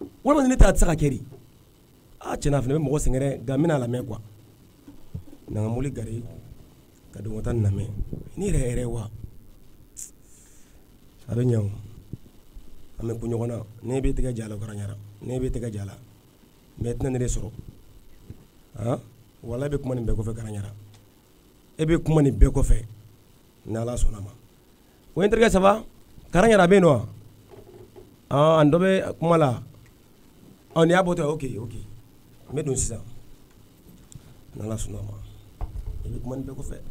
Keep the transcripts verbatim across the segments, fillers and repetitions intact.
walima ne t'a tɛ se ka kɛ de aa tiɲɛna fana bɛ mɔgɔ sɛgɛrɛ nka n bɛna a lamɛn quoi na n ka mobili gari ka don ka taa nin lamɛn ni yɛrɛ yɛrɛ wa a bɛ ɲɛ o an bɛ kun ɲɔgɔn na ne bɛ tɛgɛ jala Karaɲara ne bɛ tɛgɛ jala mais tɛna ne de sɔrɔ han wala bɛ kuma nin bɛɛ kɔfɛ Karaɲara e bɛ kuma nin bɛɛ kɔfɛ ni Ala sɔnna ma o ye n terikɛ ça va Karaɲara bɛ yen nɔ wa aa an dɔ bɛ kuma la ɔ ni y'a bɔ tɔ ok ok n bɛ don sisan ni Ala sɔnna ma e bɛ kuma nin bɛɛ kɔfɛ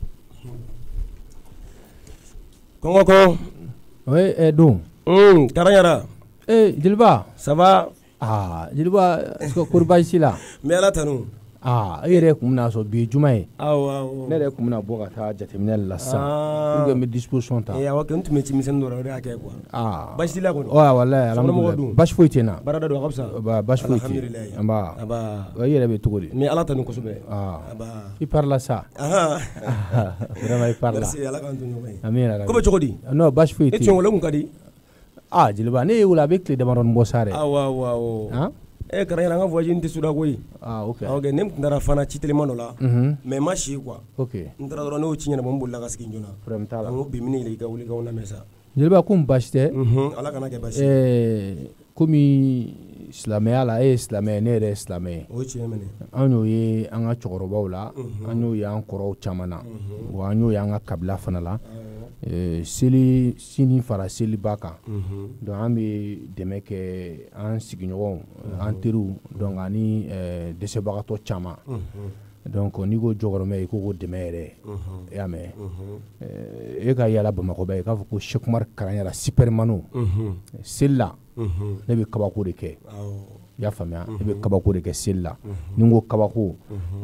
kɔngɔ kɔn oui ɛ don hum Karaɲara eh Jeliba ça va ah Jeliba est-ce que kɔri baasi la n bɛ Ala tanu ah e yɛrɛ kun bɛna sɔn bi ye juma ye awɔ awɔ ne yɛrɛ kun bɛna bɔ ka taa jateminɛ la sisan pour que n bɛ disposition ta ee awɔ kɛ n tun bɛ cimisɛnnin dɔ la o de y'a kɛ quoi ah baasi t'i la kɔni ɔ walayi alhamdulilayi baasi foyi tɛ n na baarada don a ka fisa baasi foyi tɛ alhamdulilayi an b'a a b'a i yɛrɛ bɛ cogo di n bɛ Ala tanu kosɛbɛ ah a b'a i parla sa ahan vraiment i parla merci Ala k'an to ɲɔgɔn ye ami yɛrɛ ko bɛ cogo di non baasi foyi e tɛ tiɲɛ wele kun ka di ah Jeliba ne ye wula a bɛ tile damadɔni bɔ sa dɛ awɔ awɔ awɔ han ee Karaɲara an ka voyage in tɛ suda koyi ah ok ok ne tun taara fana ci teliman dɔ la mhm mais n ma si quoi ok n taara dɔrɔn ne y'o ci ɲɛnabɔ n bolila ka segin joona problème t'a la an ko bi min i ka wuli k'anw lamɛn sa Jeliba ko baasi tɛ unhun Ala kana kɛ baasi ɛɛ komi silamɛya la e ye silamɛ ye ne yɛrɛ ye silamɛ ye o ye tiɲɛ minɛ an y'o ye an ka cɛkɔrɔbaw la an y'o ye an kɔrɔw caman na wa an y'o ye an ka kabila fana la ɛɛ seli sini fara seliba kan donc an bɛ dɛmɛ kɛ an sigiɲɔgɔnw an teriw donc ani ɛɛ dɛsɛbagatɔ caman donc n'i ko jɔkɔrɔmɛ i ko ko dɛmɛ yɛrɛ i y'a mɛn e ka yala Bamakɔ bɛɛ i k'a fɔ ko Cheikh Umar Karaɲara Supermano seli la ne bɛ kabako de kɛ i y'a faamuya ne bɛ kabako de kɛ seli la ni n ko kabako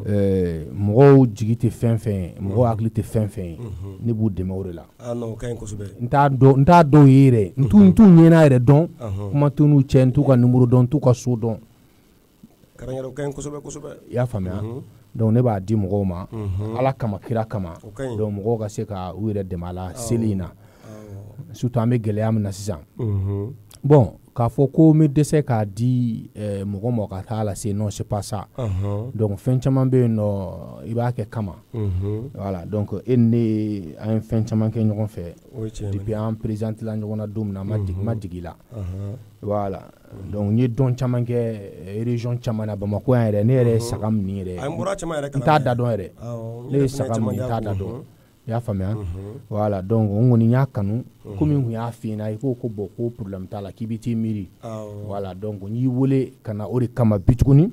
mɔgɔw jigi tɛ fɛn fɛn ye mɔgɔw hakili tɛ fɛn fɛn ye ne b'u dɛmɛ o de la n t'a dɔn n t'a dɔw ye yɛrɛ n t'u n t'u ɲɛna yɛrɛ dɔn kuma t'u n'u cɛ n t'u ka numéro dɔn n t'u ka so dɔn Karaɲara o ka ɲi kosɛbɛ kosɛbɛ i y'a faamuya donc ne b'a di mɔgɔw ma Ala kama kira kama donc mɔgɔw ka se ka u yɛrɛ dɛmɛ a la seli in na surtout an bɛ gɛlɛya min na sisan bon k'a fɔ ko n bɛ dɛsɛ k'a di mɔgɔ ma ka taa lase non c'est pas ça donc fɛn caman bɛ yen nɔ i b'a kɛ kama voilà donc e ni ne an ye fɛn caman kɛ ɲɔgɔn fɛ depuis an présidente la ɲɔgɔn na don min na n ma digi la voilà donc n ye dɔn caman kɛ région caman na Bamakɔ yan yɛrɛ ne yɛrɛ ye saga min yɛrɛ n t'a da dɔn yɛrɛ ne ye saga min n t'a da dɔn i y'a faamuya voilà donc n kɔni y'a kanu komi n kun y'a f'i ɲɛna i ko ko bon ko problème t'a la k'i bɛ t'i miiri voilà donc n y'i wele ka na o de kama bi tuguni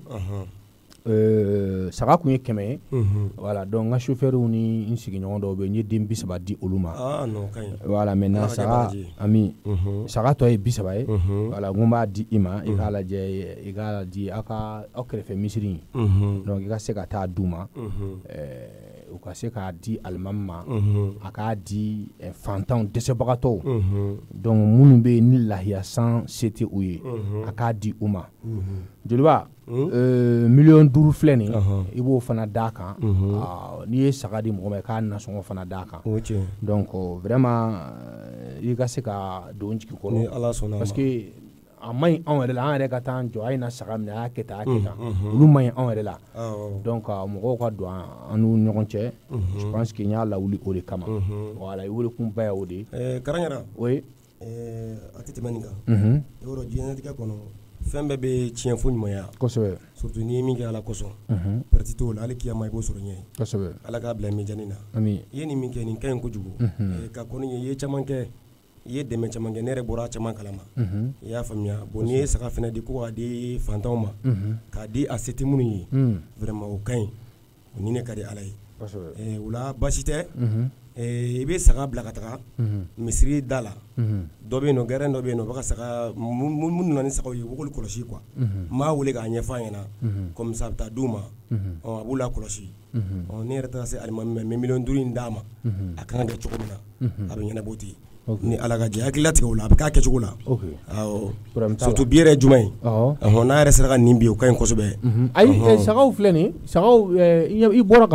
saga kun ye kɛmɛ ye voilà donc n ka chauffeur ni n sigiɲɔgɔn dɔw bɛ n ye den bi saba di olu ma voilà maintenant saga ami saga tɔ ye bi saba ye voilà n ko n b'a di i ma i k'a lajɛ i k'a di aw ka aw kɛrɛfɛ misiri in donc i ka se ka taa d'u ma u ka se k'a di alimami ma a k'a di fantanw dɛsɛbagatɔw donc minnu bɛ yen ni lahiya san se tɛ u ye a k'a di u ma Jeliba miliyɔn duuru filɛ nin i b'o fana d'a kan n'i ye saga di mɔgɔ ma i k'a nasɔngɔ fana d'a kan donc vraiment i ka se ka don jigi kɔrɔ parce que a ma ɲi anw yɛrɛ la an yɛrɛ ka taa jɔ a ye na saga minɛ a y'a kɛ tan a y'a kɛ tan olu ma ɲi anw yɛrɛ la donc mɔgɔw ka don an n'u ɲɔgɔn cɛ je pense que n y'a lawuli o de kama voilà i welekun ba ye o de ye Karaɲara oui a tɛ tɛmɛ nin kan i b'a dɔn diɲɛlatigɛ kɔnɔ fɛn bɛɛ bɛ tiɲɛ fo ɲumanya kosɛbɛ surtout n'i ye min kɛ Ala kosɔn pɛrɛti t'o la hali kiyama i b'o sɔrɔ ɲɛ kosɛbɛ Ala k'a bila mijanni na ami i ye nin min kɛ nin ka ɲi kojugu ka kɔni ye i ye caman kɛ i ye dɛmɛ caman kɛ ne yɛrɛ bɔra a caman kalama i y'a faamuya bon n'i ye saga fɛnɛ di ko k'a di fantanw ma k'a di a se tɛ minnu ye vraiment o ka ɲi o ɲinɛ ka di Ala ye o la baasi tɛ i bɛ saga bila ka taga misiri da la dɔ bɛ yen nɔ gɛrɛn dɔ bɛ yen nɔ o bɛ ka saga minnu nana ni sagaw ye u b'olu kɔlɔsi quoi n b'a wele k'a ɲɛfɔ a ɲɛna comme ça a bɛ taa d'u ma a b'u la kɔlɔsi ne yɛrɛ taara se alimami ma n bɛ miliyɔn duuru in d'a ma a kan ka kɛ cogo min na a bɛ ɲɛnabɔ ten ni Ala ka jɛ hakili latigɛ o la a bɛ k'a kɛcogo la awɔ surtout bi yɛrɛ ye juma ye n'a yɛrɛ sera ka nin bi o ka ɲi kosɛbɛ ayi sagaw filɛ nin sagaw i bɔra ka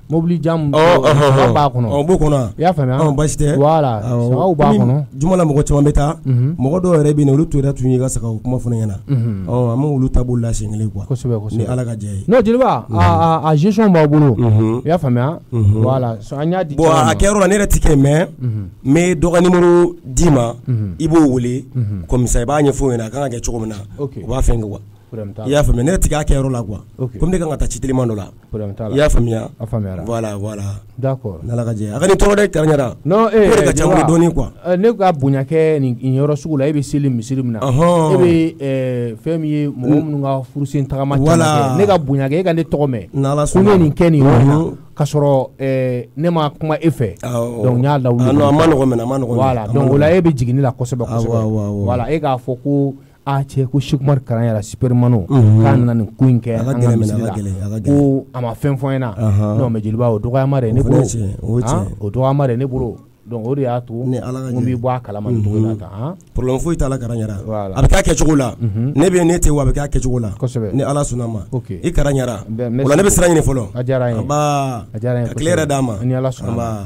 mobili jam ba kono o bo kono ya faamuya on basite voilà sagaw ba kono jumala mɔgɔ caman bɛ taa mɔgɔ dɔw yɛrɛ bɛ yen olu tora tun ye ka sagaw kuma fɔ ɲɛna ɔ an ma olu taabolo la siɲɛ kelen quoi kosɛbɛ kosɛbɛ ni ala ka jɛ ye non jeliba a a gestion b'a bolo ya faamuya voilà an y'a di bon a kɛyɔrɔ la ne yɛrɛ ti kɛ mais n bɛ dɔgɔ numéro d'i ma i b'o wele comme ça i b'a ɲɛfɔ o ɲɛna a kan ka kɛ cogo min na u b'a fɛn kɛ quoi i y'a faamuya ne yɛrɛ ti k'a kɛyɔrɔ la quoi comme ne kan ka taa ci teliman dɔ la i y'a faamuya voilà voilà d'accord n'ala ka jɛ a ka nin tɔɔrɔ dɛ Karaɲara non eh ka ca bolo dɔɔnin quoi ne ka bonya kɛ nin yɔrɔ sugu la e bɛ seli misiri min na e bɛ fɛn min ye mɔgɔ minnu ka furusen tagama caman kɛ ne ka bonya kɛ e ka ne tɔgɔ mɛn ko ne nin kɛ nin yɔrɔ la ka sɔrɔ ne ma kuma e fɛ donc n y'a lawuli a ma nɔgɔn mɛnɛ a ma nɔgɔn voilà donc o la e bɛ jigin ne la kosɛbɛ kosɛbɛ voilà e k'a fɔ ko a cɛ ko Sekumar Karaɲara Supermano k'a nana nin ko in kɛ an ka misiri la ko a ma fɛn fɔ n ɲɛna non mais jeliba o dɔgɔyama de ne bolo o dɔgɔyama de ne bolo donc o de y'a to n b'i bɔ a kalama nin cogo la tan problème foyi t'a la Karaɲara a bɛ k'a kɛcogo la ne bɛ ne tɛ wa a bɛ k'a kɛcogo la kosɛbɛ ni ala sɔnna ma i Karaɲara o la ne bɛ siran ɲini fɔlɔ a diyara n ye a diyara n ye ka tile yɛrɛ d'a ma ni ala sɔnna ma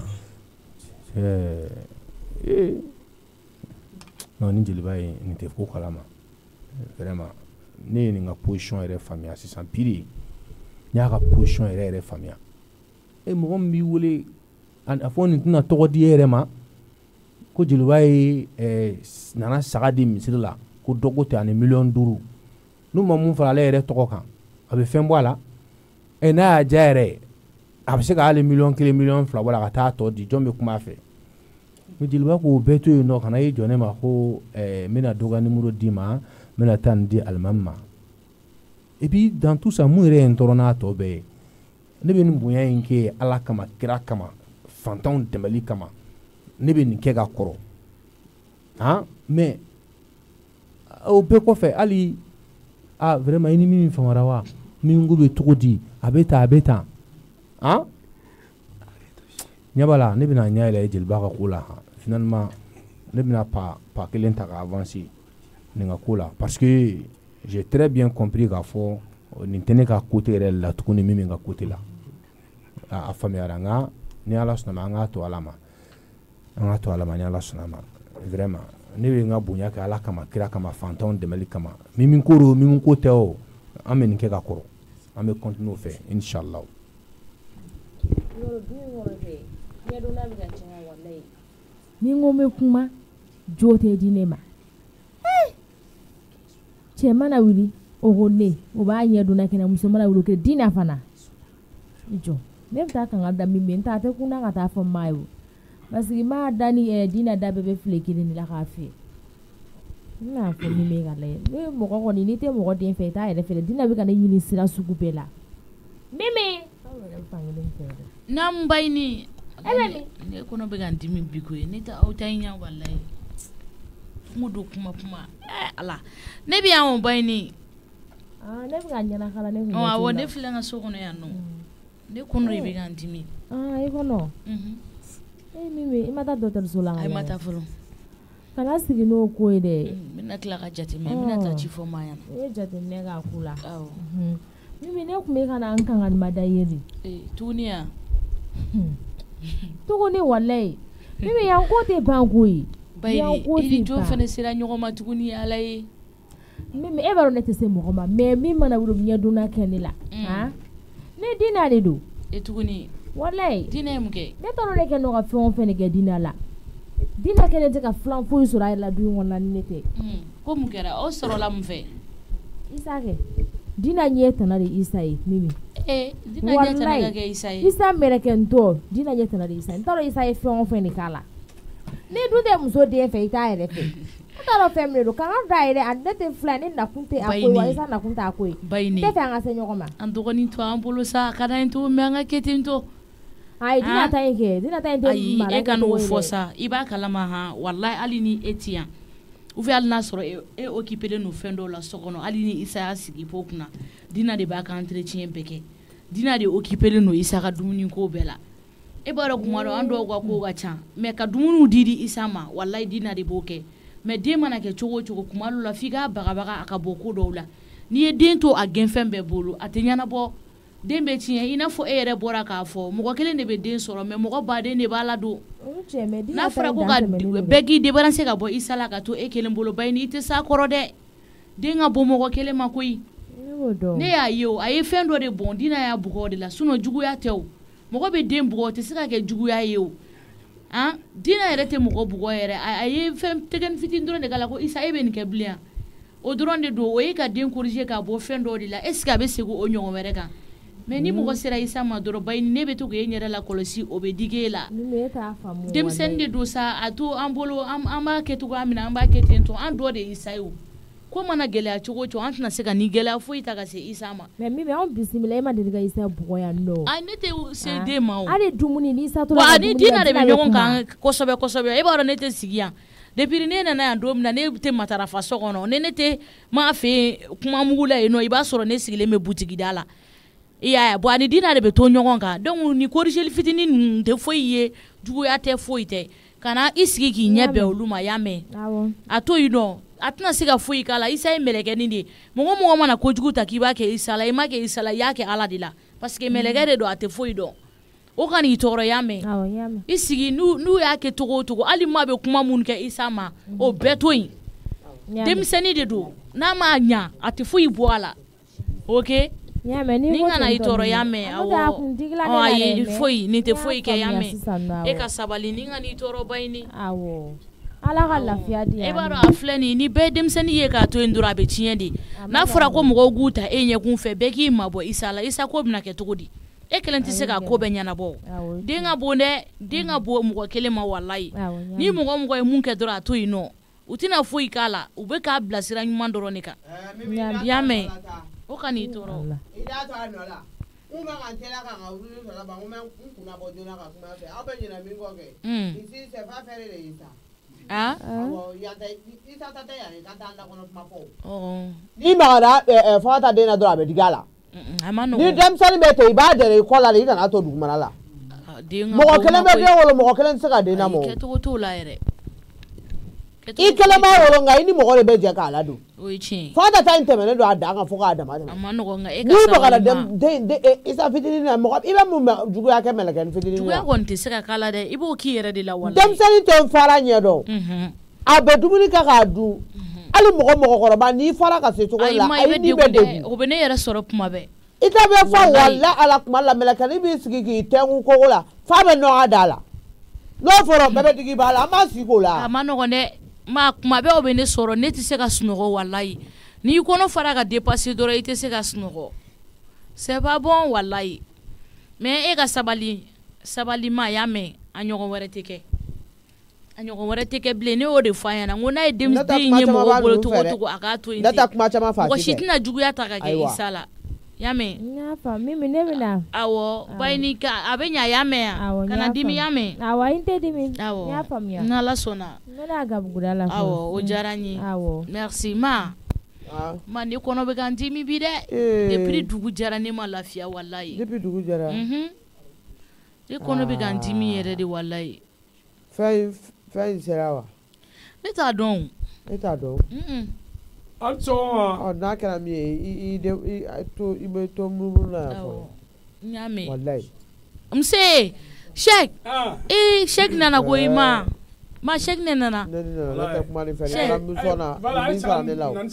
non ni jeliba ye nin tɛ ko kalama vraiment ne ye nin ka position yɛrɛ faamuya sisan piri n y'a ka position yɛrɛ yɛrɛ faamuya e mɔgɔ min b'i wele a fɔ nin tɛna tɔgɔ di e yɛrɛ ma ko jeliba ye nana saga di misiri la ko dɔgɔ tɛ ani miliyɔn duuru n'u ma mun fara ale yɛrɛ tɔgɔ kan a bɛ fɛn bɔ a la ɛ n'a y'a diya yɛrɛ a bɛ se ka hali miliyɔn kelen miliyɔn fila bɔ a la ka taa tɔ di jɔn bɛ kuma a fɛ mais jeliba k'o bɛɛ to yen nɔ ka na i jɔ ne ma ko n bɛna dɔ ka numéro d'i ma n bɛna taa nin di alimami ma et puis dans tout ça mun yɛrɛ ye n tɔɔrɔ n'a tɔ bɛɛ ye ne bɛ nin bonya in kɛ ala kama kira kama fantanw dɛmɛli kama ne bɛ nin kɛ ka kɔrɔ han mais o bɛɛ kɔfɛ hali ah vraiment i ni min famara wa min ko bɛ cogo di a bɛ tan a bɛ tan han ɲɛ b'a la ne bɛna ɲɛ yɛlɛ jeliba ka ko la finalement ne bɛna pa pa kelen ta ka avancer nin ka ko la parce que j'ai très bien compris k'a fɔ nin tɛ ne ka côté yɛrɛ la tuguni min min ka côté la a faamuyara nka ni ala sɔnna ma an k'a to ala ma an k'a to ala ma ni ala sɔnna ma vraiment ne bɛ n ka bonya kɛ ala kama kira kama fantanw dɛmɛli kama min min ko do min min ko tɛ o an bɛ nin kɛ ka kɔrɔ an bɛ continuer o fɛ inshallah. ni n ko n bɛ kuma jo tɛ di ne ma cɛ mana wuli o ko ne o b'a ɲɛ donna kɛnɛ muso mana wuli o kɛ dina fana i jɔ ne bɛ taa kanga da min bɛ n ta tɛ kunna ka taa fɔ maa ye o parce que maa da ni dina da bɛɛ bɛ file kelen de la k'a fiyɛ n bɛna fɔ min bɛ ka lajɛ ne mɔgɔ kɔni n'i tɛ mɔgɔ den fɛ i t'a yɛrɛ fɛ dina bɛ ka ne ɲini sira sugu bɛɛ la mimi n'an ba ɲini ne kɔnɔ bɛ ka n dimi bi ko ye ne tɛ aw ta ɲɛ walayi kuma do kuma kuma eh ala ne bɛ yan o ba ɲini ah ne bɛ ka ɲɛna kala ne kun awɔ ne filɛ n ka so kɔnɔ yan nɔ ne kɔnɔ de bɛ ka n dimi ah i kɔnɔ eh mimi i ma taa dɔgɔtɔrɔso la ayi ma taa fɔlɔ kana sigi n'o ko ye dɛ n bɛna tila ka jateminɛ n bɛna taa ci fɔ maa ɲɛna i ye jateminɛ k'a ko la awɔ mimi ne kun bɛ ka na n kangari ma da ye de eh tuguni yan tuguni walayi mimi yan ko tɛ ban koyi bayi i ni jo fana sera ɲɔgɔn ma tuguni ala ye mimi e b'a dɔn ne tɛ se mɔgɔ ma mais min mana wuli ɲɛ donna kɛ ne la han ne dina de don e tuguni walayi dina ye mun kɛ ne tɔɔrɔ ne kɛ n'o ka fɛn o fɛn de kɛ dina la dina kɛlen tɛ ka filan foyi sɔrɔ a yɛrɛ la du in kɔnɔna ni ne tɛ ko mun kɛra aw sɔrɔla mun fɛ isa kɛ dina ɲɛ tana de isa ye mimi eh dina ɲɛ tana ka kɛ isa ye isa mɛrɛkɛntɔ dina ɲɛ tana de isa n t'a dɔn isa ye fɛn o fɛn de k'a la ni dun tɛ muso den fɛ i t'a yɛrɛ fɛ n t'a dɔn fɛn min de don kan ka da yɛrɛ a ne tɛ fila ne nakun tɛ a ko ye wa isa nakun tɛ a ko ye n tɛ fɛ an ka se ɲɔgɔn ma an dɔgɔnin to an bolo sa a ka d'an ye to mais an ka kɛ ten to ayi dina ta in kɛ dina ta in tɛ mara ayi e ka n'o fɔ sa i b'a kalama han walayi hali ni e ti yan ou bien hali n'a sɔrɔ e occupé len don fɛn dɔw la so kɔnɔ hali ni isa y'a sigi po kunna dina de b'a ka entretien bɛɛ kɛ dina de occupé len don isa ka dumuni ko bɛɛ la e b'a dɔn kuma dɔ an dɔw ka ko ka ca mais ka dumuniw di di isa ma walayi dina de b'o kɛ mais den mana kɛ cogo o cogo kuma dɔw la f'i k'a bagabaga a ka bɔ ko dɔw la n'i ye den to a gɛnfɛn bɛɛ bolo a tɛ ɲɛnabɔ den bɛ tiɲɛ i n'a fɔ e yɛrɛ bɔra k'a fɔ mɔgɔ kelen de bɛ den sɔrɔ mais mɔgɔ baden de b'a la don n'a fɔra ko ka bɛɛ k'i débarrasser ka bɔ Isa la ka to e kelen bolo ba ni i tɛ s'a kɔrɔ dɛ den ka bɔ mɔgɔ kelen ma koyi ne y'a ye o a ye fɛn dɔ de bɔn Dina y'a bugɔ de la sinon juguya tɛ o mɔgɔ bɛ den bugɔ o tɛ se ka kɛ juguya ye o han Dina yɛrɛ tɛ mɔgɔ bugɔ yɛrɛ a ye fɛn tɛgɛni fitini dɔrɔn de k'a la ko Isa e bɛ nin kɛ bilen o dɔrɔn de don o ye ka den corriger ka bɔ fɛn dɔ de la est ce que a bɛ segin o ɲɔgɔn wɛrɛ kan mais ni mɔgɔ sera Isa ma dɔrɔn ba ne bɛ to k'e yɛrɛ la kɔlɔsi o bɛ digi e la denmisɛnnin de don sa a to an bolo an b'a kɛ cogoya min na an b'a kɛ ten tɔ an dɔ de ye Isa ye o ko mana gɛlɛya cogo cogo an tɛna se ka ni gɛlɛya foyi ta ka se Isa ma mais Mimi anw bisimila e ma deli ka Isa bugɔ yan nɔ a ne tɛ se den ma o hali dumuni ni Isa tora wa ni Dina de bɛ ɲɔgɔn kan kosɛbɛ kosɛbɛ e b'a dɔn ne tɛ sigi yan depuis ne nana yan don min na ne tɛ matarafa so kɔnɔ ne ne tɛ m'a fɛ kuma mugu la yen nɔ i b'a sɔrɔ ne sigilen bɛ butigi da la i y'a ye bon ani Dina de bɛ to ɲɔgɔn kan donc ni corrigeli fitinin ninnu tɛ foyi ye juguya tɛ foyi tɛ ka na i sigi k'i ɲɛ bɛn olu ma y'a mɛn a to yen nɔ a tɛna se ka foyi k'a la Isa ye mɛlɛkɛnin de ye mɔgɔ mɔgɔ mana kojugu ta k'i b'a kɛ Isa la i ma kɛ Isa la i y'a kɛ Ala de la parce que mɛlɛkɛ de don a tɛ foyi dɔn o ka n'i tɔɔrɔ y'a mɛn i sigi n'u y'a kɛ cogo o cogo hali maa bɛ kuma minnu kɛ Isa ma o bɛɛ to yen denmisɛnnin de don n'a ma ɲa a tɛ foyi bɔ a la ok ni kana i tɔɔrɔ y'a mɛn awɔ ayi foyi nin tɛ foyi kɛ y'a mɛn e ka sabali ni kana i tɔɔrɔ ba ɲini Ala ka lafiya di e b'a dɔn a filɛ nin ni bɛɛ denmisɛnnin ye k'a to yen dɔrɔn a bɛ tiɲɛ de n'a fɔra ko mɔgɔw k'u ta e ɲɛkun fɛ bɛɛ k'i mabɔ Isa la Isa ko bɛna kɛ cogo di e kelen tɛ se ka ko bɛɛ ɲɛnabɔ den ka bon dɛ den ka bon mɔgɔ kelen ma walayi ni mɔgɔ mɔgɔ ye mun kɛ dɔrɔn a to yen nɔ u tɛna foyi k'a la u bɛ k'a bilasira ɲuman dɔrɔn de kan y'a mɛn o ka n'i tɔɔrɔ un ka kan tela kan ka wuli sɔrɔ ba ko mɛ n kunna bɔ joona ka kuma fɛ aw bɛ ɲinɛ min kɔ kɛ ici c'est pas faire de Isa ah awɔ yata Isa ta tɛ yan ka taa da kɔnɔ kuma fɔ ni magara fɔ ta den na dɔrɔn a bɛ digi a la ni denmisɛnnin bɛ ten i b'a dɛrɛ i kɔ la de i kana to dugumana la mɔgɔ kelen bɛ den wolo mɔgɔ kelen tɛ se ka den lamɔ kɛcogo t'o la yɛrɛ i kelen b'a wolo nka i ni mɔgɔ de bɛ jɛ k'a ladon o ye tiɲɛ fɔ ta ta in tɛmɛnen don a dan kan fo k'a dama tɛmɛ a ma nɔgɔn nka e ka sabali ma n'i den den Isa fitinin na mɔgɔ i bɛ mun juguya kɛ mɛlɛkɛnin fitinin na juguya kɔni tɛ se ka k'a la dɛ i b'o k'i yɛrɛ de la walayi denmisɛnnin tɛ n fara ɲɛ dɔn a bɛ dumuni kɛ k'a dun hali mɔgɔ mɔgɔkɔrɔba n'i fara ka se cogo la a ye ni bɛ degun o bɛ ne yɛrɛ sɔrɔ kuma bɛɛ i tɛ bɛ fɔ wala ala kuma la mɛlɛkɛnin b'i sigi k'i tɛnku kogo la f'a bɛ nɔgɔya da la n'o fɔra bɛɛ bɛ digi b'a la an b'a sigi o la a ma nɔgɔn dɛ ma kuma bɛɛ o bɛ ne sɔrɔ ne tɛ se ka sunɔgɔ walayi n'i kɔnɔ fara ka dépasser dɔrɔn i tɛ se ka sunɔgɔ c'est pas bon walayi mais e ka sabali sabali ma y'a mɛn a ɲɔgɔn wɛrɛ tɛ kɛ a ɲɔgɔn wɛrɛ tɛ kɛ bilen ne y'o de fɔ a ɲɛna n ko n'a ye denmisɛnnin ye mɔgɔ bolo cogo o cogo a k'a to yen ten mɔgɔ si tɛna juguya ta ka kɛ Isa la y'a mɛn Mimi ne bɛna awɔ bayi ni ka a bɛ ɲa y'a mɛn yan kana dimi y'a mɛn awɔ n tɛ dimi n y'a faamuya n'Ala sɔnna n bɛna gabuguda la awɔ o diyara n ye awɔ merci ma ma ne kɔnɔ bɛ ka n dimi bi dɛ depuis dugu jɛra ne ma lafiya walayi depuis dugu jɛra ne kɔnɔ bɛ ka n dimi yɛrɛ de walayi fɛn fɛn in sera wa ne t'a dɔn e t'a dɔn an sɔgɔma ɔ n'a kɛra min ye i de i to i bɛ to munumunu na yan fɔlɔ n y'a mɛn walayi nse Sheikh ee Sheikh nana koyi ma ma Sheikh ne nana ne nana ne tɛ kuma ni fɛ ne mi sɔn na min fara ne la o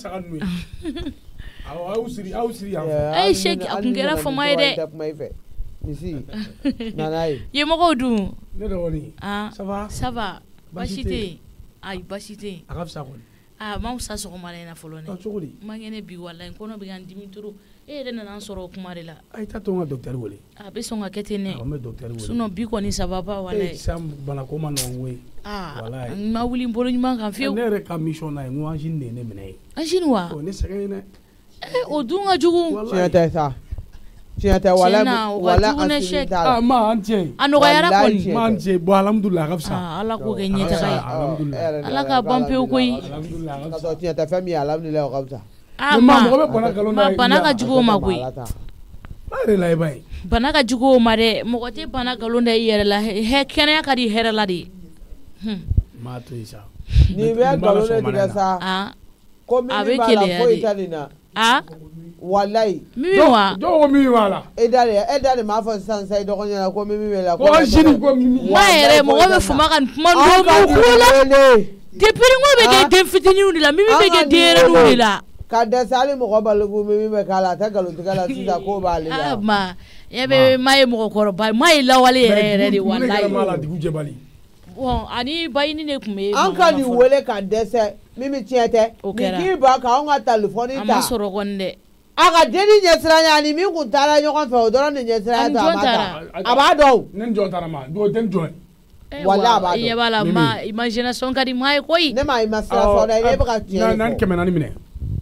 aw siri aw siri yan ayi Sheikh a kun kɛra fama ye dɛ tɛ kuma i fɛ misi nana ye ɲɛmɔgɔw dun ne dɔgɔnin ah ça va ça va baasi tɛ yen ayi baasi tɛ yen a ka fisa kɔni ah ma fisa sɔgɔmada in na fɔlɔ ne cogo di ma kɛnɛ bi walayi n kɔnɔ bɛ ka n dimi toro e yɛrɛ nana n sɔrɔ o kuma de la a ye taa to n ka docteur wele a bɛ sɔn ka kɛ ten dɛ n bɛ docteur wele sinon bi kɔni ça va pas walayi sisan bana ko ma nɔgɔn koyi ah n ma wuli n bolo ɲuman kan fiyewu ne yɛrɛ ka mission na ye n ko angine de ye ne minɛ ye angine wa o ne sɛgɛn ye dɛ o dun ka jugu tiɲɛ tɛ sa tiɲɛ tɛ wala wala angine tɛ ah ma an cɛ a nɔgɔyara kɔni ma an cɛ bon alhamdulilah a ka fisa ah ala k'o kɛ ɲɛtaga ye alhamdulilah ala ka ban pewu koyi alhamdulilah ka sɔrɔ tiɲɛ tɛ fɛn min ye alhamdulilah o ka fisa ah ma mɔgɔ bɛ bana nkalon da ma bana ka jugu o ma koyi a yɛrɛ la i b'a ye bana ka jugu o ma dɛ mɔgɔ tɛ bana nkalon da i yɛrɛ la hɛ kɛnɛya ka di hɛrɛ la de maa to yen sa nin bɛ nkalon de tigɛ sa ah ko min b'a la foyi tɛ nin na ah wallahi Mimi wa do Mimi wala e dale e dale ma fa san sai do nya ko Mimi wala ko jini ko Mimi ma yere mo be fuma kan man do mo kula depuis ngo be ke den fitini uni la Mimi be ke dere uni la ka da sali mo ko balugo Mimi be kala ta galu tigala sisa ko bale la ma yebe mai mo ko ba mai lawale yere yere di wallahi mala digu jebali bon ani bayini ne kume an ka ni wele ka dɛsɛ Mimi tiɲɛ tɛ ni k'i ba ka an ka telefɔni ta a ma sɔrɔ kɔni dɛ a ka deni ɲɛsiranya ni min kun taara ɲɔgɔn fɛ o dɔrɔn ni ɲɛsiranya ta a ma ta a b'a dɔn ne jɔn taara ma do den jɔn wala a b'a dɔn i b'a la ma imagination ka di ma ye koyi ne ma i ma sira fɔ dɛ ne bɛ ka tiɲɛ nan kɛmɛ naani minɛ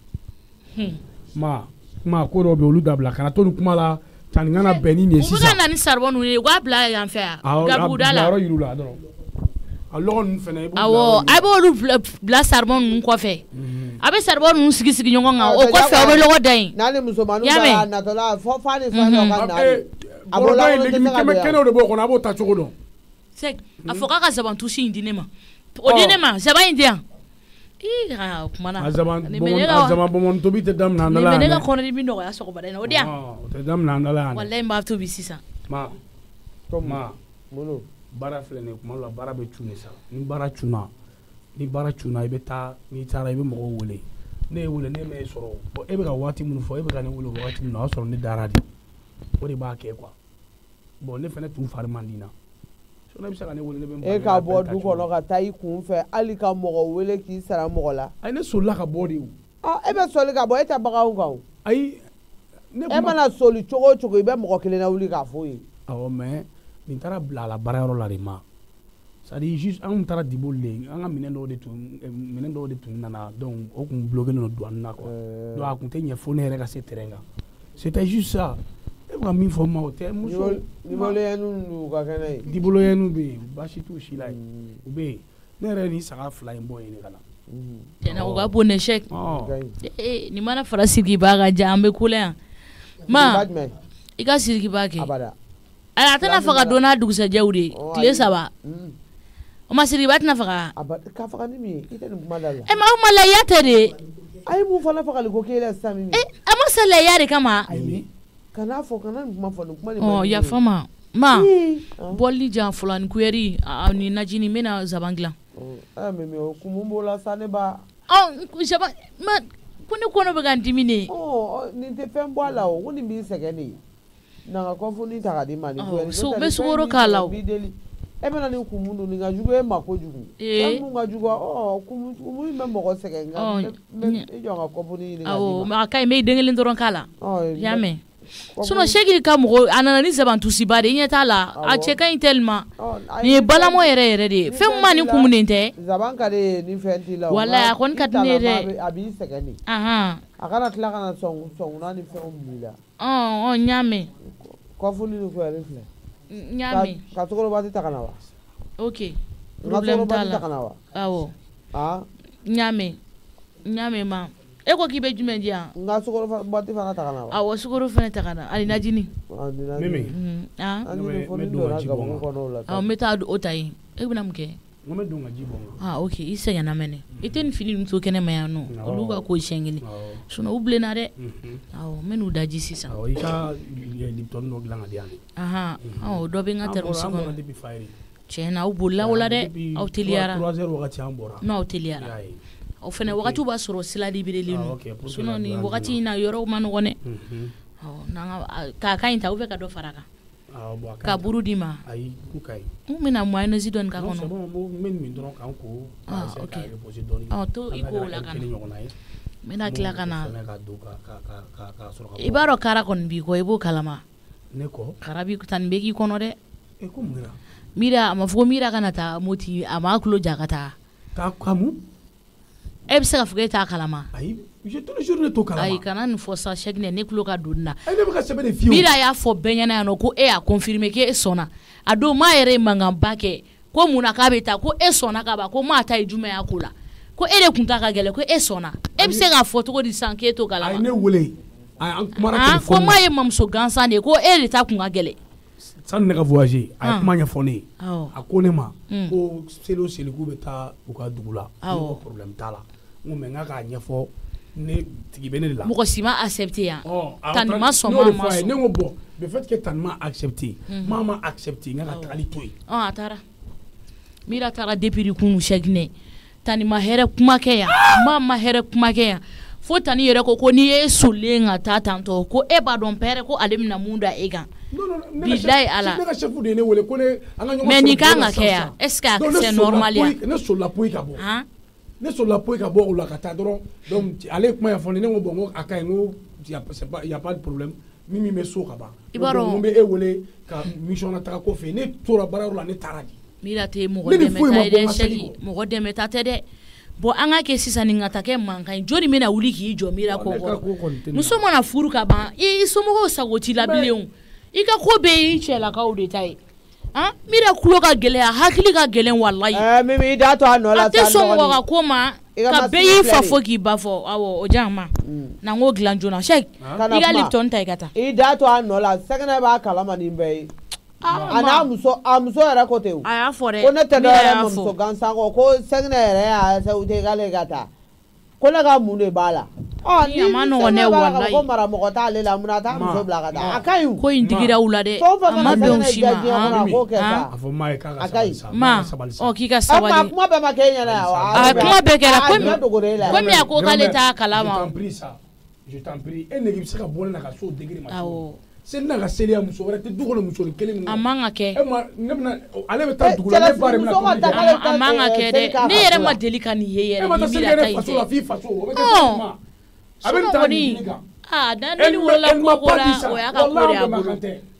ma ma ko dɔ bɛ olu dabila kana to ni kuma la tani kana bɛn ni nin sisan u bɛ ka na ni saribɔn ninnu ye u k'a bila yan fɛ yan gabuguda la yɔrɔ yiru la dɔrɔn a lɔgɔ ninnu fɛnɛ awɔ a b'olu bila saribɔn ninnu kɔfɛ a bɛ saribɔn ninnu sigi sigi ɲɔgɔn kan o kɔfɛ aw bɛ lɔgɔ da yen n'a ni musomaninw taara natɔla fɔ fa ni fa dɔ ka na a b'o la tɛ se ka bɛn kɛnɛw de b'o kɔnɔ a b'o ta cogo dɔn a fɔ k'a ka zaban tusi in di ne ma o di ne ma zaban in di yan ii aa o kumana a zaban bɔnbɔn tobi tɛ daminɛ an dala yan dɛ ne ka kɔnɔdimi nɔgɔya sɔgɔmada in na o di yan o tɛ daminɛ an dala yan dɛ walayi n b'a tobi sisan ma ma baara filɛ nin ye kuma dɔ la baara bɛ cun de sa ni baara cunna ni baara cunna i bɛ taa n'i taara i bɛ mɔgɔw wele ne ye wele ne m'e sɔrɔ bon e bɛ ka waati minnu fɔ e bɛ ka ne wele waati min na o y'a sɔrɔ ne dara de o de b'a kɛ quoi bon ne fana tun fari man di n na so ne bɛ se ka ne wele ne bɛ n e ka bɔ du kɔnɔ ka taa i kun fɛ hali ka mɔgɔ wele k'i sara mɔgɔ la ayi ne solila ka bɔ de o ah e bɛ soli ka bɔ e tɛ baganw kan o ayi e mana soli cogo o cogo i bɛ mɔgɔ kelen na wuli k'a fɔ ye awɔ mais nin taara bila a la baarayɔrɔ la de ma c'est à dire juste an tun taara diboli de an ka minɛn dɔw de tun minɛn dɔw de tun nana donc o tun bloqué len don douane na quoi donc a tun tɛ ɲɛ fo ne yɛrɛ ka se terrain kan c'était juste ça e bɛ ka min fɔ n ma o tɛ muso diboloyɛniw n'u ka kɛnɛ ye diboloyɛniw bɛ yen baasi t'u si la yen u bɛ yen ne yɛrɛ ni saga fila in bɔ yen ka na tiɲɛna o ka bon échec ee nin mana fara sirikiba ka ja an bɛ ko la yan ma i ka sirikiba kɛ a tɛna faga don n'a dugusɛjɛw de tile saba o ma sirikiba tɛna faga k'a faga ni min ye i tɛ nin kuma da la ɛ ma aw ma lahiya tɛ de a ye mun fana fagali ko k'e la sisan min ɛ a ma sa lahiya de kama kana fɔ kana nin kuma fɔ nin kuma nin ɔ yafa ma ma bɔli jan fɔlɔ ni kuyɛri ni najini n bɛna zaban dilan ɛ mɛ mɛ o kumu b'o la sa ne ba ɔ zaban ma ko ne kɔnɔ bɛ ka n dimi de ɔ nin tɛ fɛn bɔ a la o ko nin b'i sɛgɛn de na ka kɔfuni ta ka di ma ni kuyɛri so bɛ sukoro k'a la o e bɛna nin kumu dun nin ka jugu e ma kojugu e mun ka jugu ɔ kumu kumu in bɛ mɔgɔ sɛgɛn nka e jɔ ka kɔfuni ɲini ka di ma awɔ a ka ɲi n bɛ den kelen dɔrɔn k'a la i y'a mɛn sinon seki ka mɔgɔ a nana ni zabantusiba de i ɲɛ t'a la a cɛ ka ɲi tellement nin ye balamɔ yɛrɛ yɛrɛ de ye fɛn min ma nin kumunen tɛ zaban ka di ni fɛn t'i la walayi a kɔni ka di ne ye dɛ a b'i sɛgɛn de ahan a kana tila ka na sɔn sɔngunna ni fɛnw b'i la ɔn ɔn n y'a mɛn kɔfuni ni kuyɛri filɛ n y'a mɛn ka sukoroba ta ka na wa ok problème t'a la awɔ ah n y'a mɛn n y'a mɛn ma e ko k'i bɛ jumɛn di yan n ka sukorobati fana ta ka na wa awɔ sukoro fana ta ka na ani najini mimi ah an ni fɔni donna gabugu kɔnɔ o la awɔ n bɛ taa o ta yen e bɛna mun kɛ n bɛ don ka ji bɔ ah ok i sɛgɛnna mɛnɛ i tɛ nin fini ninnu to kɛnɛ ma yan nɔ olu ka ko siɲɛ kelen sinon u bilenna dɛ awɔ n bɛ n'u daji sisan awɔ i ka lipton dɔ dilan ka di yan ahan awɔ dɔ bɛ n ka termos kɔnɔ tiɲɛna aw bolila o la dɛ aw teliyara n'aw teliyara o fɛnɛ wagatiw b'a sɔrɔ sila libérelen don sinon nin wagati in na yɔrɔw ma nɔgɔn dɛ k'a ka ɲi ta ou bien ka dɔ fara kan ka buru d'i ma ayi ku ka ɲi n bɛna mayonnaise dɔɔni k'a kɔnɔ n bɛ nin dɔrɔn k'an ko ok ɔ to i k'o la ka na n bɛna tila ka na i b'a dɔn kara kɔni b'i kɔ i b'o kalama ne kɔ kara b'i ta nin bɛ k'i kɔnɔ dɛ e ko mun kɛra mira a ma fɔ ko mira kana taa moti a ma tulo ja ka taa k'a kamu e bɛ se ka fɔ k'e t'a kalama ayi je tous les jours ne to kalama ayi kana nin fɔ sa chaque ne tulo ka don na ayi ne bɛ ka sɛbɛn de fiyewu mira y'a fɔ bɛɛ ɲɛna yan nɔ ko e y'a confirmer k'e sɔnna a don maa yɛrɛ ye mankanba kɛ ko mun na k'a bɛ taa ko e sɔnna ka ban ko maa ta ye jumɛn y'a ko la ko e de kun ta ka gɛlɛn ko e sɔnna e bɛ se k'a fɔ cogo di sisan k'e to kalama ayi ne wele an kumana téléphone ko maa ye mamuso gansan de ye ko e de ta kun ka gɛlɛn sani ne ka voyager a ye kuma ɲɛfɔ ne ye a ko ne ma ko seli o seli k'u bɛ taa u ka dugu la ko problème t'a la n ko mais n k'a k'a ɲɛfɔ ne tigi bɛ ne de la mɔgɔ si ma accepté yan Tani ma sɔn maa ma sɔn ne ko bon le fait que Tani ma accepté maa ma accepté n ka ka tagali to yen a taara Mira taara depuis kunu Cheick Tani ma hɛrɛ kuma kɛ yan maa ma hɛrɛ kuma kɛ yan fo Tani yɛrɛ ko ko n'i ye solen ka taa tantɔ ko e b'a dɔn père ko ale bɛna mun da e kan bilayi ala ne ka chef de ne wele ko ne an ka ɲɔgɔn mais nin kan ka kɛ yan est ce que c'est normal yan ne sola poyi ka bɔ ne sola poyi ka bɔ o la ka taa dɔrɔn donc ale kuma y'a fɔ ne ko bon ko a ka ɲi ko y a pas de problème min min bɛ so ka ban n bɛ e wele ka mission na taga ko fɛ ne tora baarayɔrɔ la ne taara di Mira tɛ mɔgɔ dɛmɛ ta ye dɛ Cheick mɔgɔ dɛmɛ ta tɛ dɛ bon an ka kɛ sisan nin ka ta kɛ mankan ye jɔnni bɛna wuli k'i jɔ Mira kɔkɔrɔ muso mana furu ka ban i somɔgɔw sago t'i la bilen i ka ko bɛɛ y'i cɛlakaw de ta ye han Mira kulo ka gɛlɛn a hakili ka gɛlɛn walayi ɛɛ Mimi i da to a nɔ la a tɛ sɔn mɔgɔ ka ko ma ka bɛɛ y'i fa fɔ k'i ba fɔ awɔ o diya ma na n k'o dilan joona Cheick i ka Lipton ta i ka taa i da to a nɔ la sɛgɛnɛ b'a kalama nin bɛɛ ye a n'a muso a muso yɛrɛ ko ten a y'a fɔ dɛ ko ne tɛ dɔ yɛrɛ muso gansan kɔ ko sɛgɛnɛ yɛrɛ y'a sɛ u tɛ k'ale ka taa ko ne ka mun de b'a la ɔ ni sɛgɛnɛ b'a la ko maramɔgɔ t'ale la mun na a t'a muso bila ka taa a ka ɲi ko in digira u la dɛ a ma bɛn o si ma a fɔ maa ye k'a ka sabali sa ma ɔ k'i ka sabali a kuma bɛɛ ma kɛ e ɲɛna yan a kuma bɛɛ kɛra komi a ko k'ale t'a kalama je t'en prie e nege bɛ se ka bɔ ne na ka so degré ma c'est na ka seliya muso wɛrɛ tɛ du kɔnɔ muso kelen a man ka kɛ e ma ne bɛna ale bɛ taa dugu la ne ba de bɛna tobi a man ka kɛ dɛ ne yɛrɛ ma deli ka nin ye yɛrɛ e ma taa seli kɛ ne faso la f'i faso o bɛ kɛ kuma a bɛ taa nin ɲini kan ah Daniel wolola ko ko la o y'a ka ko de y'a bolo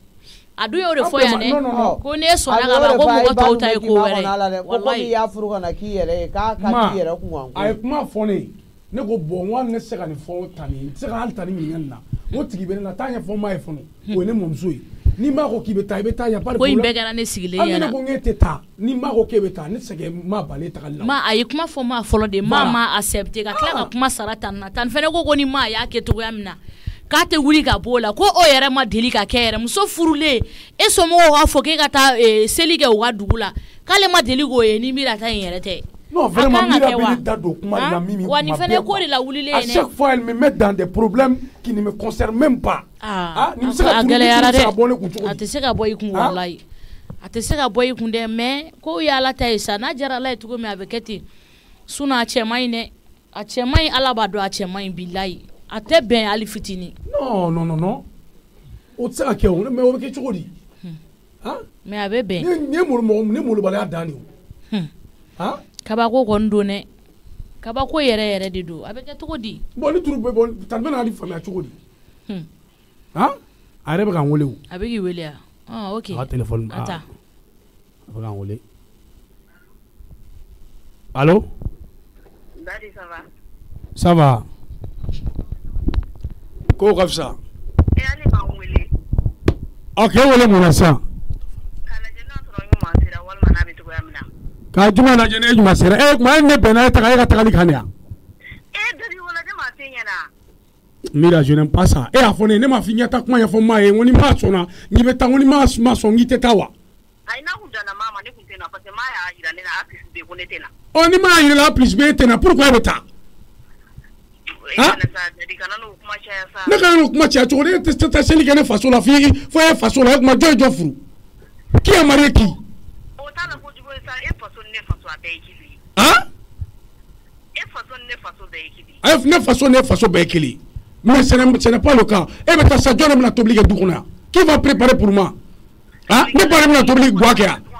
a dun y'o de fɔ yan dɛ ko ne sɔnna ka ban ko mɔgɔ tɔw ta ye ko wɛrɛ wallahi i y'a furu ka na k'i yɛrɛ ye k'a ka k'i yɛrɛ kun kan a ye kuma fɔ ne ye ne ko bon n ko ne se ka nin fɔ Tani n tɛ se ka hali Tani ɲininka nin na o tigi bɛ ne na taa ɲɛfɔ n m'a ye fɔlɔ o ye ne mɔmuso ye ni m'a ko k'i bɛ taa i bɛ taa yan ko in bɛɛ kɛra ne sigilen ɲɛna hali ne ko k'e tɛ taa ni m'a ko k'e bɛ taa ne sɛgɛn ma bali tagali la ma a ye kuma fɔ ma fɔlɔ de ma ma accepté ka tila ka kuma sara Tani na Tani fɛnɛ ko ko ni ma y'a kɛ cogoya min na k'a tɛ wuli ka bɔ o la ko o yɛrɛ ma deli ka kɛ yɛrɛ muso furulen e somɔgɔw b'a fɔ k'e ka taa seli kɛ u ka dugu la k'ale ma deli k'o ye ni Mira ta in yɛrɛ tɛ non vraiment Mira bɛ ne da don kuma de la Mimi wa nin fɛnɛ ko de la wulilen à chaque fois elle me met dans des problèmes qui ne me concernent même pas ah ni bɛ se ka bɔ ne kun cogo a tɛ se ka bɔ i kun walayi a tɛ se ka bɔ i kun dɛ mais ko ye Ala ta ye sa n'a diyara Ala ye cogo min a bɛ kɛ ten sinon a cɛ man ɲi dɛ a cɛ man ɲi Ala b'a dɔn a cɛ man ɲi bilayi a tɛ bɛn hali fitinin non non non non o tɛ se ka kɛ o mais o bɛ kɛ cogo di mais a bɛ bɛn ni ye mɔgɔ ni molobaliya dan de o kabako kɔni don dɛ kabako yɛrɛ yɛrɛ de don a bɛ kɛ cogo di bon ni turu bɛ bɔ Tani bɛna hali faamuya cogo di han a yɛrɛ bɛ k'an wele o a bɛ k'i wele ah ok a ka téléphone a ta a bɛ k'an wele allo Dadi ça va ça va ko ka fisa e ale b'an wele ok e wele mun na sisan k'a lajɛ n'a sɔrɔ ɲuman sera walima n'a bɛ cogoya min na ka juma lajɛ ne juma sera e kuma ne bɛnna e taga e ka tagali kan yan e Dadi wala ne m'a f'i ɲɛna Mira je n'aime pas ça e y'a fɔ ne ne m'a f'i ɲɛ ta kuma ɲɛfɔ maa ye n ko ni maa sɔnna n'i bɛ taa n ko ni maa ma sɔn k'i tɛ taa wa ayi n'a kun danna maa ma ne kun tɛ na parce que maa y'a jira ne na a plus bɛ ko ne tɛ na ɔ ni maa yira la a plus bɛ e tɛ na pourquoi e bɛ taa ne ka n'o kuma caya cogo di e tɛ taa seli kɛ ne faso la fo e faso la e kuma jɔn ye jɔn furu qui a marié qui o t'a la kojugu ye sa e faso ni ne faso a bɛɛ ye kelen ye han e faso ni ne faso bɛɛ ye kelen ye ne faso ni ne faso bɛɛ ye kelen ye mais ce n'est pas le cas e bɛ taa sa jɔn de bɛna tobili kɛ du kɔnɔ yan qui va préparer pour moi han ne ba de bɛna tobili guwa kɛ yan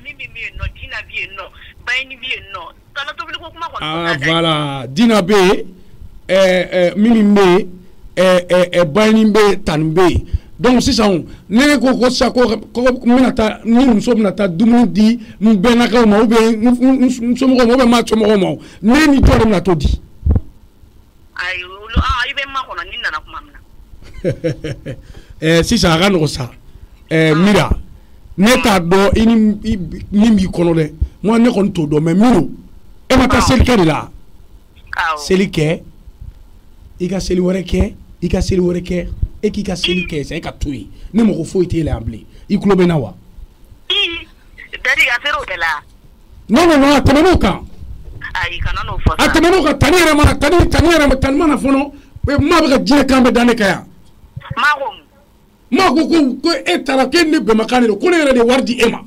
ah voilà Dina bɛ yen Mimi bɛ yen Bayini bɛ yen Tani bɛ yen donc sisan ne ko ko sisan ko n bɛna taa ni muso bɛna taa dumuni di n bɛnnakaw ma ou bien n somɔgɔw ma ou bien n m'a somɔgɔw ma ne ni jɔn de bɛna t'o di ayi i bɛ ma kɔnɔ ni nana kuma min na sisan a ka nɔgɔn sa Mira ne t'a dɔn i ni min b'i kɔnɔ dɛ moi ne kɔni t'o dɔn mais Miro e ma taa seli kɛ de la seli kɛ i ka seli wɛrɛ kɛ i ka seli wɛrɛ kɛ e k'i ka seli kɛ sa e ka to yen ne mɔgɔ foyi t'e la yan bilen i tulo bɛ n na wa Dadi a ser'o de la non non non a tɛmɛn'o kan Ayi kana no fo. Atamano ka tani yɛrɛ mana tani tani yɛrɛ ma tani mana fɔlɔ ma bɛ ka diɲɛ kan bɛ da ne kan yan. Ma ko ma ko ko ko e taara k'e ne bɛnbakan de don ko ne yɛrɛ de wari di e ma.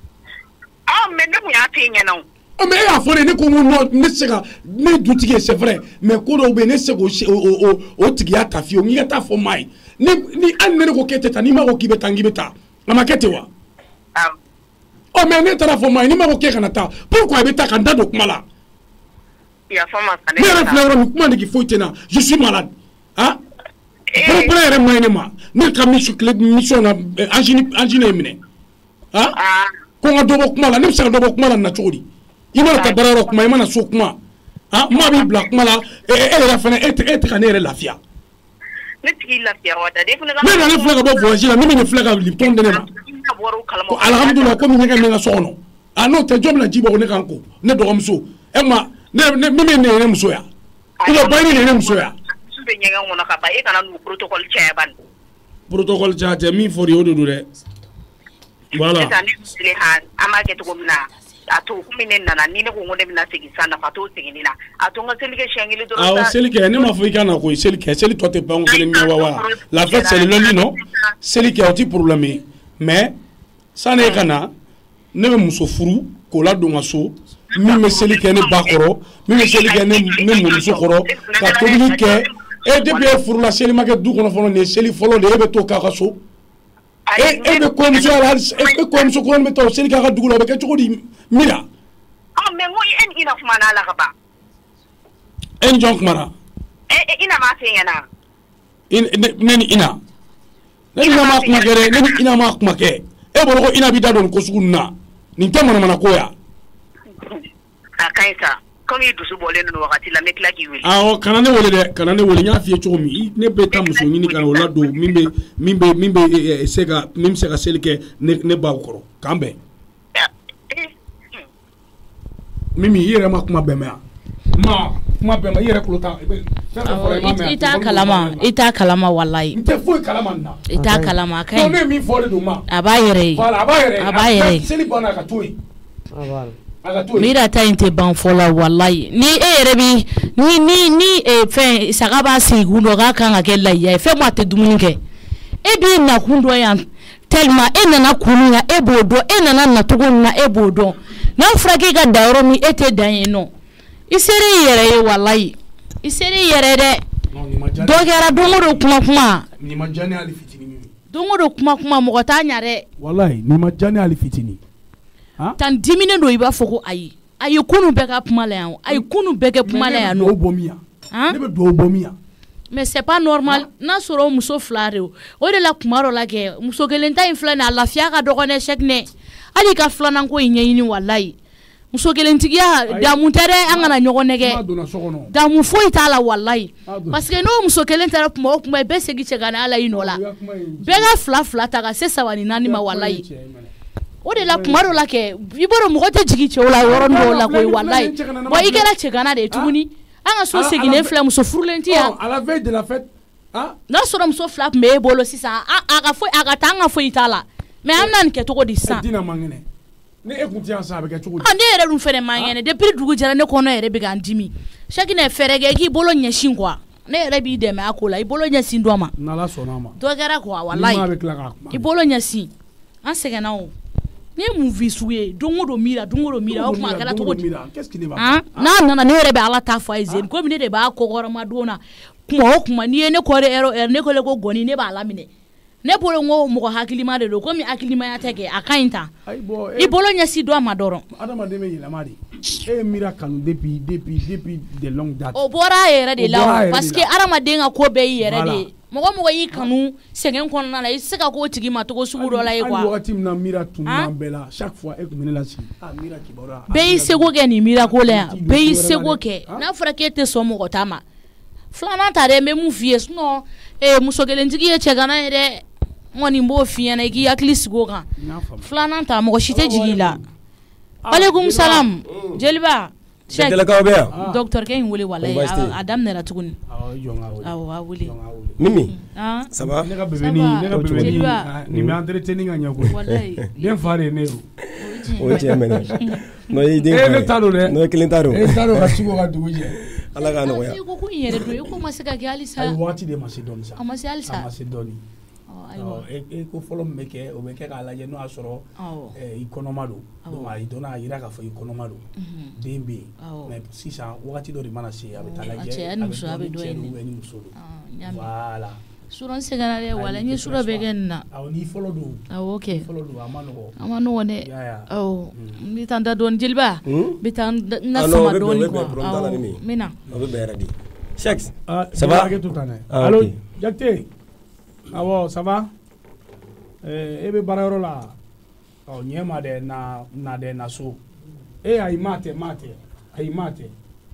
Ah mais ne kun y'a f'i ɲɛna o. Oh mais e y'a fɔ ne ne ko ko ne se ka ne dutigi c'est vrai mais ko dɔw bɛ ne se k'o o o o tigiya ta fiyewu n'i ka taa fɔ maa ye ni ni hali ne ko k'e tɛ taa n'i ma ko k'i bɛ taa k'i bɛ taa a ma kɛ ten wa. Oh mais ne taara fɔ maa ye n'i ma ko k'e kana taa pourquoi i bɛ taa ka n da don kuma la. Ne yɛrɛ filɛ yɔrɔ min kuma nege foyi tɛ n na je suis malade ah. Kɔrɔbɔrɔ yɛrɛ ma ɲi ne ma ne ka mission mission na angine angine ye minɛ ah ko n ka dɔ bɔ kuma la ne bɛ se ka dɔ bɔ kuma la na cogo di i mana taa baara yɔrɔ kuma i mana so kuma ah maa b'i bila kuma la e yɛrɛ fana e tɛ e tɛ ka ne yɛrɛ lafiya. Ne tigi lafiya wa da de fana ka. ne nana filɛ ka bɔ voyage la ne bɛ ne filɛ ka lipton di ne ma. ko alhamdulilah ko min ɲɛgɛn bɛ n ka so kɔnɔ ah n'o tɛ jɔn bɛna ji bɔ ko ne kan ko ne dɔgɔmuso e ma ne ne min bɛ ne ye ne muso ya ou bien ba ye ne ye ne muso ya. Su bɛ ɲɛgɛn kɔnɔ ka ban e kana n'u protocole caya ban. Protocole caya tɛ min fɔra o de don dɛ. Voilà. Sisan ne sile ha an b'a kɛ cogo min na a to komi ne nana ni ne ko ko ne bɛna segin sisan nafa t'o segin na a to n ka seli kɛ siɲɛ kelen dɔrɔn. Awɔ seli kɛ ne m'a fɔ i ka na koyi seli kɛ seli tɔ tɛ ban kelen ɲɛ wa wa la fête c'est le lundi non seli kɛ o ti problème ye mais sani e ka na ne bɛ muso furu k'o ladon n ka so min bɛ seli kɛ ne ba kɔrɔ min bɛ seli kɛ ne ne mɔmuso kɔrɔ ka tobili kɛ e depuis e furula seli ma kɛ du kɔnɔ fɔlɔ nin ye seli fɔlɔ de e bɛ t'o k'a ka so. e e bɛ kɔɲɔmuso yɛrɛ hali e kɔɲɔmuso kɔrɔ bɛ taa o seli k'a ka dugu la o bɛ kɛ cogo di Mira. Ah mais n ko e ni Ina kuma na la ka ban. E ni jɔn kumara. E Ina m'a f'i ɲɛna. Ne ni Ina. Ne ni Ina ma kuma kɛ dɛ ne ni Ina ma kuma kɛ e bolo ko Ina b'i da don nin ko sugu nin na nin tɛ manamana ko ya. A ka ɲi sa comme i dusu bɔlen don wagati la n bɛ tila k'i wele. Awɔ kana ne wele dɛ kana ne wele n y'a f'i ye cogo min ne bɛ taa muso ɲini ka na o ladon min bɛ min bɛ min bɛ se ka min bɛ se ka seli kɛ ne ne baw kɔrɔ k'an bɛn. Mimi i yɛrɛ ma kuma bɛn mɛn yan ma kuma bɛn mɛn i yɛrɛ kulo ta i t'a kalama i t'a kalama walayi. n tɛ foyi kalama nin na. i t'a kalama a ka ɲi. ne ye min fɔ de don ma. a b'a yɛrɛ ye. voilà a b'a yɛrɛ ye a b'a yɛrɛ ye. seli banna a ka to yen. a ka to yen. Mira ta in tɛ ban fɔlɔ walayi ni e yɛrɛ bi ni ni ni fɛn saga b'a sigi kun dɔ k'a kan ka kɛ lahiya ye fɛn min a tɛ dumuni kɛ e b'i na kun dɔ yan tellement e nana kun na e b'o dɔn e nana nacogo min na e b'o dɔn n'a fɔra k'e ka da yɔrɔ min e tɛ dan yen nɔ i sera i yɛrɛ ye walayi i sera i yɛrɛ dɛ dɔ kɛra don o don kuma kuma nin ma diya ne hali fitinin don o don kuma kuma mɔgɔ t'a ɲa dɛ walayi nin ma diya ne hali fitinin tan diminen don i b'a fɔ ko ayi a ye kunu bɛɛ ka kuma la yan a ye kunu bɛɛ kɛ kuma la yan nɔ ne bɛ dugawu bɔ min yan ne bɛ dugawu bɔ min yan mais c'est pas normal n'a sɔrɔ muso fila de o de la kuma dɔ la kɛ muso kelen ta in filɛ nin a lafiya ka dɔgɔ ne sɛkinɛ hali ka filanan ko in ɲɛɲini walayi muso kelentigiya damu tɛ dɛ an kana ɲɔgɔn nɛgɛ damu foyi t'a la walayi parce que n'o muso kelen taara kuma o kuma i bɛ segin cɛ ka na ala i nɔ la bɛɛ ka fila fila ta ka se saba ni naani ma walayi o de la kuma dɔ la kɛ i b'a dɔn mɔgɔ tɛ jigin cɛw la yɔrɔnin dɔw la koyi walayi bon i kɛra cɛgana de ye tuguni an ka so seginnen filɛ muso furulen ti yan n'a sɔrɔ muso fila tun bɛ e bolo sisan a ka fɔ a ka taa an ka foyi t'a la mais an bɛna nin kɛ cogo di sisan ne e kun ti yan sa a bɛ kɛ cogo di ne yɛrɛ dun fɛnɛ man kɛnɛ depuis dugu jɛra ne kɔnɔ yɛrɛ bɛ k'an dimi Chacune fɛrɛ kɛ k'i bolo ɲɛsin quoi ne yɛrɛ b'i dɛmɛ a ko la i bolo ɲɛsin dɔ ma n'Ala sɔnna a ma dɔ kɛra quoi walayi i bolo ɲɛsin an sɛgɛnna o ne ye mun f'i sugu ye don o don Mira don o don Mira o kuma a kɛra cogo di n'a nana ne yɛrɛ bɛ Ala ta fɔ a ye Zeni komi ne de b'a kɔkɔrɔma don na kuma o kuma n'i ye ne kɔrɔ erreur ne ko ko gɔni ne b'a laminɛ ne bolo ngo mɔgɔ hakilima de don komi hakilimaya tɛ kɛ a ka ɲi tan i bolo ɲɛsin dɔ ma dɔrɔn adamaden bɛ yɛlɛma de e ye Mira kanu depuis depuis depuis de longue date o bɔra a yɛrɛ de la parce que adamaden ka ko bɛɛ y'i yɛrɛ de ye mɔgɔ mɔgɔ y'i kanu sɛgɛn kɔnɔna la i tɛ se ka k'o tigi ma togo sugu dɔ la ye quoi hali wagati min na Mira tun b'an bɛɛ la chaque fois e tun bɛ ne lasigi ah Mira kibaruya bɛɛ y'i seko kɛ nin Mira ko la yan bɛɛ y'i seko kɛ n'a fɔra k'e tɛ sɔn mɔgɔ ta ma filanan ta dɛ n bɛ mun f'i ye sinon ee muso kelentigi ye cɛgana ye dɛ n kɔni b'o f'i ɲɛna i k'i hakili sigi o kan filanan ta mɔgɔ si tɛ jigin i la aleykum salam jeliba Jɛgɛlɛkaw bɛ yan docteur kɛ in wele walayi a daminɛra tuguni awɔ a wele Mimi ça va ne ka bébé ni ne ka bébé ni nin bɛ entretenir ka ɲɛ koyi den fa de ye ne ye o o ye tiɲɛ mɛnɛ no yi den e ne ta do de no kelen ta do e ta do ka sugo ka dugu je ala ka no ya ko ko yere do ko ma se ka kɛ halisa ay waati de ma se dɔɔni sa a ma se halisa a ma se dɔɔni ayiwa e ko fɔlɔ min bɛ kɛ o bɛ kɛ k'a lajɛ n'o y'a sɔrɔ i kɔnɔma don donc a donna a yira k'a fɔ i kɔnɔma don den bɛ yen mais sisan wagati dɔ de mana se a bɛ taa lajɛ a bɛ dɔn ni cɛ don ou ni muso don voilà suran sɛgɛnna dɛ wala n ye sura bɛɛ kɛ nin na awɔ ni fɔlɔ don awɔ ok fɔlɔ don a ma nɔgɔ a ma nɔgɔ dɛ awɔ n bɛ taa n da dɔɔni jeliba n bɛ taa n na sama dɔɔni quoi awɔ n bɛ na o bɛ bɛn yɛrɛ de Cheikh ça va hakɛ to tan dɛ allo Jakite awɔ ça va e bɛ baarayɔrɔ la ɔ ɲɛ ma dɛ na na dɛ na so e ayi maa tɛ maa tɛ ayi maa tɛ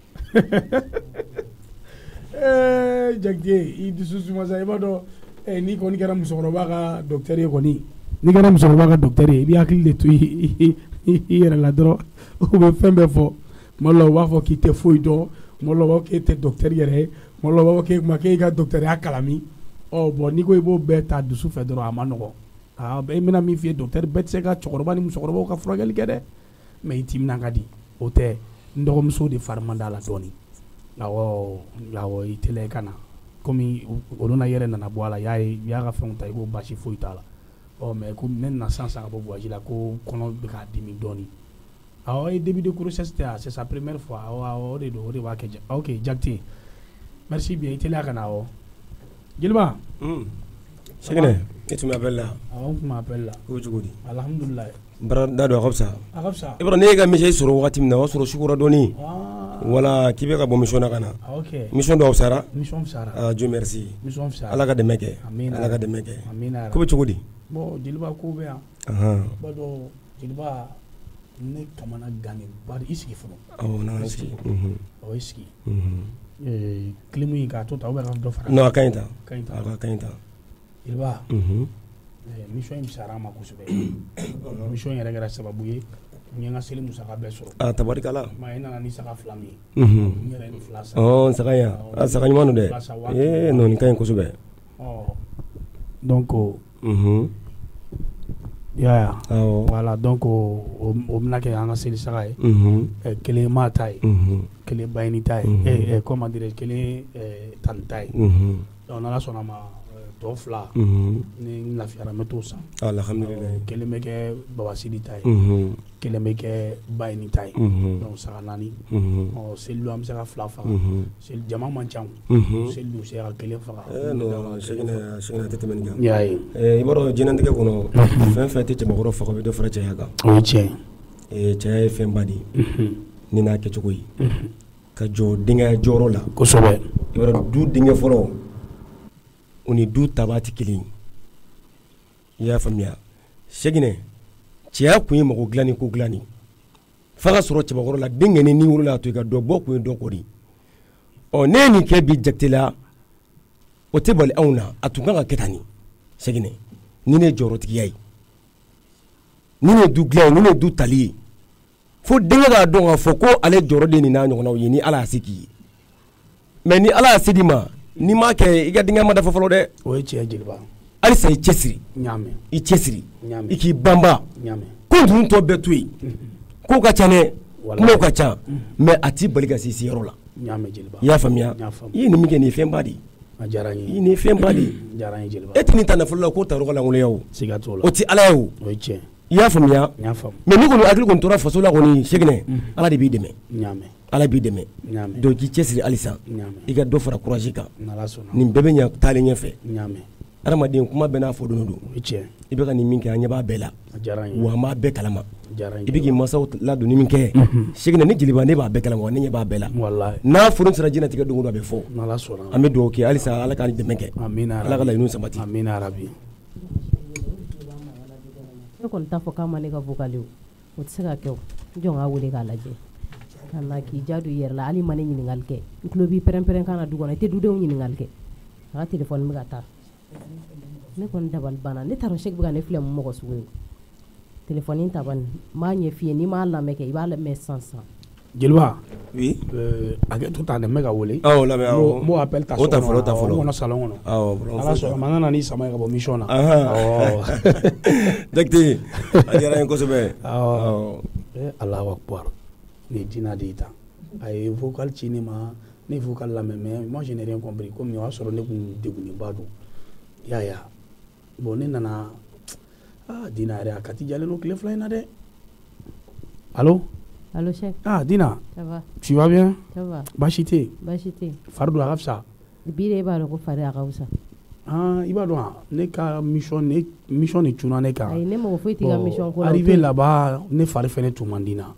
ee Jakite i dusu suma sa i b'a dɔn n'i kɔni kɛra musokɔrɔba ka docteur ye kɔni n'i kɛra musokɔrɔba ka docteur ye i b'i hakili de to i yɛrɛ la dɔrɔn u bɛ fɛn bɛɛ fɔ tuma dɔ la u b'a fɔ k'i tɛ foyi dɔn tuma dɔ la u b'a fɔ k'e tɛ docteur yɛrɛ ye tuma dɔ la u b'a fɔ k'e kuma k'e ka docteurya kalami ɔ bɔn n'i ko i b'o bɛɛ ta dusu fɛ dɔrɔn a ma nɔgɔn aa e bɛna min f'i ye docteur bɛɛ tɛ se ka cɛkɔrɔba ni musokɔrɔbaw ka furakɛli kɛ dɛ mais i timinan ka di o tɛ n dɔgɔmuso de fari man d'a la dɔɔnin awɔ awɔ i teliya i ka na komi olu na yɛrɛ nana bɔ a la y'a ye i y'a ka fɛnw ta i ko baasi foyi t'a la ɔ mais ko ne nana sisan ka bɔ voyage la ko kɔnɔ bɛ k'a dimi dɔɔnin awɔ e début de grossesse tɛ c'est sa première fois awɔ awɔ o de don o de b'a kɛ ok Jakite merci bien i teliya ka na awɔ Jeliba Segene e tun bɛ appel la awɔ n tun bɛ appel la ko cogo di alhamdulillah bara da do a ka fisa a ka fisa e bara ne ye ka message sɔrɔ wagati min na o y'a sɔrɔ sukora dɔɔnin wala k'i bɛ ka bɔ mission na ka na ok mission dɔw fisara mission fisara ah Dieu merci mission fisara ala ka dɛmɛ kɛ amina ala ka dɛmɛ kɛ amina ko bɛ cogo di bon Jeliba ko bɛ yan ahan ba dɔn Jeliba ne kamana gannen bari i sigi fɔlɔ awɔ na sigi awɔ i sigi eh klimu in k'a to ta ou bien ka dɔ fara non a ka ɲi tan ka ɲi tan a ka ɲi tan Jeliba mission in fisara a ma kosɛbɛ mission yɛrɛ kɛra sababu ye n ye n ka seli musaka bɛɛ sɔrɔ ah tabarikala maa i nana ni saga fila min ye n yɛrɛ ni fila sa ɔ saga yan ah saga ɲuman don dɛ eh non nin ka ɲi kosɛbɛ ɔ donc ya awɔ voilà donc o bɛna kɛ an ka seli saga ye kelen maa ta ye kelen bayini ta ye comment dirais kelen tani ta ye donc n'ala sɔnna ma tɔ fila ni n lafiyara n bɛ t'o san alhamdulilayi kelen bɛ kɛ babasidi ta ye kelen bɛ kɛ bayini ta ye donc saga naani ɔ seli don an bɛ se ka fila faga seli jama man ca seli don se ka kelen faga non Segene Segene tɛ tɛmɛ nin kan i y'a ye i b'a dɔn diɲɛlatigɛ kɔnɔ fɛn fɛn tɛ cɛbakɔrɔ faga o bɛ dɔ fara cɛya kan o ye tiɲɛ ye cɛya ye fɛnba de ye ni n'a kɛcogo ye ka jɔ denkɛ jɔyɔrɔ la kosɛbɛ i b'a dɔn du denkɛ fɔlɔ o ni du taba tɛ kelen i y'a faamuya Segene cɛya kun ye mɔgɔ dilanni ko dilanni f'a ka sɔrɔ cɛbakɔrɔ la den kɛnɛ ni wolola to i ka dɔ bɔ kun ye dɔ kɔ de ɔ ne ye nin kɛ bi Jakite la o tɛ bali anw na a tun kan ka kɛ tan ni Segene ni ne jɔyɔrɔtigiya ye ni ne du dilan ye ni ne du tali ye fo denkɛ k'a dɔn k'a fɔ ko ale jɔyɔrɔ de nin n'a ɲɔgɔnnaw ye ni ala y'a se k'i ye mais ni ala y'a se di ma n'i m'a kɛ i ka denkɛ ma dafa fɔlɔ dɛ o ye tiɲɛ Jeliba halisa i cɛsiri ɲaamɛ i cɛsiri ɲaamɛ i k'i banba ɲaamɛ ko ninnu tɔ bɛɛ to yen ko ka ca dɛ kumaw ka ca mais a t'i bali ka se seyɔrɔ la ɲaamɛ Jeliba i y'a faamuya i ye nin min kɛ nin ye fɛnba de ye a diyara n ye i nin ye fɛnba de ye diyara n ye Jeliba e tɛ nin ta nafolo la k'o ta yɔrɔ ka langoloya o siga t'o la o tɛ ala ye o o ye tiɲɛ i y'a faamuya n y'a faamu mais ni kɔni hakili kɔni tora faso la kɔni Segene ala de b'i dɛmɛ ɲaamɛ ala b'i dɛmɛ ɲaamɛ donc k'i cɛsiri halisa ɲaamɛ i ka dɔ fara courage kan n'ala sɔnna nin bɛɛ bɛ ɲɛ taalen ɲɛfɛ ɲaamɛ adamaden kuma bɛɛ n'a fɔ don o don o ye tiɲɛ i bɛ ka nin min kɛ an ɲɛ b'a bɛɛ la a diyara n ye wa an b'a bɛɛ kalama a diyara n ye i bɛ k'i mansaw ladonni min kɛ Segene ni Jeliba ne b'a bɛɛ kalama wa ne ɲɛ b'a bɛɛ la walahi n'a furu sera diɲɛlatigɛ don o don a bɛ fɔ n'ala sɔnna an bɛ dugawu kɛ halisa ala k'an dɛmɛ kɛ amina ala ka laɲiniw sabati amina yarabi ne kɔni t'a fɔ k'a ma ne ka vocal o o tɛ se ka kɛ o jɔn k'a wele k'a lajɛ ka na k'i jaabi i yɛrɛ la hali ma ne ɲininkali kɛ n tulo b'i pɛrɛn-pɛrɛn kan na du kɔnɔ i tɛ dudenw ɲininkali kɛ a ka téléphone bɛ ka taa ne kɔni dabali banna ne t'a dɔn Cheikh bɛ ka ne filɛ mun mɔgɔ sugu ye téléphone ta bani n b'a ɲɛ f'i ye n'i m'a lamɛn kɛ i b'a lamɛn sisan sisan Jeliba oui hakɛ to tan dɛ n bɛ ka wele awɔ lamɛn awɔ n b'o appel ta o ta fɔlɔ o ta fɔlɔ n kɔnɔ salon kɔnɔ awɔ ala sɔnna ma n nana ni sama ye ka bɔ mission na Jakite a diyara n ye kosɛbɛ awɔ Eh, Allahu Akbar. Les dîners d'État. Aïe, vocal cinéma, ne vocal la même. Moi, je n'ai rien compris. Comme il y a sur le Dégounibado. Ya, ya. Bon, nana. Ah, Dina, il y a Kati Jaleno qui est flying. Allô? Allô, chef. Ah, Dina. Ça va? Tu vas bien? Ça va. Bachité. Bachité. Fardou Arabsa. Bire ba ko fare Arabsa. Ah, il va doit. Ne ka mission ne mission ne tuna ne ka. Ay ne mo fo itiga mission ko. Arrivé là-bas, ne fare fene tout mandina.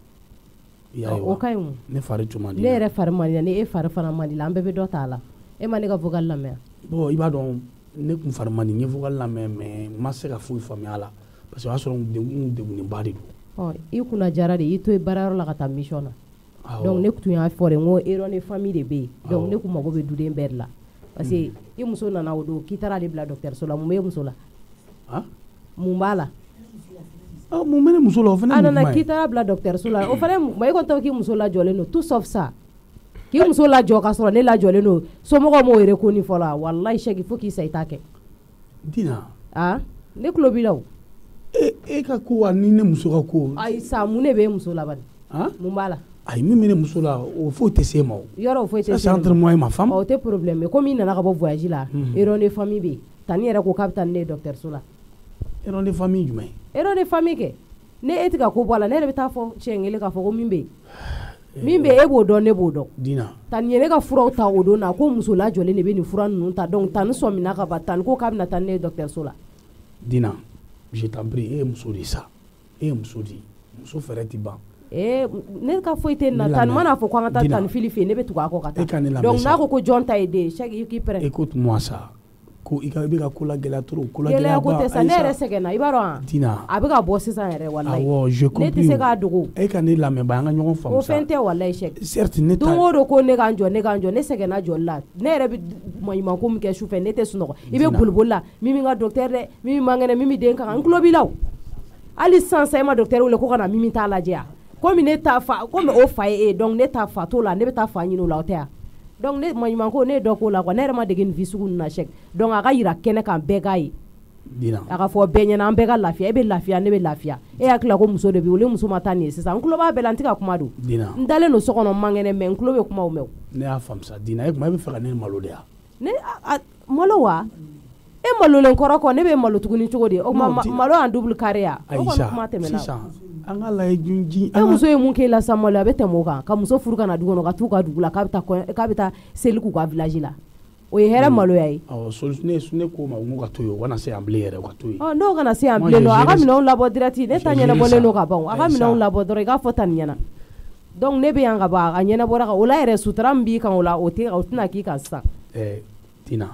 Ya o kay mu. Ne fare tout mandina. Ne re fare mandina ne e fare fana mandila ambe be do tala. E ma ne ka vocal la mer. Bon, il va donc ne kun fare mandina vocal la mer mais ma se ka fo famia la parce que a so de de ni bari do. Oh, i kuna jara de i to e bararo la ka ta mission na. Donc ne kutu ya fore ngo ero ne famille de be. Donc ne kuma go be duden ber la. Parce que i muso nana o do kitara de bla docteur so la mu me muso la. Ah? Mu bala. Ah, mu mene muso la o fana. Ana na kitara bla docteur so la. O fana mu mai ko to ki muso la jole no tout sauf ça. Ki muso la jo ka so ne la jole no. So mo ko mo ere ko ni fola. Wallahi shegi fo ki sa itake. Dina. Ah? Ne klobi law. E e ka ko ani ne muso ka ko. Ay sa mu ne be muso la ban. Ah? Mu bala. Ay mi mene muso la o fo te se ma. Yoro fo te se. Ça c'est entre moi et ma femme. O te problème comme il nana ka bo voyage la. Ero ne famille be. Tani era ko capitaine ne docteur Sola. Ero ne famille jumɛn? Ero ne famille ke. Ne etika ko bala ne be ta fo chengele ka fo ko mimbe. Mimbe e bo don ne bo do. Dina. Tani yele ka fura ta o do na ko muso la jole ne be ni fura nun ta donc tan so mina ka batan ko kabna tan ne docteur Sola. Dina. Je t'en prie, e muso di sa. E muso di. Muso fere ti ban. Eh, ne ka foite na tan mana fo ko ngata tan filifi ne be tu ko kata. Donc na ko ko jonta ide chaque qui prend. Écoute-moi ça. Ko ika be ka kula gela trop, kula gela ba. Ko te sa ne resege na ibaro an. Dina. Abi ka bo sisan yere wallahi. Awo, je comprends. Ne ti se ka dugu. E ka ne la me ba nga ñogon fam sa. O fente wallahi chek. Certes ne ta. Dongo do ko ne ka njo ne ka njo ne sege na jolla. Ne yere bi moyima ko mi ke choufe ne te suno. Ibe bulbulla, mimi nga docteur de, mimi mangene mimi den ka an klobi law. Ali sansa ma docteur wala ko kana mimi ta la jea. Comme ne ta fa comme o fa e donc ne ta fa to la ne be ta fa nyino la o te donc ne moyima ko ne do ko la ko ne ma de gen visugu na chek donc aga yira kene kan bega yi dina aga fo benye na bega lafia e be lafia ne be lafia e akla ko muso de bi wole muso mata ni sisa nkulo ba belantika kuma do dina ndale no sokono mangene me nkulo be kuma o mew ne a fam sa dina e kuma be fa ne malo de ya ne malo wa e malo len koroko ne be malo tuguni chogodi o malo en double carré ya o ko kuma temena an ka la junji e muso ye mun ke la samalo a be temo kan ka muso furu kana dugono ka tu ka dugula ka bita ka bita seli ku ka village la o ye hera malo yayi aw solution ne ne ko ma ngo ka to yo wana se amble yere ka to yo oh no kana se amble no aga mina on labo dirati ne ta nyana bole no ka bon aga mina on labo dore ka fota nyana donc ne be yanga ba a nyana bora ka ola yere sutra mbi kan ola o te o tna ki kan sa eh dina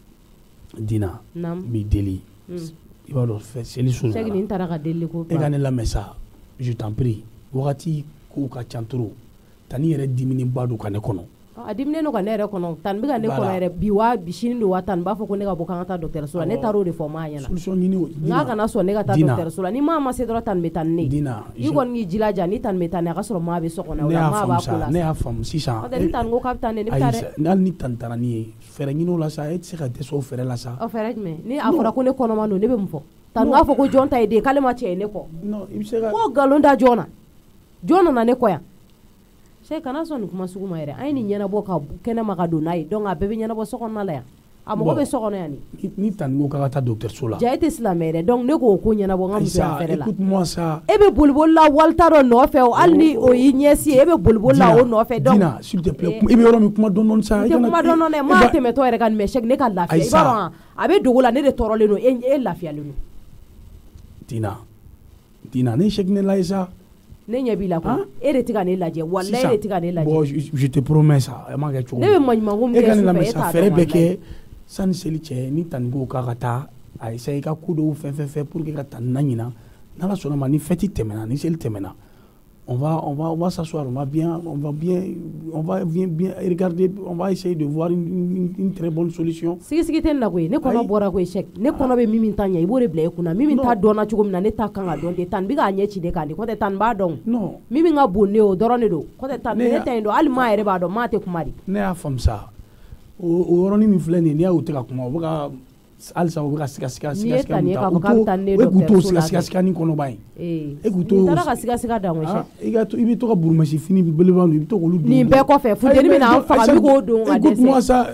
dina nam mi deli i b'a dɔn fɛ seli sun nana ni taara ka deli ko e ka ne lamɛn sa je t'en prie wagati kow ka ca trop tani yɛrɛ diminiba don ka ne kɔnɔ a diminen no ka ne yɛrɛ kɔnɔ tan bɛ ka ne kɔnɔ yɛrɛ bi wa bi sini don wa tan b'a fɔ ko ne ka bɔ k'an ka taa dɔgɔtɔrɔso la ne taara o de fɔ maa ɲɛna solution ɲini n'a kana sɔn ne ka taa dɔgɔtɔrɔso la ni maa ma se dɔrɔn tan bɛ tan ne dina i kɔni k'i jilaja ni tan bɛ tan ne a ka sɔrɔ maa bɛ so kɔnɔ o la maa b'a ko la ne y'a faamu sisan o tɛ ni tan ko k'a bɛ taa ne ne bɛ taa dɛ hali ni tan taara ni ye fɛɛrɛ ɲini o la sa e tɛ se ka dɛsɛ o fɛɛrɛ la sa o fɛɛrɛ jumɛn ni a fɔra ko ne kɔnɔma don ne bɛ mun fɔ tan k'a fɔ ko jɔn ta ye den k'ale ma cɛ ye ne kɔ ko nkalon da jɔn na jɔn nana ne kɔ yan cɛ kana sɔn nin kuma sugu ma yɛrɛ an ye nin ɲɛnabɔ ka kɛnɛma ka don n'a ye donc a bɛɛ bɛ ɲɛnabɔ so kɔnɔna la yan a mɔgɔ bɛ so kɔnɔ yan ni ni tan ko k'a ka taa dɔgɔtɔrɔso la ja e tɛ silamɛ yɛrɛ donc ne k'o ko ɲɛnabɔ n ka muso fɛrɛ la écoute-moi ça e bɛ boliboli la walita dɔ nɔfɛ o hali ni o y'i ɲɛsi ye e bɛ boliboli la o nɔfɛ donc Dina s'il te plaît i bɛ yɔrɔ min kuma dɔɔni sa i tɛ kuma dɔɔni dɛ maa tɛmɛtɔ yɛrɛ ka nin mɛ ne ka lafiya i b'a dɔn a bɛ dogo la ne de tɔɔrɔlen don e lafiyalen don Dina Dina ne chèque ne la ye sa ne ɲɛ b'i la ko e de tɛ ka ne lajɛ walayi e de tɛ ka ne lajɛ bon je te promets ça e ma kɛ cogo ne bɛ maɲumanko min kɛ sufɛ e t'a fɛɛrɛ dɔn bɛɛ kɛ sani seli cɛ ni tani ko k'a ka taa a essaye i ka ko dɔw fɛn fɛn fɛn pour que ka tani na ɲina n'ala sɔnna ma ni fête tɛmɛna ni seli tɛmɛna on va on va on va s'asseoir on va bien on va bien on va bien bien regarder on va essayer de voir une, une, une très bonne solution sigi sigi tɛ na koyi ne kɔnɔ bɔra koyi chèque ne kɔnɔ bɛ min min ta ɲɛ i b'o de bila i kunna min min ta dɔnna cogo min na ne ta kan ka dɔn ten tan bɛ k'a ɲɛ ci ne kan de kɔtɛ tan b'a dɔn non min min ka bon ne o dɔrɔn de don kɔtɛ tan ne ta yen don hali maa yɛrɛ b'a dɔn maa tɛ kuma de ne y'a faamu sa o o yɔrɔnin min filɛ nin ye n'i y'a y'u tɛ ka kuma o bɛ ka alisa o bɛ ka siga siga siga siga min ta o k'u to siga siga siga ni kɔnɔ ba ye e k'u to taara ka siga siga dan o sɛ i ka i bɛ to ka burumasi fini belebeleba ninnu i bɛ to k'olu dun nin bɛɛ kɔfɛ funteni bɛ na an faga mi k'o don ka dɛsɛ écoute moi ça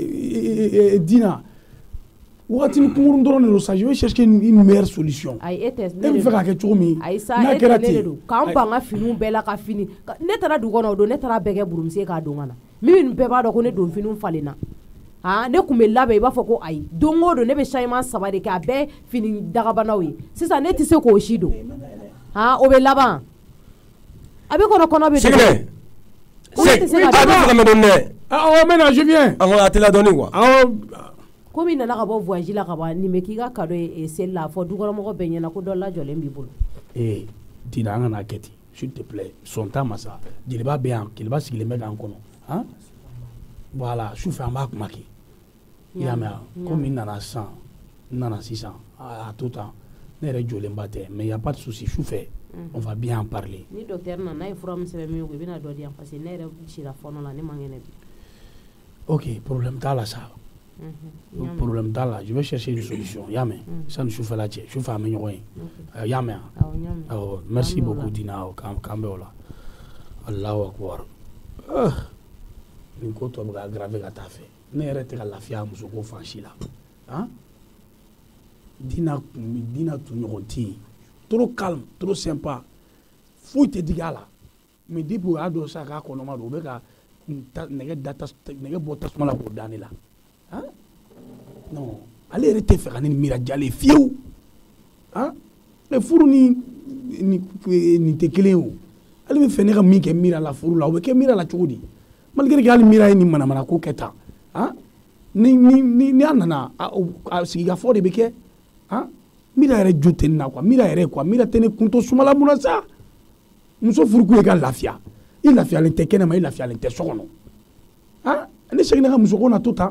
Dina wagati ni kunkurun dɔrɔn de don sa je vais chercher une meilleure solution ayi e tɛ e bɛ fɛ k'a kɛ cogo min ayi sa e tɛ ne de don k'an ban ka finiw bɛɛ la ka fini ne taara dugu kɔnɔ o don ne taara bɛɛ kɛ burumusi ye k'a don ka na min bɛɛ b'a dɔn ko ne don finiw falenna ah ne kun bɛ labɛn i b'a fɔ ko ayi don o don ne bɛ changement saba de kɛ a bɛɛ fini dagabanaw ye sisan ne tɛ se k'o si don ah o bɛ laban a bɛ kɔnɔ kɔnɔ bɛ Sigile Sigile a bɛ fɛ ka mɛ don dɛ awɔ maintenant je viens awɔ a tɛ ladɔnni quoi awɔ komi i nana ka bɔ voyage la ka ban nin bɛ k'i ka cadeau ye seli la a fɔ dukɔnɔmɔgɔ bɛɛ ɲɛna ko dɔ lajɔlen b'i bolo ee Dina an kana kɛ ten s'il te plaît sɔn ta ma sa jeliba bɛ yan jeliba sigilen bɛ k'an kɔnɔ han voilà sufɛ an b'a kuma kɛ i y'a mɛn komi n nana sisan n nana sisan a to tan ne yɛrɛ jɔlenba tɛ mais y a pas de souci sufɛ on va bien en parler ni docteur nana n'a ye fura min sɛbɛn min ye i bɛna dɔ di yan parce que ne yɛrɛ sira fɔɔnɔ la ne man kɛnɛ bi ok problème t'a la sa problème t'a la je vais chercher une solution y'a mɛn sani sufɛla cɛ sufɛ an bɛ ɲɔgɔn ye y'a mɛn awɔ merci beaucoup Dina k'an bɛ o la Allahu akbar nin ko tɔ bɛ ka aggraver ka taa fɛ ne yɛrɛ tɛ ka lafiya muso ko fan si la han Dina Dina tun ɲɔgɔn tɛ yen trop calme trop sympa foyi tɛ digi a la mais depuis o y'a dɔn sa k'a kɔnɔma don o bɛ ka nɛgɛ da nɛgɛ bɔ tasuma la k'o da ne la han non ale yɛrɛ tɛ fɛ ka ne ni Mira jalen fiyewu han mais furu ni nin tɛ kelen ye o ale bɛ fɛ ne ka min kɛ Mira la furu la o bɛ kɛ Mira la cogo di malgré que hali Mira ye nin manamana ko kɛ tan han ni ni ni ni a nana a sigikafɔ de bɛ kɛ han Mira yɛrɛ jo tɛ nin na quoi Mira yɛrɛ quoi Mira tɛ ne kun to sumala mun na sa muso furukun ye ka lafiya i lafiyalen tɛ kɛnɛma i lafiyalen tɛ so kɔnɔ han ne seginna ka muso ko na to tan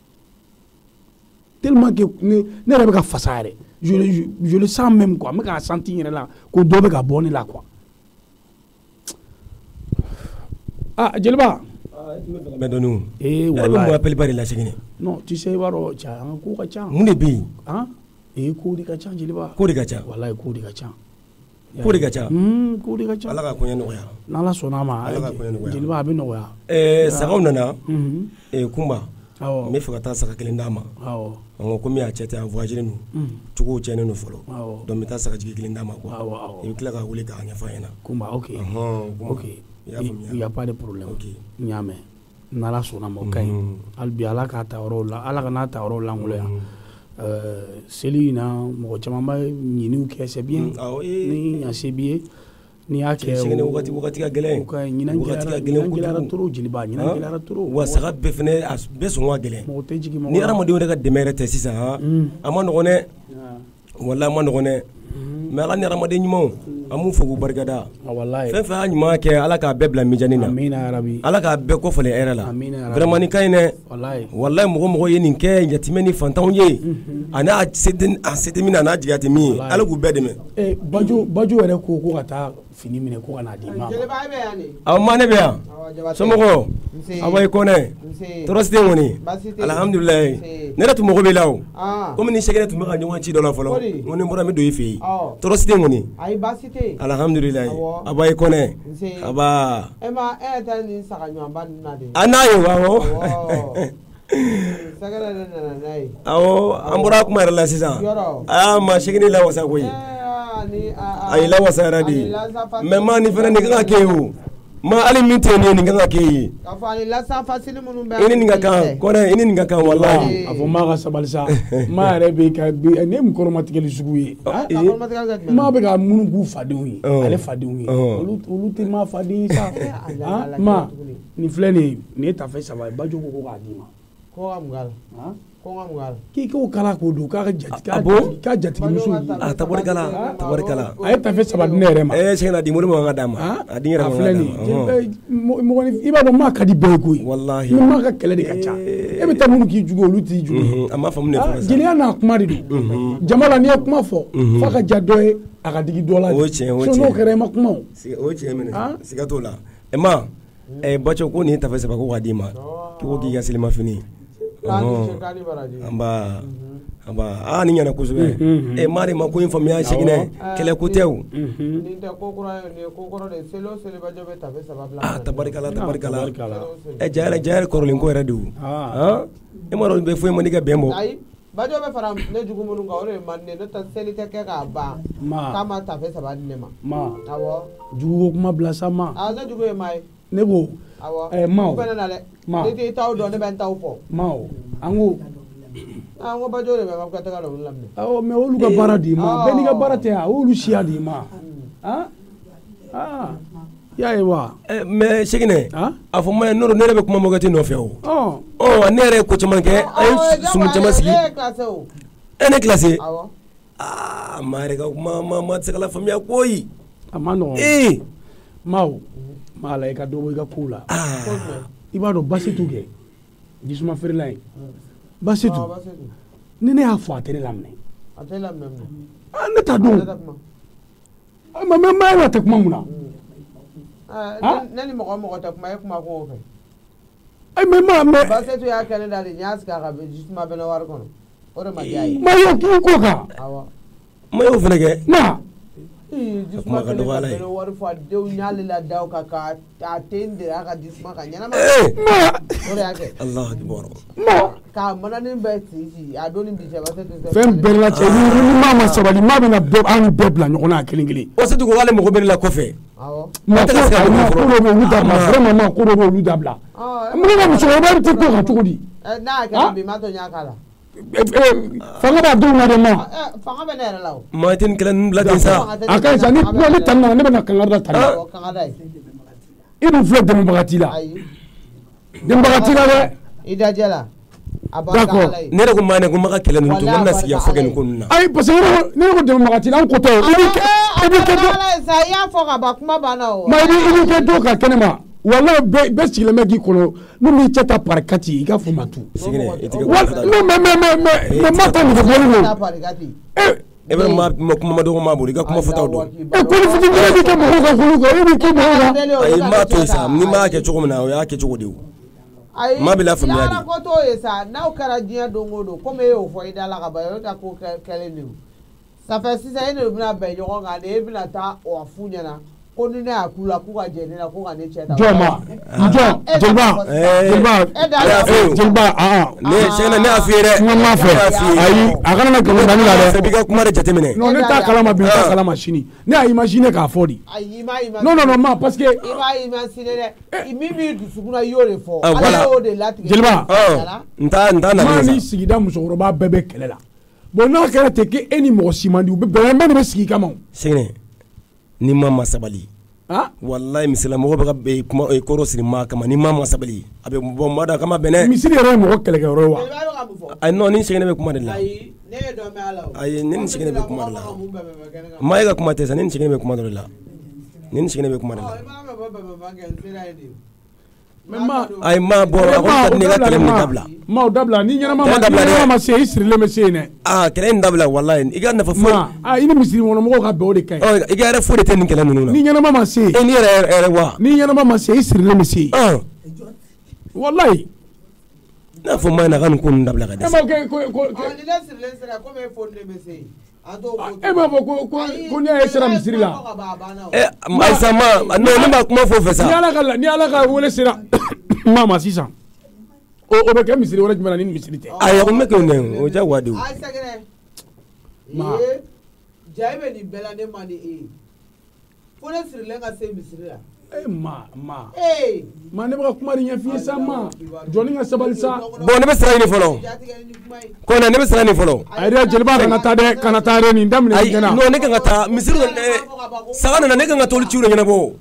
tellement que ne ne yɛrɛ bɛ ka fasa yɛrɛ je le je le sens même quoi n bɛ k'a sentir n yɛrɛ la ko dɔ bɛ ka bɔ ne la quoi ah jeliba mɛ dɔnni ee walayi e bɛ mɔgɔ appel ba de la Sigine non tu sais i b'a dɔn cɛ an ka ko ka ca mun de bɛ yen han ee ko de ka ca jeliba ko de ka ca walayi ko de ka ca ko de ka ca ko de ka ca ala ka koɲɛ nɔgɔya n'ala sɔnna a ma jeliba a bɛ nɔgɔya ɛɛ sagaw nana ee kunba awɔ n bɛ fɛ ka taa saga kelen d'a ma awɔ ɔ komi a cɛ tɛ an voyagelen don cogow cɛnnen don fɔlɔ awɔ donc n bɛ taa sagajigi kelen d'a ma quoi awɔ awɔ i bɛ tila k'a wele k'a ɲɛfɔ a ɲɛna kunba ok ok il y a pas de problème n y'a mɛn n'ala sɔnna ma o ka ɲi hali bi ala k'a ta yɔrɔw la ala kana ta yɔrɔw langoloya seli in na mɔgɔ caman bɛ ɲiniw kɛ c'est bien ni ɲa se b'i ye n'i y'a kɛ wagati ka gɛlɛn ɲinan gɛlɛyara trop jeliba ɲinan gɛlɛyara trop wa saga bɛɛ fɛnɛ a bɛɛ sɔngɔ ka gɛlɛn mɔgɔ tɛ jigin mɔgɔ ni hadamadenw yɛrɛ ka dɛmɛ yɛrɛ tɛ sisan a ma nɔgɔn dɛ walahi a ma nɔgɔn dɛ mais ala ni hadamaden ɲumanw an b'u fo k'u barikada fɛn fɛn y'a ɲuman kɛ ala k'a bɛɛ bila mijanin na ala k'a bɛɛ kɔfalen hɛrɛ la vraiment nin ka ɲi dɛ walahi mɔgɔ mɔgɔ ye nin kɛ yatimɛ ni fantanw ye a n'a se tɛ min na a n'a jigiya tɛ min ye ala k'u bɛɛ dɛmɛ bajo bajo yɛrɛ ko ko ka taa fini minɛ ko ka n'a di ma awɔ ma ne bɛ yan somɔgɔw awa i kɔnɛ tɔɔrɔ si tɛ n kɔni alhamdulilayi ne yɛrɛ tun mago b'i la o komi ni sɛgɛnɛ tun bɛ ka ɲɔgɔn ci dɔ la fɔlɔ n ko ni n bɔra n bɛ don i fɛ yen tɔɔrɔ si tɛ n kɔni alhamdulilayi awa i kɔnɛ aba a n'a ye awɔ awɔ an bɔra kuma yɛrɛ la sisan a y'a ma sɛgɛnɛ lawasa koyi a y'i lawasa yɛrɛ de mɛ maa nin fana nin kan ka kɛ o ma hali min tɛ nin ye nin kan ka kɛ ye i ni nin ka kan kɔrɛ i ni nin ka kan walahi a fɔ maa ka sabali sa maa yɛrɛ bɛ ka ne ye kɔrɔmatigɛli sugu ye maa bɛ ka minnu k'u fadenw ye ale fadenw ye olu tɛ maa faden ye sa maa nin filɛ nin ye nin ye tafe saba ye bajo ko ko k'a d'i ma k'i k'o kala k'o don k'a ka jati k'a jatigimuso ye a tabarikala tabarikala a ye tafe saba di ne yɛrɛ ma ee sɛgɛn na di mori ma ka d'a ma a di n yɛrɛ ma ka d'a ma i b'a dɔn maa ka di bɛɛ ye koyi walahi maa ka kɛlɛ de ka ca e bɛ taa minnu k'i jugu olu t'i jugu a m'a faamu ne fana jeliya n'a kuma de don jama la n'i ye kuma fɔ f'a ka ja dɔ ye a ka digi dɔ la o ye tiɲɛ o ye tiɲɛ n'o kɛra i ma kuma o o ye tiɲɛ minɛ siga t'o la ɛ ma ɛ bacɔ ko nin ye tafe saba ko k'a d'i ma k'i ko k'i ka selimafini an b'a aa ni ɲana kosɛbɛ e mari ma ko in faamuya seginɛ kɛlɛ ko tɛ o nin tɛ ko kura ye nin ye ko kɔrɔ de seli o seli bajɔ bɛ tafe saba bila ah tabarikala tabarikala ɛ jayɛrɛ jayɛrɛ kɔrɔlen ko yɛrɛ de o han e ma dɔn bɛ foyi man di ka bɛn bɔ ayi bajɔ bɛ fara ne jugu minnu kan o de ye man di ne tɛ seli tɛ kɛ k'a ban k'a ma tafe saba di ne ma ma awɔ jugu ko kuma bila sa ma a ne jugu ye ma ye ne ko awɔ ɛ ma o fɛnɛ na dɛ ma ne t'i taw dɔn ne bɛ n taw fɔ ma o an ko ah n ko bajɔ de bɛ ka ka taga dɔn lamɛn awɔ mɛ olu ka baara di ma bɛɛ n'i ka baara tɛ a olu siya di ma han ah y'a ye wa mɛ seginɛ a fɔ ma n'o ne yɛrɛ bɛ kuma mɔgɔ tɛ nɔfɛ o ɔ ne yɛrɛ ye ko caman kɛ a ye sumu caman sigi e ne kilase aa maa yɛrɛ ka kuma ma ma tɛ se ka la faamuya koyi a ma nɔgɔn ee ma o ma la i ka dɔ bɔ i ka kow la i b'a dɔn basi t'u kɛ jisuma feerela ye basi t'u ni ne y'a fɔ a tɛ ne laminɛ a tɛ laminɛ ne t'a dɔn mɛ mɛ maa yɛrɛ tɛ kuma mun na ne ni mɔgɔ mɔgɔ tɛ kuma ye kuma ko fɛ ai mɛ ma mɛ Basetu y'a kɛlɛ da de n y'a sigi a ka jisuma bɛnɛ wari kɔnɔ o de ma diya ye ma y'o k'u ko kan awɔ ma y'o fɛnɛ kɛ na jisuma bɛnɛ ka bɛnɛ wari fɔ a denw y'ale la da o kan ka a ten de a ka jisuma kan ɲɛnama o de y'a kɛ Alahu akibar ka mananin bɛɛ ci ci a don ni bi cɛ Basetu fɛn bɛɛ la cɛ ni maa ma sabali maa bɛna bɛɛ an bɛɛ bila ɲɔgɔn na a kelen kelen Basetu ko k'ale mago bɛ ne la kɔfɛ ma ko ko dɔ bɛ olu dabila vraiment ma ko dɔ bɛ olu dabila mun ka musokɔrɔba bɛ ti ko kan cogo di n'a kɛra bi ma to ɲa k'a la fanga b'a denw na de ma fanga bɛ ne yɛrɛ la o maa tɛ nin kɛlɛ ninnu bila ten sa a ka ɲi sa ni ne tani na ne bɛna kangari da tani i dun filɛ dɛmɛbaga t'i la dɛmɛbaga t'i la dɛ i dajɛ la d'accord ne yɛrɛ ko maa ne ko ma ka kɛlɛ ninnu to n bɛna sigi a fɔ kɛ nin ko ninnu na ayi parce que ne ko dɛmɛbaga t'i la an ko tɛ i b'i kɛ i b'i kɛ dɔ i y'a fɔ ka ban kuma banna o ma i b'i kɛ dɔ ka kɛnɛ ma wala bɛɛ sigilen bɛ k'i kɔnɔ n'u m'i cɛ ta pari kati i ka fɔ ma tu Siginɛ i tɛ kɛ non mais mais mais mais ma ta nin fɔ bɔli ko e bɛ ma kuma ma dɔgɔ ma bolo i ka kuma fɔtaw don e ko ni fitini wɛrɛ bɛ kɛ mɔgɔw ka kulu kɔ e b'i kɛ mɔgɔw kan ayi maa to yen sa ni maa kɛ cogo min na o y'a kɛ cogo de o maa bɛ lafaamuya de yàrá ko t'o ye sa n'aw kɛra diɲɛ don o don komi e y'o fɔ i da la ka ban o ka ko kɛlen de o safɛ sisan e de bɛna bɛn ɲɔgɔn kan de e bɛna taa o fu ɲɛna ko ni ne y'a k'u la k'u ka jɛ ne la ko ka ne cɛ ta jɔn ma jɔn jeliba jeliba jeliba ne sɛgɛnɛ ne y'a f'i ye dɛ n ka m'a fɛ ayi a kana na nkalon da ne la dɛ bɛɛ b'i ka kuma de jateminɛ non ne t'a kalama bi n t'a kalama sini ne y'a imaginer k'a fɔ de non non non ma parce que i b'a imaginer dɛ min b'i dusukun na i y'o de fɔ ala y'o de latigɛ jeliba n t'a n t'a maa ni sigida musokɔrɔba bɛɛ bɛ kɛlɛ la bon n'a kɛra ten k'e ni mɔgɔ si man di u bɛ bɛn bɛɛ de bɛ sigi i kama o sɛgɛnɛ ni maa ma sabali wallahi misilamɔgɔ bɛ ka kuma kɔrɔ siri maa kama ni maa ma sabali a bɛ bɔ maa da kama bɛnɛ misiri yɛrɛ ye mɔgɔ kɛlɛkɛyɔrɔ ye wa ayi non ni sɛgɛnɛ bɛ kuma de la ayi ne ye dɔ mɛn a la o ayi ne ni sɛgɛnɛ bɛ kuma de la maa ye ka kuma tɛ sa ne ni sɛgɛnɛ bɛ kuma de la ne ni sɛgɛnɛ bɛ kuma de la ayi maa bɔ a ko ka di ne ka kɛlɛ min dabila maa dabila ni ɲɛnama ma ɲɛnama ma se i sirilen bɛ se yen dɛ aa kɛlɛ in dabila wallahi i ka nafa foyi aa i ni misiri kɔnɔ mɔgɔw ka bɛn o de ka ɲi i ka yɛrɛ foyi de tɛ nin kɛlɛ ninnu na ni ɲɛnama ma se e ni yɛrɛ yɛrɛ wa ni ɲɛnama ma se i sirilen bɛ se yen wallahi n'a fɔ maa in na ka nin ko ninnu dabila ka dɛsɛ e m'a kɛ ko ko ni ne sirilen sera komi e fɔ ne bɛ se yen e m'a fɔ ko ko ko ne ye sera misiri la ɛ ayisa ma non ne ma kuma fɔ o fɛ sa ni ala ka ni ala ka wele sera maa ma sisan o o bɛ kɛ misiri wɛrɛ jumɛn na ni misiri tɛ ayi o mɛ kɛ o nɛ o ja wa de o ayi sɛgɛrɛ ee ja e bɛ nin bɛɛ la ne man di e ye fo ne sirilen ka se misiri la e ma ma ee ma ne bɛ ka kuma ni ɲɛf'i ye sa ma jɔnni ka sabali sa bon ne bɛ siran nin fɔlɔ ko na ne bɛ siran nin fɔlɔ ayi dɛ jeliba kana taa dɛ kana taa dɛ nin daminɛ ayi non ne kan ka taa misiri saga nana ne kan ka toli ciw de ɲɛnabɔ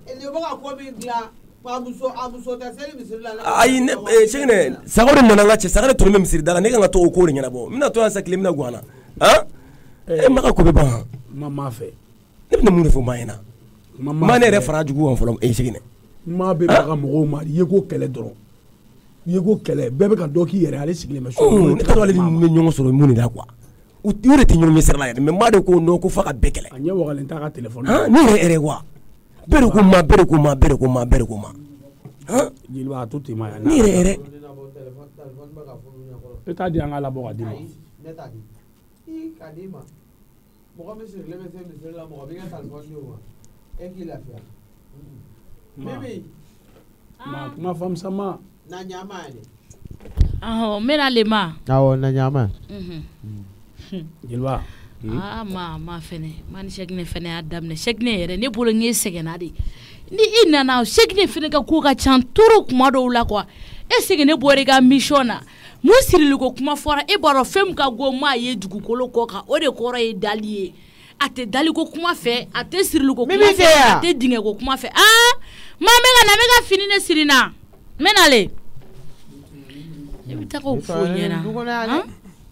ayi ne sɛgɛnɛ saga de nana n ka cɛ saga de tun bɛ misiri da la ne kan ka to o ko de ɲɛnabɔ n bɛna to yan sa tile bɛna gan na han e ma ka ko bɛ ban ma ma fɛ ne bɛna mun de fɔ maa ɲɛna maa ne yɛrɛ fara jugu kan fɔlɔ e sɛgɛnɛ maa bɛ baga mɔgɔw ma i ye ko kɛlɛ dɔrɔn i ye ko kɛlɛ bɛɛ bɛ ka dɔ k'i yɛrɛ ale sigilen bɛ so ne t'a dɔn ale ni bɛ ɲɔgɔn sɔrɔ mun de la quoi u de tɛ ɲɔgɔn ɲɛ sira la yɛrɛ mais maa de ko non ko f'a ka bɛɛ kɛlɛ a ɲɛ wagalen t'a ka téléphone ne yɛrɛ yɛrɛ wa bɛɛ de ko ma bɛɛ de ko ma bɛɛ de ko ma bɛɛ de ko ma han jeliba a to ten ma ne yɛrɛ yɛrɛ e t'a di an ka labɔ ka d'i ma i kadima mɔgɔ min sirilen bɛ se misiri la mɔgɔ bɛ kɛ kalifɔn di o ma e k'i lafiya bibi ma kuma famsa ma na ɲama ye ahɔ n bɛna le ma awɔ na ɲama jeliba ah ma ma fɛnɛ ma ni sɛginɛ fɛnɛ y'a daminɛ sɛginɛ yɛrɛ ne bolo n ye sɛgɛnna de ni i nana sɛginɛ fɛnɛ ka ko ka can toro kuma dɔw la quoi e segin ne bɔra i ka mission na mun siriliko kuma fɔra e b'a dɔn fɛn min ka go maa ye dugukolo kɔ kan o de kɔrɔ ye dali ye a tɛ daliko kuma fɛ a tɛ siriliko kuma fɛ a tɛ dingɛko kuma fɛ ah ma n bɛ ka na n bɛ ka fini ne siri na n bɛ nale e bɛ taga o fɔ ɲɛna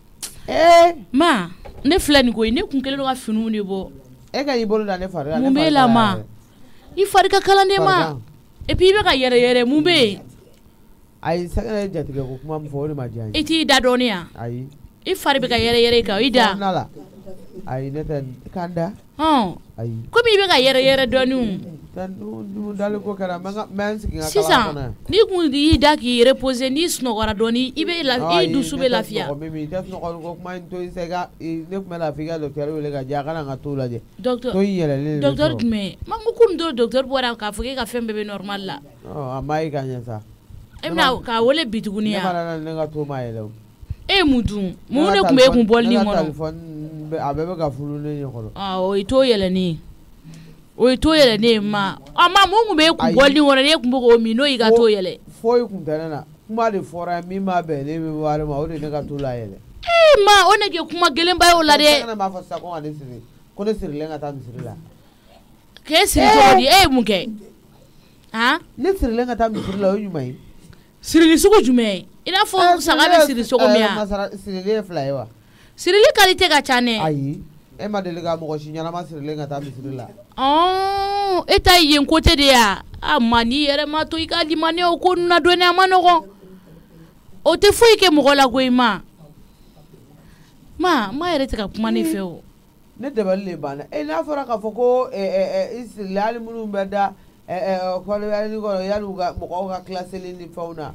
ma ne filɛ nin koyi ne kun kelen don ka finiw de bɔ e ka i bolo da ne fari la mun b'e la ma i fari ka kalan de ma et puis i bɛ ka yɛrɛ yɛrɛ mun bɛ yen ayi sɛgɛnɛ jatigɛ ko kuma min fɔ o de ma diya n ye i t'i da dɔɔnin yan ayi i fari bɛ ka yɛrɛ yɛrɛ kan i da ayi ne tɛ kan da ayi komi i bɛ ka yɛrɛ yɛrɛ dɔɔnin daliko kɛra n bɛ n sigi n ka kalan kɔnɔ sisan n'i kun y'i da k'i reposer n'i sunɔgɔra dɔɔnin i bɛ i dusu bɛ lafiya i tɛ sunɔgɔ ko kuma in to i sɛ ka ne tun bɛ lafiya i ka docteur wele ka diya a kana n ka to lajɛ to i yɛlɛlen docteur jumɛn man ko kun do docteur bɔra k'a fɔ k'e ka fɛn bɛɛ bɛ normal la a ma ye ka ɲɛ sa e bɛna k'a wele bi tuguni yan ne fana ne ka to ma yɛlɛ o e ye mun dun mun de tun bɛ e kun bɔli nin kɔnɔ a bɛɛ bɛ ka furu ne ɲɛkɔrɔ o ye to yɛlɛnen o ye to yɛlɛnen ma a ma mun tun bɛ e kun bɔli nin kɔnɔ ne kun bɛ k'o min n'o y'i ka to yɛlɛ foyi kun tɛ ne na kuma de fɔra min ma bɛn ne bɛ wari ma o de ne ka to la yɛlɛ ee ma o ne kɛ kuma gɛlɛnba ye o la dɛ ne m'a fɔ sisan ko ka ne siri ko ne sirilen ka taa misiri la k'e siri cogo di e ye mun kɛ han ne sirilen ka taa misiri la o ye ɲuman ye sirili sugu jumɛn i n'a fɔ saga bɛ siri cogo min yan sirili ye fila ye wa sirili qualité ka ca ne ayi e ma deli ka mɔgɔ si ɲɛnama sirilen ka taa misiri la ɔn e ta ye yen côté de ya a ma n'i yɛrɛ ma to i ka limaniya o ko ninnu na dɔɔnin a ma nɔgɔn o tɛ foyi kɛ mɔgɔ la koyi ma ma ma yɛrɛ tɛ ka kuma ne fɛ o ne dabali de banna e n'a fɔra k'a fɔ ko i sirili hali minnu bɛ da kɔlɔbɛrɛni kɔnɔ yanni u ka mɔgɔw ka kilaseli ni fɛnw na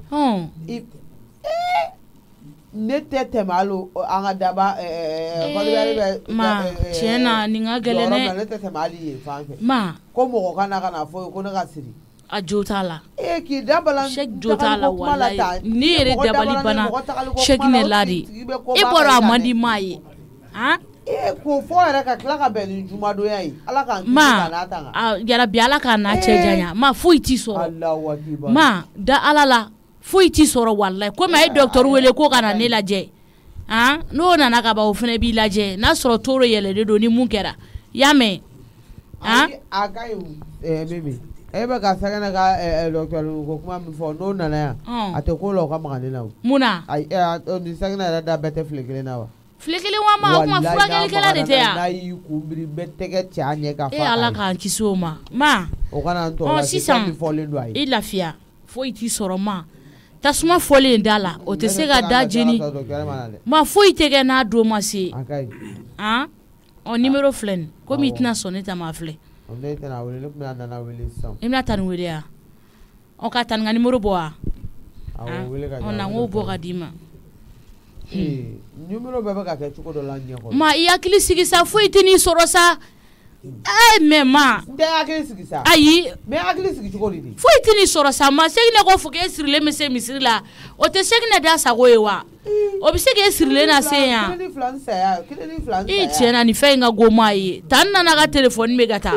ne tɛ tɛmɛ hali an ka daba kɔlɔbɛrɛ bɛ ma tiɲɛ na nin ka gɛlɛn dɛ ne tɛ tɛmɛ hali yen fan fɛ ma ko mɔgɔ kana ka na fɔ ko ne ka siri a jo t'a la e k'i dabala sɛki jo t'a la walayi ne yɛrɛ dabali bana sɛki ne la de e bɔra a man di maa ye han e ko fɔ yɛrɛ ka tila ka bɛn ni jumadonya ye ala k'an kisi ka n'a tanga ma yarabi ala k'a n'a cɛ janya ma foyi t'i sɔrɔ ma da ala la foyi t'i sɔrɔ walayi komi a ye docteur wele ko ka na ne lajɛ han n'o nana ka ban o fana b'i lajɛ n'a sɔrɔ toro yɛlɛlen don ni mun kɛra y'a mɛn han a ka ɲi bibi e bɛ ka sɛgɛnɛ ka docteur ko kuma min fɔ n'o nana yan a tɛ ko la o ka magan ne na o mun na ayi ni sɛgɛnɛ yɛrɛ da bɛɛ tɛ file kelen na wa file kelen wa ma o kuma furakɛlikɛla de tɛ yan n'a y'i kunbiri bɛ tɛgɛ cɛ a ɲɛ ka fa e ala k'an kisi o ma ma o kana n tɔɔrɔ sisan fɔlen don a ye i lafiya foyi t'i sɔrɔ ma tasuma fɔlen da la o tɛ se ka da jeni ma foyi tɛ kɛ n'a don ma se han ɔ numéro filɛ nin komi i tɛna sɔn ne ta ma filɛ ne tɛna wele ne tɛna nana wele sisan i bɛna taa nin wele yan ɔ ka taa nin ka numéro bɔ wa ɔ na n k'o bɔ ka d'i ma numéro bɛɛ bɛ ka kɛ cogo dɔ la ɲɛ kɔrɔ ma i hakili sigi sa foyi tɛ n'i sɔrɔ sa ee mɛ ma n tɛ hakili sigi sa ayi mɛ hakili sigi cogo di foyi tɛ n'i sɔrɔ sa ma sɛginɛ ko fɔ k'e sirilen bɛ se misiri la o tɛ sɛginɛ da sago ye wa o bɛ se k'e sirilen na se yan kelen ni fila ni saya kelen ni fila ni saya i tiɲɛna nin fɛn in ka go maa ye tan nana ka telefɔni bɛ ka taa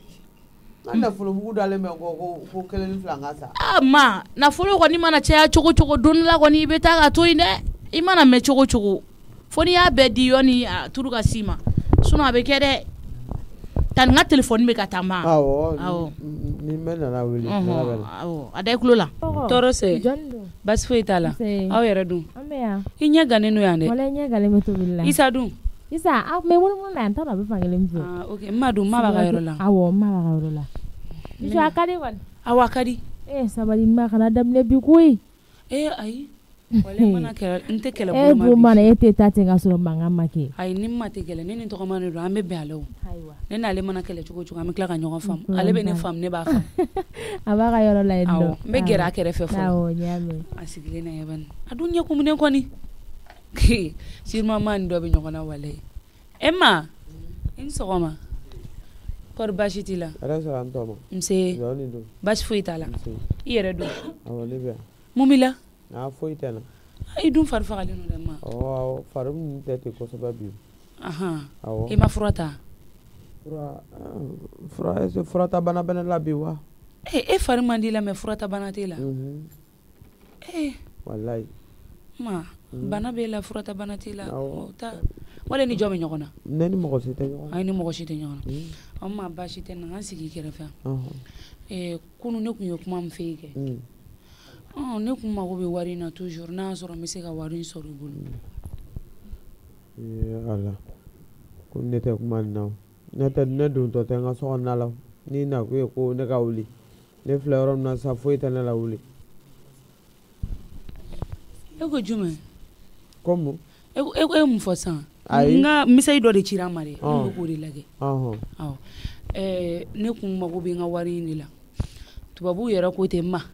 n nafolo mugu dalen bɛ ko ko kelen ni fila n ka sa ah ma nafolo kɔni mana caya cogo cogo don la kɔni i bɛ taa ka to yen dɛ i mana mɛn cogo cogo fo n'i y'a bɛɛ di yɔni a turu ka s'i ma sinon a bɛ kɛ dɛ tan n ka telefɔni bɛ ka taa ma awɔ awɔ ni bɛ nana wele awɔ a da i tulo la tɔɔrɔ se basi foyi t'a la aw yɛrɛ dun i ɲɛ gannen don yan dɛ wala ɲɛ gannen bɛ tobili la Isa dun Isa a mɛ wolo la yan t'a dɔn a bɛ fan kelen fɛ ah ok n ma dun n ma b'a ka yɔrɔ la awɔ n ma b'a ka yɔrɔ la Isa a ka di wali awɔ a ka di ee sabali n ma kana daminɛ bi koyi ee ayi wale mana kɛlɛ n tɛ kɛlɛ bolo ma bi e dun mana e tɛ taa ten ka sɔrɔ mankan ma kɛ ayi ni ma tɛ kɛlɛ ne ni tɔgɔma de don an bɛ bɛn ale o ne n'ale mana kɛlɛ cogo cogo an bɛ tila ka ɲɔgɔn faamu ale bɛ ne faamu ne b'a faamu a b'a ka yɔrɔ la yen nɔ awɔ n bɛ gɛrɛ a kɛrɛfɛ fɔlɔ awɔ n y'a mɛn a sigilen na yɛbɛn a dun ɲɛ kumunen kɔni sirima maa ni dɔ bɛ ɲɔgɔn na wale Emma in sɔgɔma kɔri baasi t'i la ara sara an tɔma nse jɔni don baasi foyi t'a la i yɛrɛ don awɔ ne bɛ mun b'i la a foyi tɛ na i dun fari fagalen don dɛ ma awɔ awɔ fari min tɛ ten kosɛbɛ bi ahan awɔ i ma fura ta fura fura est fura ta bana bɛ ne la bi wa eh e fari man di la mais fura ta bana t'e la eh wallahi ma bana b'e la fura ta bana t'e la o ta wala ni jɔn bɛ ɲɔgɔn na ne ni mɔgɔ si tɛ ɲɔgɔn na ayi ni mɔgɔ si tɛ ɲɔgɔn na an ma baasi tɛ na an sigi kɛrɛfɛ eh kunu ne kun ye kuma min fɛ yen kɛ ɔn ne kun mago bɛ wari in na toujours n'a sɔrɔ n bɛ se ka wari in sɔrɔ i bolo eh ala ko ne tɛ kuma nin na ne tɛ ne don tɔ tɛ n ka so kɔnɔna la ni na ko ye ko ne ka wuli ne filɛ yɔrɔ min na sisan foyi tɛ ne la wuli e ko jumɛn komu e e mun fɔ sisan n ka misɛyi dɔ de cira n ma dɛ n bɛ k'o de lajɛ awɔ ɛɛ ne kun mago bɛ n ka wari in de la tubabuw yɛrɛ ko ten ma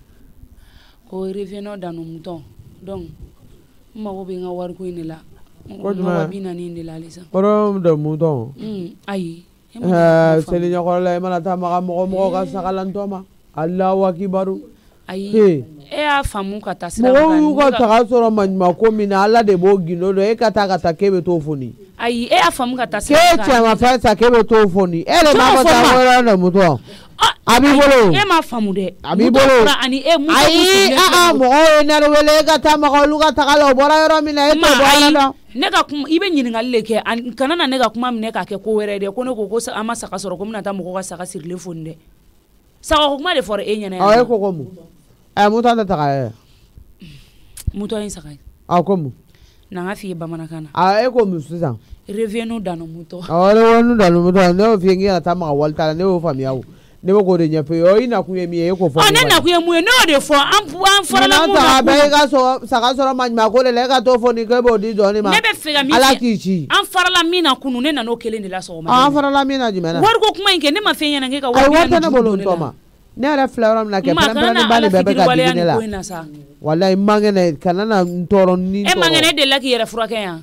ko revenons dans nos moutons donc n mago bɛ n ka wari ko in de la n ka wa bi naani in de la halisa kɔrɔ de mouton ayi seli ɲɛkɔrɔla i mana taa maga mɔgɔ mɔgɔ ka sagalantɔ ma Allahu akibaru ayi e y'a faamu ka taa sira mɔgɔw y'u ka taga sɔrɔ maɲumako min na Ala de b'o gindo dɔn e ka taa ka taa k'e bɛ t'o foni ayi e y'a faamu ka taa sira k'e cɛmafɛn san k'e bɛ t'o foni e de b'a fɔ taa wɛrɛ de mouton a b'i bolo e m'a faamu dɛ a b'i bolo ani e mun ayi a a mɔgɔw ye ne wele e ka taa maga olu ka taga la o bɔra yɔrɔ min na e t'o bɔ ala dɔn ne ka kuma i bɛ ɲininkali de kɛ kana na ne ka kuma minɛ k'a kɛ ko wɛrɛ dɛ ko ne ko ko an ma saga sɔrɔ ko n bɛna taa mɔgɔw ka saga sirilen foni dɛ saga ko kuma de fɔra e ɲɛna yan. e ko ko mun ɛ mouton tɛ taga yɛ. mouton ye saga ye. a ko mun. na n ka f'i ye bamanankan na. a e ko mun sisan. revenons dans nos moutons. awɔ revenons dans nos moutons ne y'o f'i ye n k'i ka taa maga wali ta la ne y'o faamuya o. ne bɛ k'o de ɲɛfɔ ye o i nakun ye min ye e k'o fɔ. ɔ ne nakun ye mun ye ne y'o de fɔ an an fɔlɔla mun na. n'an taga bɛɛ i ka saga sɔrɔ maɲumako de la e ka t'o fɔ nin k'e b'o di jɔnni ma. ne bɛ fɛ ka min fɛ ala k'i ci. an farala min na kunu ne nana o kelen de la sɔgɔma. an farala min na jumɛn na. wariko kuma in kɛ ne ma fɛn ɲɛna k'e ka wari minɛ ni juru don ne la. ne yɛrɛ filɛ yɔrɔ min na kɛ pɛrɛn-pɛrɛn ba de bɛɛ bɛ ka digi ne la. walayi n man kɛnɛ kana na n tɔɔrɔ ni tɔɔrɔ. e man kɛnɛ e delila k'i yɛrɛ furakɛ yan.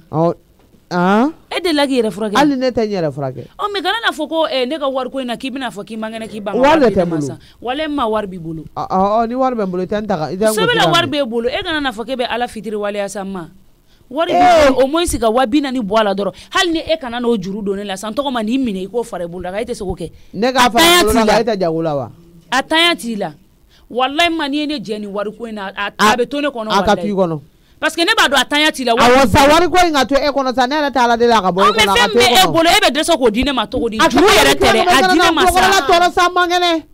Ah? E de la k'i yɛrɛ furakɛ. Hali ne tɛ n yɛrɛ furakɛ. Ɔ mais kana na fɔ ko eh, ne ka wari ko in na k'i bɛna fɔ k'i man kɛnɛ k'i ban. Wari de tɛ n bolo. Wala ma wari b'i bolo. Ɔ ɔ ni wari bɛ n bolo i tɛ n ta i tɛ n sɛbɛn la wari b'e bolo e kana na fɔ k'e bɛ ala fitiri waleya sa ma. Wari b'i bolo au moins ka wa bi naani bɔ a la dɔrɔn hali ni e kana n'o juru don ne la san tɔgɔ ma n'i minɛ i k'o fara i bolo la e tɛ se k'o kɛ. Ne k'a fara bolo la e tɛ jago la wa. A tanya t'i la. Wallahi ma n'i ye ne jɛ ni wari ko in na a bɛ to ne kɔnɔ wallahi. A ka to i kɔnɔ. Parce que ne b'a dɔn a tanya t'i la. Awɔ sa wari ko in ka to e kɔnɔ sa ne yɛrɛ t'a la deli a ka bɔ e kɔnɔ a ka to e kɔnɔ. Mais fɛn bɛ e bolo e bɛ dɛsɛ k'o di ne ma cogo di. Juru yɛrɛ tɛ dɛ a di ne ma sa. Ala tɔɔrɔ sa man kɛnɛ.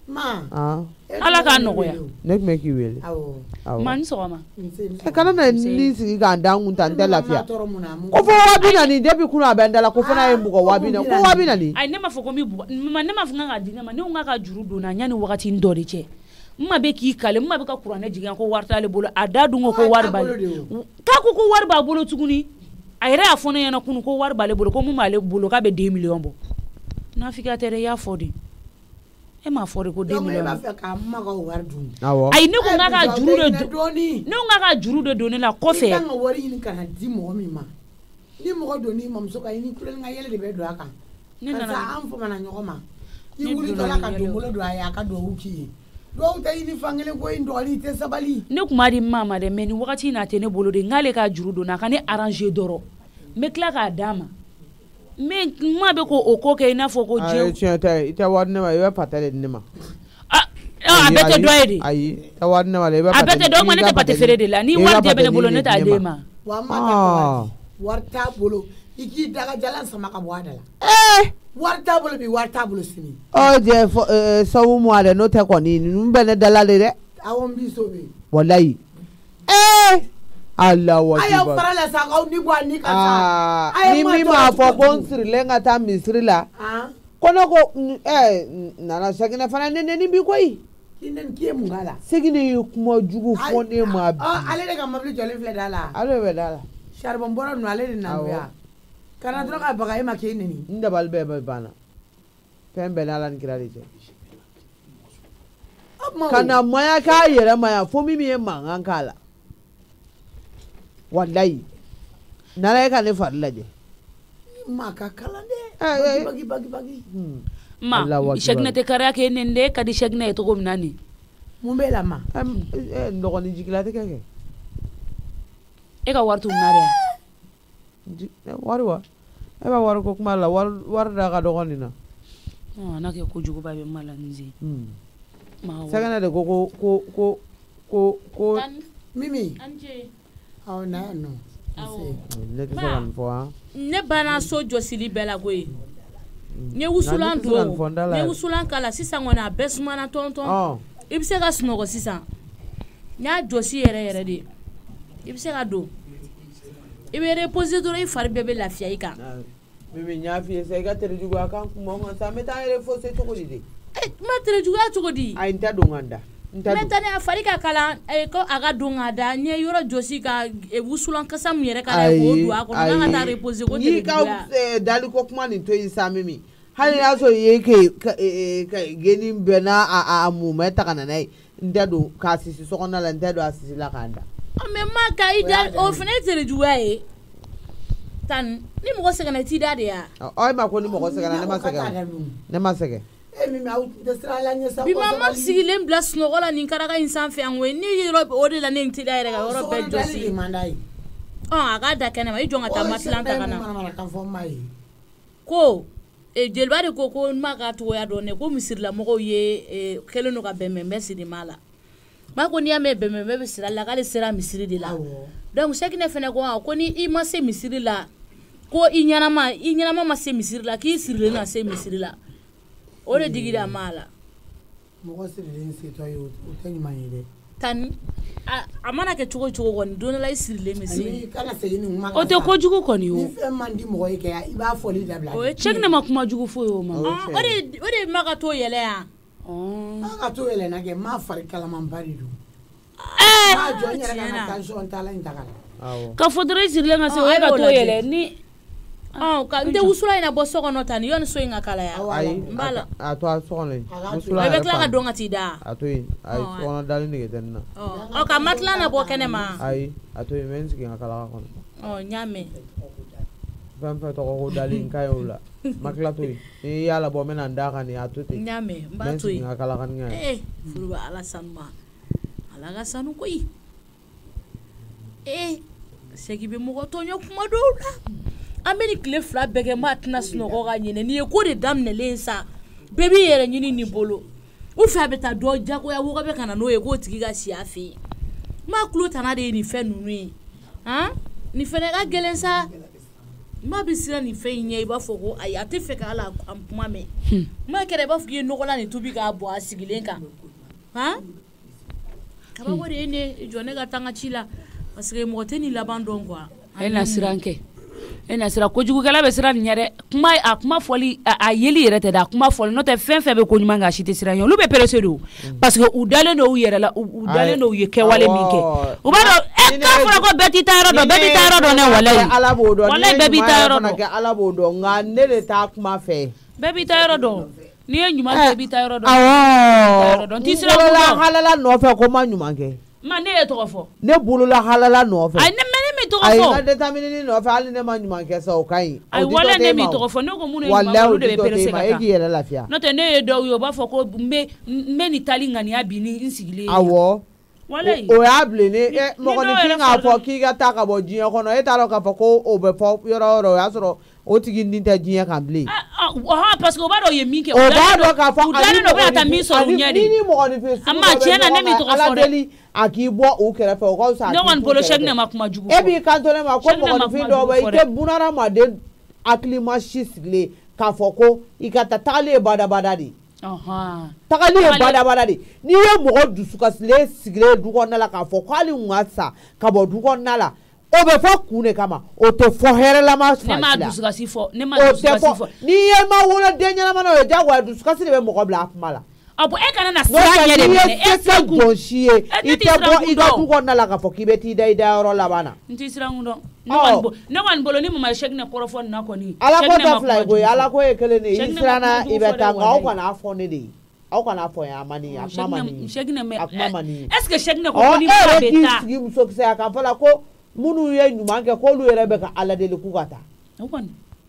Ala k'a nɔgɔya. Ne tun bɛ k'i wele. Awɔ. Ma ni sɔgɔma. E kana na ni sigi k'an da kun ta n tɛ lafiya. Ko fɔ wa bi naani depuis kunun a bɛ n da la ko fɔ n'a ye bugɔ wa bi naani ko wa bi naani. Ayi ne ma fɔ ko n b'i bugɔ ne ma fɔ n ka di ne ma ne ko n k'a ka juru don na yanni wagati dɔ de cɛ. N ma bɛ k'i kale n ma bɛ ka kuranɛ jigin ko wari t'ale bolo a da dun ko ko wari b'ale k'a ko ko wari b'a bolo tuguni a yɛrɛ y'a fɔ ne ɲɛna kunun ko wari b'ale bolo ko mun b'ale bolo k'a bɛ deux millions bɔ nafigiya tɛ dɛ i y'a fɔ de e m'a fɔ de ko deux millions ayi ne ko n k'a ka juru de don ne ko n k'a ka juru de don ne la kɔfɛ i kan ka wari ɲini ka na di mɔgɔ min ma ni mɔgɔ don ni mamuso ka i ni kulonkɛ ka yɛlɛ de bɛ don a kan parce que an famana ɲɔgɔn ma i wulitɔla ka don bolo don a ye a ka duwawu k'i ye dɔw tɛ ɲini fankelen ko in dɔgɔli tɛ sabali ne kun b'a di maa ma dɛ mais nin wagati in na a tɛ ne bolo de n k'ale ka juru don a ka ne arranger dɔrɔn n bɛ tila k'a d'a ma mais n ma bɛ k'o ko kɛ i n'a fɔ ko diɲɛ. ayi tiɲɛ tɛ i tɛ wari ne ma i bɛ pate de di ne ma. a bɛɛ tɛ dɔ ye de. ayi i tɛ wari ne ma dɛ i bɛ pate. a bɛɛ tɛ dɔ ma ne tɛ pate feere de la ni wari tɛ bɛ ne bolo ne t'a d'e ma. wa ma wari t'a bolo i k'i daga jalan sama ka bɔ a da la. ɛɛ. wari t'a bolo bi wari t'a bolo sini. ɔ jɛ fɔ sabu mu a dɛ n'o tɛ kɔni ninnu bɛ ne dala de dɛ. awɔ n b'i so bɛ. walayi. ɛɛ. ala wa a y'aw fara la sa aw ni bɔ a ni ka sa. ni min m'a fɔ ko n sirilen ka taa misiri la. ko ne ko ɛɛ nana Seginɛ fana ne neni bi koyi. i neni k'i ye mun k'a la. Seginɛ ye kuma jugu fɔ ne ma bi. ale de ka mobili jɔlen filɛ da la. ale bɛ da la. saribɔn bɔra ninnu ale de nana yan. kana dɔrɔn ka baga e ma k'e neni. n dabali bɛɛ bɛ banna fɛn bɛɛ n'ala ni kira de cɛ. ka na maya k'a yɛrɛ ma yan fo min ye mankan k'a la walayi n'ala ye ka ne fari lajɛ. ma ka kala de bagi bagi bagi ma shegne te kara ke nende kadi shegne to gom nani mun be la ma eh ndo ni jigila te keke e ka wartu nare wari wa e ba war ko kuma la war war da ka dogoni na ah na ke ko jugo ba be mala nzi ma sagana de ko ko ko ko ko mimi anje aw na no ne te sagan fo ha ne bana so josili bela goyi ne wusulan do ne wusulan kala sisan wana besmana tonton ibse ka snogo sisan nya josi yere yere de ibse ka do ibe reposer do ifar bebe lafiya ika mimi nya fi se ga tere jugo akan kuma on sa meta yere fo se to ko di eh ma tere jugo to di ay nta do nganda meta ne afari ka kala e ko aga do ngada nye yoro josi ka e wusulan kasa mu yere kala ko do ako na ta reposer ko tere jugo yi ka dali ko kuma ni to yi sa mimi hali ya so ye ke geni bena a mu meta kana nai ndado ka sisi so kona la ndado asisi la kanda me ma ka ida o fenêtre juwa e tan ni mo se kana ti dade ya o ma ko ni mo se kana ne ma se kana ne ma se ke e mi ma de sra la nya sa bi ma ma si le mblas no gola ni karaga insan fe anwe ni yoro o de la ne ti dade ga yoro be josi ah aga da kana ma ijonga ta matlanta kana ko e jelbari ko ko maka to ya do ne ko misirla mo ye kele no ka bemme merci de mala ma ko ni ame bemme be sira la kale sira misiri de la donc ce qui ne fene ko ko ni i ma se misiri la ko i nyana ma i nyana ma ma se misiri la ki sirle na se misiri la o de digida mala mo ko sirle se to yo o tani ma yede tan amana ke chugo chugo ko don la sirle misiri kana se ni ma o te ko jugo ko ni o fe mandi mo ko ke i ba foli da bla o check ne ma kuma jugo fo yo ma o de o de maka to yele ya oh maka to yele na ke ma fari kala man bari do eh ma jo nyere kana tension tala intakala ka fodre sirle nga se o ka to yele ni ah ka nde usula ina bo soko no tani yon so inga kala ya mbala a to a soko le usula be kla ka donga ti da a to yi ai soko dali ni geten na oh ka matla na bo kene ma ai a to yi men siki ngakala ka kono oh nyame bam fa to ko dali nkai ola makla to yi yala bo men anda kan ya to ti nyame mba to yi ngakala kan ngai eh furuba ala sanma ala ga sanu ko yi eh segi be mo to nyo kuma do la Amerique le fla bege matna snogo ga nyene ni ko de damne lensa bebi yere nyini ni bolo u fa beta do jago ya wo be kana no e ko tigi ga si afi ma klo tana de ni fe nunu han ni fe ga gelensa ma bisira ni fe nye ba foko ay ate fe ka ala ampuma me ma kere ba fuye no gola ni tubi ka bo asigilenka han kaba wo de ne jone ga tanga chila parce que mo teni labandon quoi ena siranke ena sira ko jugu kala be sira nyare kuma a kuma foli a yeli yere te da kuma foli no te fen fen be ko nyuma nga shite sira yon lu be perese do parce que u dale no yere la u dale no ye ke wale minke u ba do e ka fura ko beti tayro do beti tayro do ne wala ala bo do wala beti tayro do ala bo do nga ne le ta kuma fe beti tayro do ni e nyuma beti tayro do awo do ti sira ko la halala no fe ko ma nyuma ke ma ne e to fo ne bulula halala no fe ai ne to ay na determiner no fa ali ne ma nyuma ke so kai ay wala ne mi to fo no ko mun e ma lu de perese ka e yele lafia no te ne do yo ba fo ko me me ni tali ngani abini insigile awo wala o ya ble ne e mo ko ni kinga fo ki ga ta ka bo jiyan ko no e ta ro ka fo ko o be fo yoro ro ya so o tigi ni ta jiyan kan ble ah parce que o ba do ye mi ke o ba do ka fo ali no ba ta mi so nyadi ni mo ko ni fe amma chena ne mi to fo de aki bo o kere fe o ko sa no one bolo shegne ma kuma jugu e bi kan to le ma ko mo ko fi do ba ike bunara ma de aklima shisle ka fo ko ikata tale bada bada di aha takali bada bada di ni ye mo ko dusuka sile sigre du ko nala ka fo ko ali ngasa ka bo du ko nala o be fo kune kama o to fo here la ma ne ma dusuka si fo ne ma dusuka si fo ni ye ma wona de nyana ma no e jagwa dusuka si be mo ko bla mala abu e kana na sira nyere ne e se jonchie ite bo ida du ko nala ka fo kibeti dai da ro la bana nti sira ngundo no wan bo no wan bolo ni mo ma shegne korofon na ko ni ala ko ta fly go ala ko e kele ni sira na ibeta nga o kana afo ne de o kana afo ya mani ya mama ni shegne me mama ni est-ce que shegne ko ni ma beta gi mu so se aka fala ko munu ye nyuma ke ko lu yere be ka ala de ku kata o kon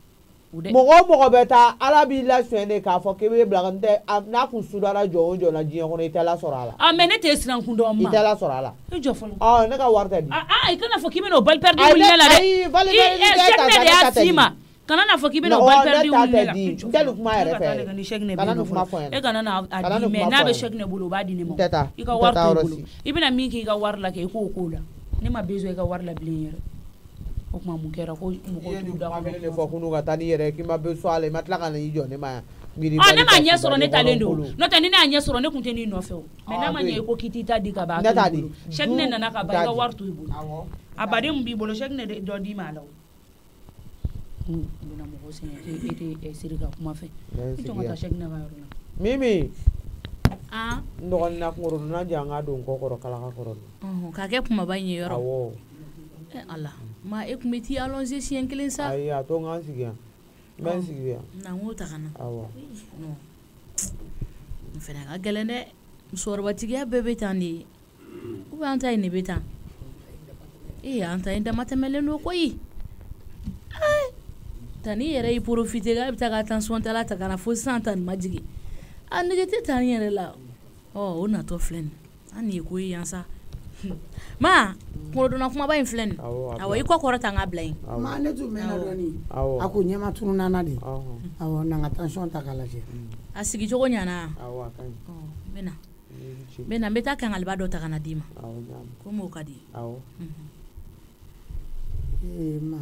mɔgɔ mɔgɔ bɛ taa ala b'i lasɔn de k'a fɔ k'i bɛ bila n tɛ n'a kun sudara jɔ o jɔ la diɲɛ kɔnɔ i tɛ la sɔrɔ a la. ah mais ne t'e siran kun dɔn ma. i tɛ la sɔrɔ a la. i jɔ fɔlɔ. ɔ ne ka wari tɛ di. ah ah i kana fɔ k'i bɛ n'o bali perdu wuli ne la dɛ. ayi bali perdu tɛ ta ne de y'a ci ma. kana n'a fɔ k'i bɛ n'o bali perdu wuli ne la. n tɛ nin kuma yɛrɛ fɛ. kana nin kuma fɔ n ɲɛna. e kana n'a di mɛ n'a bɛ chèque ne bolo o b'a di ne ma. n tɛ taa i ka wari t'e bolo i bɛna min k'i ka wari la kɛ i k'o k'o la ne ma besoin i ka wari la bilen yɛrɛ. o kuma mun kɛra ko mɔgɔ t'u da kɔnɔ. ne fɔ kunu ka taa ni yɛrɛ k'i ma bɛ so ale ma tila ka na i jɔ ne ma yan. ah ne ma ɲɛ sɔrɔ ne talen don n'o tɛ ni ne y'a ɲɛ sɔrɔ ne tun tɛ n'i nɔfɛ o mais n'a ma ɲɛ i ko k'i t'i ta di ka ban a to i bolo chèque ne nana ka ban i ka wari to i bolo a baden mun b'i bolo chèque ne dɔ d'i ma a la o. n bɛna mɔgɔ sɛgɛn e tɛ siri ka kuma fɛ i tɔgɔ ta chèque ne ka yɔrɔ la. Mimi. ah n dɔgɔnin na kunkɔrɔ n'a jɛ an ka don n kɔ kɔrɔ kalaka kɔrɔ. k'a kɛ kumaba in ye yɔrɔ. awɔ. eh ala ma e kun bɛ t'i allongé siɲɛ kelen sa. ayi a to n k'an sigi yan. n bɛ n sigi yan. na n k'o ta ka na. awɔ. non n fɛnɛ ka gɛlɛn dɛ musokɔrɔbatigiya bɛɛ bɛ tan de ye ou bien an ta in de bɛ tan. ee an ta in dama tɛmɛlen don koyi. ta ni yɛrɛ y'i profiter k'a bɛ taa ka tension tala ta ka na fo sisan ta nin ma jigin a nege tɛ ta n yɛrɛ la ɔ o natɔ filɛ nin an nin ye ko ye yan sa. ma kunkolodonna kumaba in filɛ nin awɔ i kɔ kɔrɔ ta n ka bila yen. ma ne tun mɛnna dɔɔni a ko ɲɛma tununana de awɔ n'an ka tension ta k'a lajɛ. a sigicogo ɲana. awɔ a ka ɲi. n bɛ na n bɛ na n bɛ taa kangaliba dɔ ta ka na d'i ma komi o ka di. awɔ. ee ma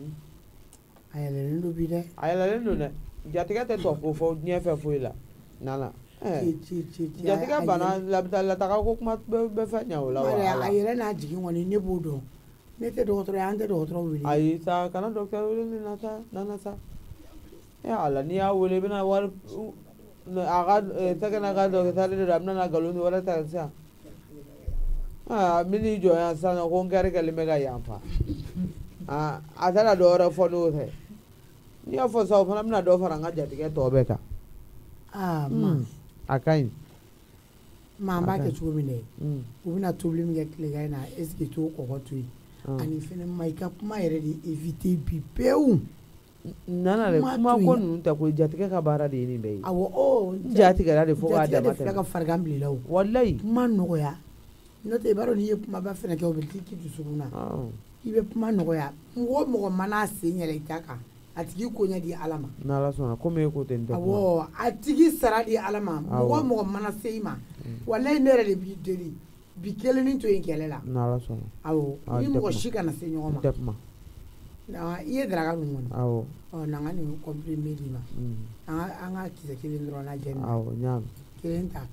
a yɛlɛlen don bi dɛ. a yɛlɛlen don dɛ jatigɛ tɛ tɔ ko fɔ diɲɛ fɛ foyi la nana. jatigɛ bana lataga ko kuma bɛɛ fɛ ɲɛ o la wa. a yɛrɛ n'a jigin kɔni ne b'o dɔn ne tɛ dɔgɔtɔrɔ ye an tɛ dɔgɔtɔrɔ wele. ayi sa kana dɔgɔtɔrɔ wele ni na sa nana sa. e ala n'i y'a wele i bɛna wari a ka tɛgɛ n'a ka dɔgɔtɔrɔ de don a bɛna na nkalon wɛrɛ ta sisan. aa n bɛ n'i jɔ yan sisan ko n kɛrɛ kɛlen bɛ ka yanfa. aa a tɛna dɔ wɛrɛ fɔ n'o tɛ. n'i y'a fɔ sa o fana bɛna dɔ fara n ka jatigɛ tɔ bɛɛ kan. aa ma. a ka ɲi. ma an b'a kɛ cogo min dɛ u bɛna tobili min kɛ tilegan in na est-ce que t'o kɔgɔ to yen ani fɛnɛ ma i ka kuma yɛrɛ de éviter bi pewu. nana dɛ kuma ko ninnu tɛ ko jatigɛ ka baara de ye nin bɛɛ ye. awɔ ɔ jatigɛra de fo k'a dama tɛmɛ. jatigɛ de filɛ ka farigan bila i la o. walayi. kuma nɔgɔya n'o tɛ i b'a dɔn n'i ye kumaba fɛnɛ kɛ o bɛ k'i dusukun na i bɛ kuma nɔgɔya mɔgɔ mɔgɔ mana sen yɛlɛ i ta kan a tigi koɲɛ di ala ma. n'ala sɔnna komi e ko ten n tɛ kuma. awɔ a tigi sara di ala ma mɔgɔ mɔgɔ mana se i ma walayi ne yɛrɛ de b'i deli bi kelen ni to yen kɛlɛ la. n'ala sɔnna. awɔ ni mɔgɔ si kana se ɲɔgɔn ma. n tɛ kuma. i ye daraka ninnu kɔnɔ. awɔ. ɔ n'an ka nin comprimé d'i ma. an ka an ka kisɛ kelen dɔrɔn lajɛ nin. awɔ n y'a mɛn. kelen ta.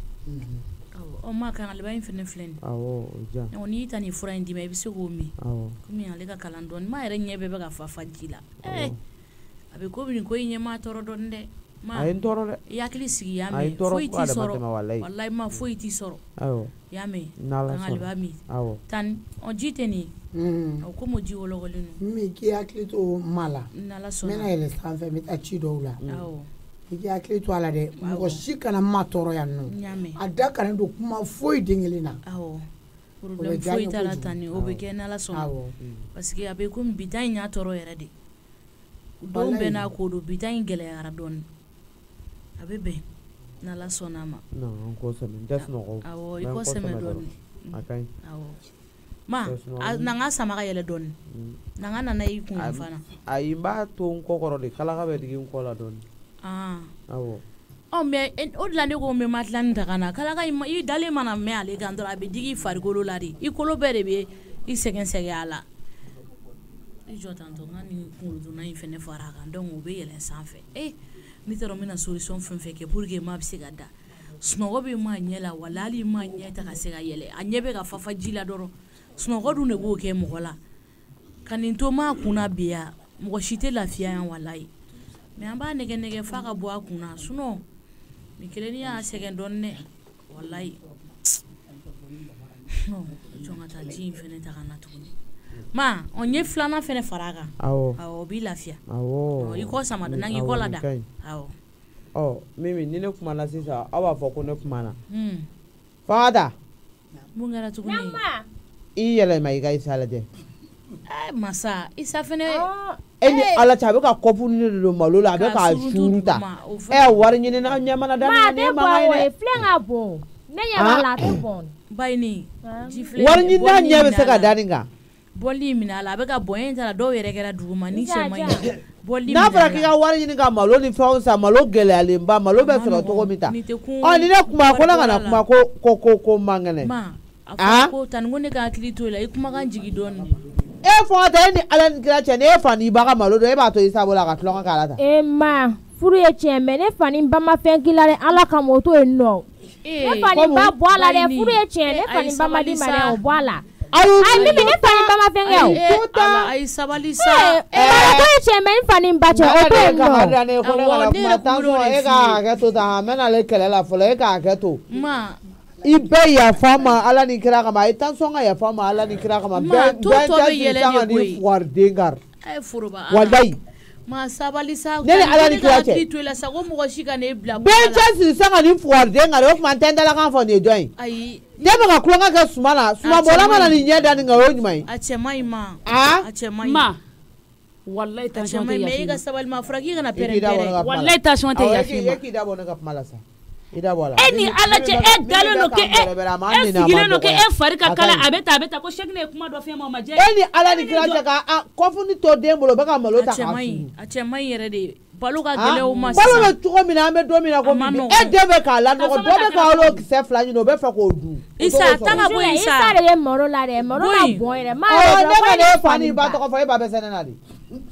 ɔ ma kangaliba in fɛnɛ filɛ nin. awɔ o diya. n'i y'i ta nin fura in d'i ma i bɛ se k'o min. awɔ. komi ale ka kalan dɔɔni ma yɛrɛ ɲɛ bɛɛ bɛ ka fa fa ji la. ɛɛ a bɛ komi nin ko in ɲɛ maa tɔɔrɔ dɔɔni dɛ. a ye n tɔɔrɔ dɛ. i hakili sigi y'a mɛn foyi t'i sɔrɔ walayi ma foyi t'i sɔrɔ. awɔ. y'a mɛn n'ala sɔnna kangaliba min. awɔ. tani ɔ ji tɛ nin ye. ɔ komi o ji wɔlɔkɔlen don. min k'i hakili to ma la. n'ala sɔnna. n bɛna yɛlɛ sanfɛ n bɛ taa ci dɔw la. awɔ. i k'i hakili to a la dɛ mɔgɔ si kana ma tɔɔrɔ yan nɔ a da kana don kuma foyi den kelen na. awɔ problème foyi t'a la tan ni o bɛ kɛ n'ala sɔnna parce que a bɛ komi bi ta in y'a tɔɔrɔ yɛrɛ de don bɛɛ n'a ko don bi ta in gɛlɛyara dɔɔni a bɛ bɛn n'ala sɔnna a ma. non n k'o sɛmɛ n tɛ sunɔgɔ. awɔ i k'o sɛmɛ dɔɔni. a ka ɲi. awɔ ma n'an ka sama ka yɛlɛ dɔɔni n'an ka nana i kun fana. ayi n b'a to n kɔ kɔrɔ de kalaka bɛ digi n kɔ la dɔɔni. awɔ. ɔ mɛ o de la ne ko n bɛ matilanni ta ka na kalaka i dalen mana mɛn ale kan dɔrɔn a bɛ digi i farikolo la de i kolo bɛɛ de bɛ i sɛgɛn sɛgɛn a la. i jɔ tantɔ n ka nin kunkolodonna in fɛnɛ fara a kan donc o bɛ yɛlɛn sanfɛ ee ne t'a dɔn n bɛna solution fɛn fɛn kɛ pour que maa bɛ se ka da sunɔgɔ bɛ maa ɲɛ la wala hali maa ɲɛ ta ka se ka yɛlɛ a ɲɛ bɛ ka fafa ji la dɔrɔn sunɔgɔ dun de b'o kɛ mɔgɔ la ka nin to maa kunna bi yan mɔgɔ si tɛ lafiya yan walayi mɛ an b'a nɛgɛ nɛgɛ f'a ka bɔ a kunna sinon nin kelen ni y'a sɛgɛn dɔɔni dɛ walayi jɔn ka taa ji in fɛnɛ ta ka na tuguni ma ɔ n ye filanan fɛnɛ fara a kan awɔ o b'i lafiya awɔ i kɔ sama n'an k'i kɔ la da awɔ ɔ Mimi ni ne kumana sisan aw b'a fɔ ko ne kumana Fada mun kɛra tuguni i yɛlɛma i ka isa lajɛ Eh masa isa fene e ni ala cha be ka kopu ni do malo la be ka shurunta e wari ni na nya mana dan ni ma ngai flenga bon ne nya mala te bon bayni wari ni na nya be se ka daninga bolli mina la be ka boyen tala do yere kera duguma ni chema bolli na fara ki ka wari ni ka malo ni fa sa malo gele ale mba malo be so to ko mita o ni ne kuma ko la kana kuma ko ko ko mangane ma afa ko tan ngone ka klito la ikuma kan jigi don e fo ta ni ala ni kira che ne fa ni ba ka malo do e ba to isa bola ka tlonga kala ta e ma furu ye chembe ne fa ni ba ma fen kilare ala ka moto e no e fa ni ba boala le furu ye chembe fa ni ba ma di mare o boala ai mimi ne fa ni ba ma fen yo ala ai sabali sa e ma ko ye chembe ni fa ni ba che o to no ka ne ko na kuma ta so e ka ka to ta mena le kele la fo le ka ka to ma ibe ya fama ala ni kira kama itan songa ya fama ala ni kira kama ben ben tanga ni fuar dengar ay furuba wadai ma sabali sa ne ala ni kira che to la sa go mo shika ne bla ben chasi sanga ni fuar dengar o kuma tenda la kan fo ne join ai debe ka kulanga ka sumala suma bola mala ni nyeda ni ngawo nyumai a che mai ma a a che mai ma wallahi ta shon te ya me ga sabali ma fragi ga na pere pere wallahi ta shon te ya fi ma yeki da bona ka malasa ida bola eni ala che e dalo no ke e sigile no ke e farika kala abeta abeta ko shekne kuma do fe ma ma je eni ala ni kira ka ko fu ni to dembolo be ka malo ta ka a che mai yere de balu ka gele o ma balu be tuko mina me do mina ko mi e debe ka la no do be ka lo ki se fla ni no be fa ko du isa tanga bo isa isa de moro la de moro la bo ere ma o ne ka le fa ni ba to ko fa e ba be sene na di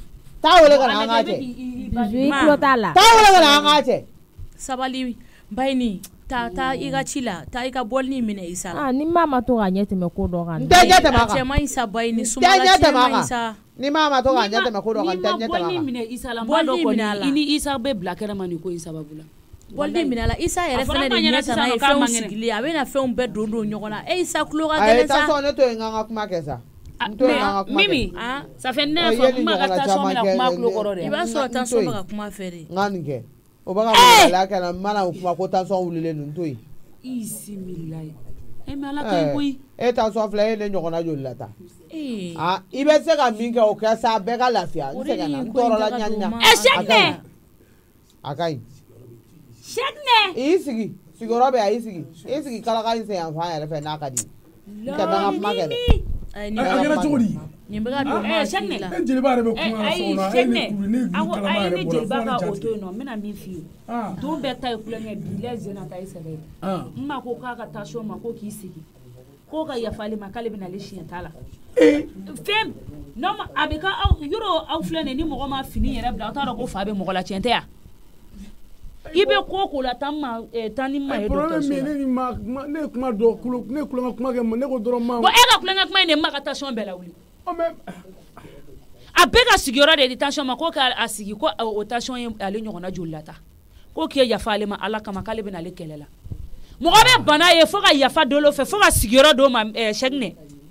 ta wole ka na nga che jui klotala ta wole ka na nga che sabali bayni ta ta iga chila ta iga bolni mine isa ah ni mama to ganye te me ko do kan tanya te maka chema isa bayni sumala chema isa ni mama to ganye te me ko do kan tanya te maka bolni mine isa la ma do ko ni isa be blakera mani ko isa babula bolni mine la isa yere fene de nyeta na e fon sigili abe na fon be do do nyogona e isa kulo ga gele sa ai ta so ne to nganga kuma kesa mimi ah ça fait neuf fois kuma ka ta so mena kuma kulo korore iba so ta so maka kuma fere ngani ke o ba ka la kana mana kuma ko tan so wulile nun toyi isimilai e me ala kai bui e tan so fle ne nyogona jolata eh ah ibe se ka minke o ka sa be ka lafia se kana ntoro la nyanya e shekne akai shekne isigi sigoro be isigi isigi kala ka se an fa ya fe na ka di ka ba ka ma ke ai ni agara chori ni mbaga do ma shekne en jeli bare be kuma so na ai ni kulu ni awo kala ai bare ni bo jeli ba ka oto no mena mi fi don be tay kula ne bile zena tay sele mma ko ka ka ta sho ma ko ki sigi ko ka ya fali ma kale bina le shin tala fem no ma abika euro au flene ni mo ma fini yere bla ta ko fa be mo la chente ya ibe ko ko la tamma tani ma e docteur so ne ma ne kuma do kulo ne kulo kuma ke ne ko doro ma bo e ka kulo kuma ne ma ka tension bela wuli o me abeka sigiro de tension ma ko ka asigi ko o tension ale nyona julata ko ke ya fale ma ala kama kale bina le kelela mo be bana ye fo ka ya fa dolo fe fo ka sigiro do ma shegne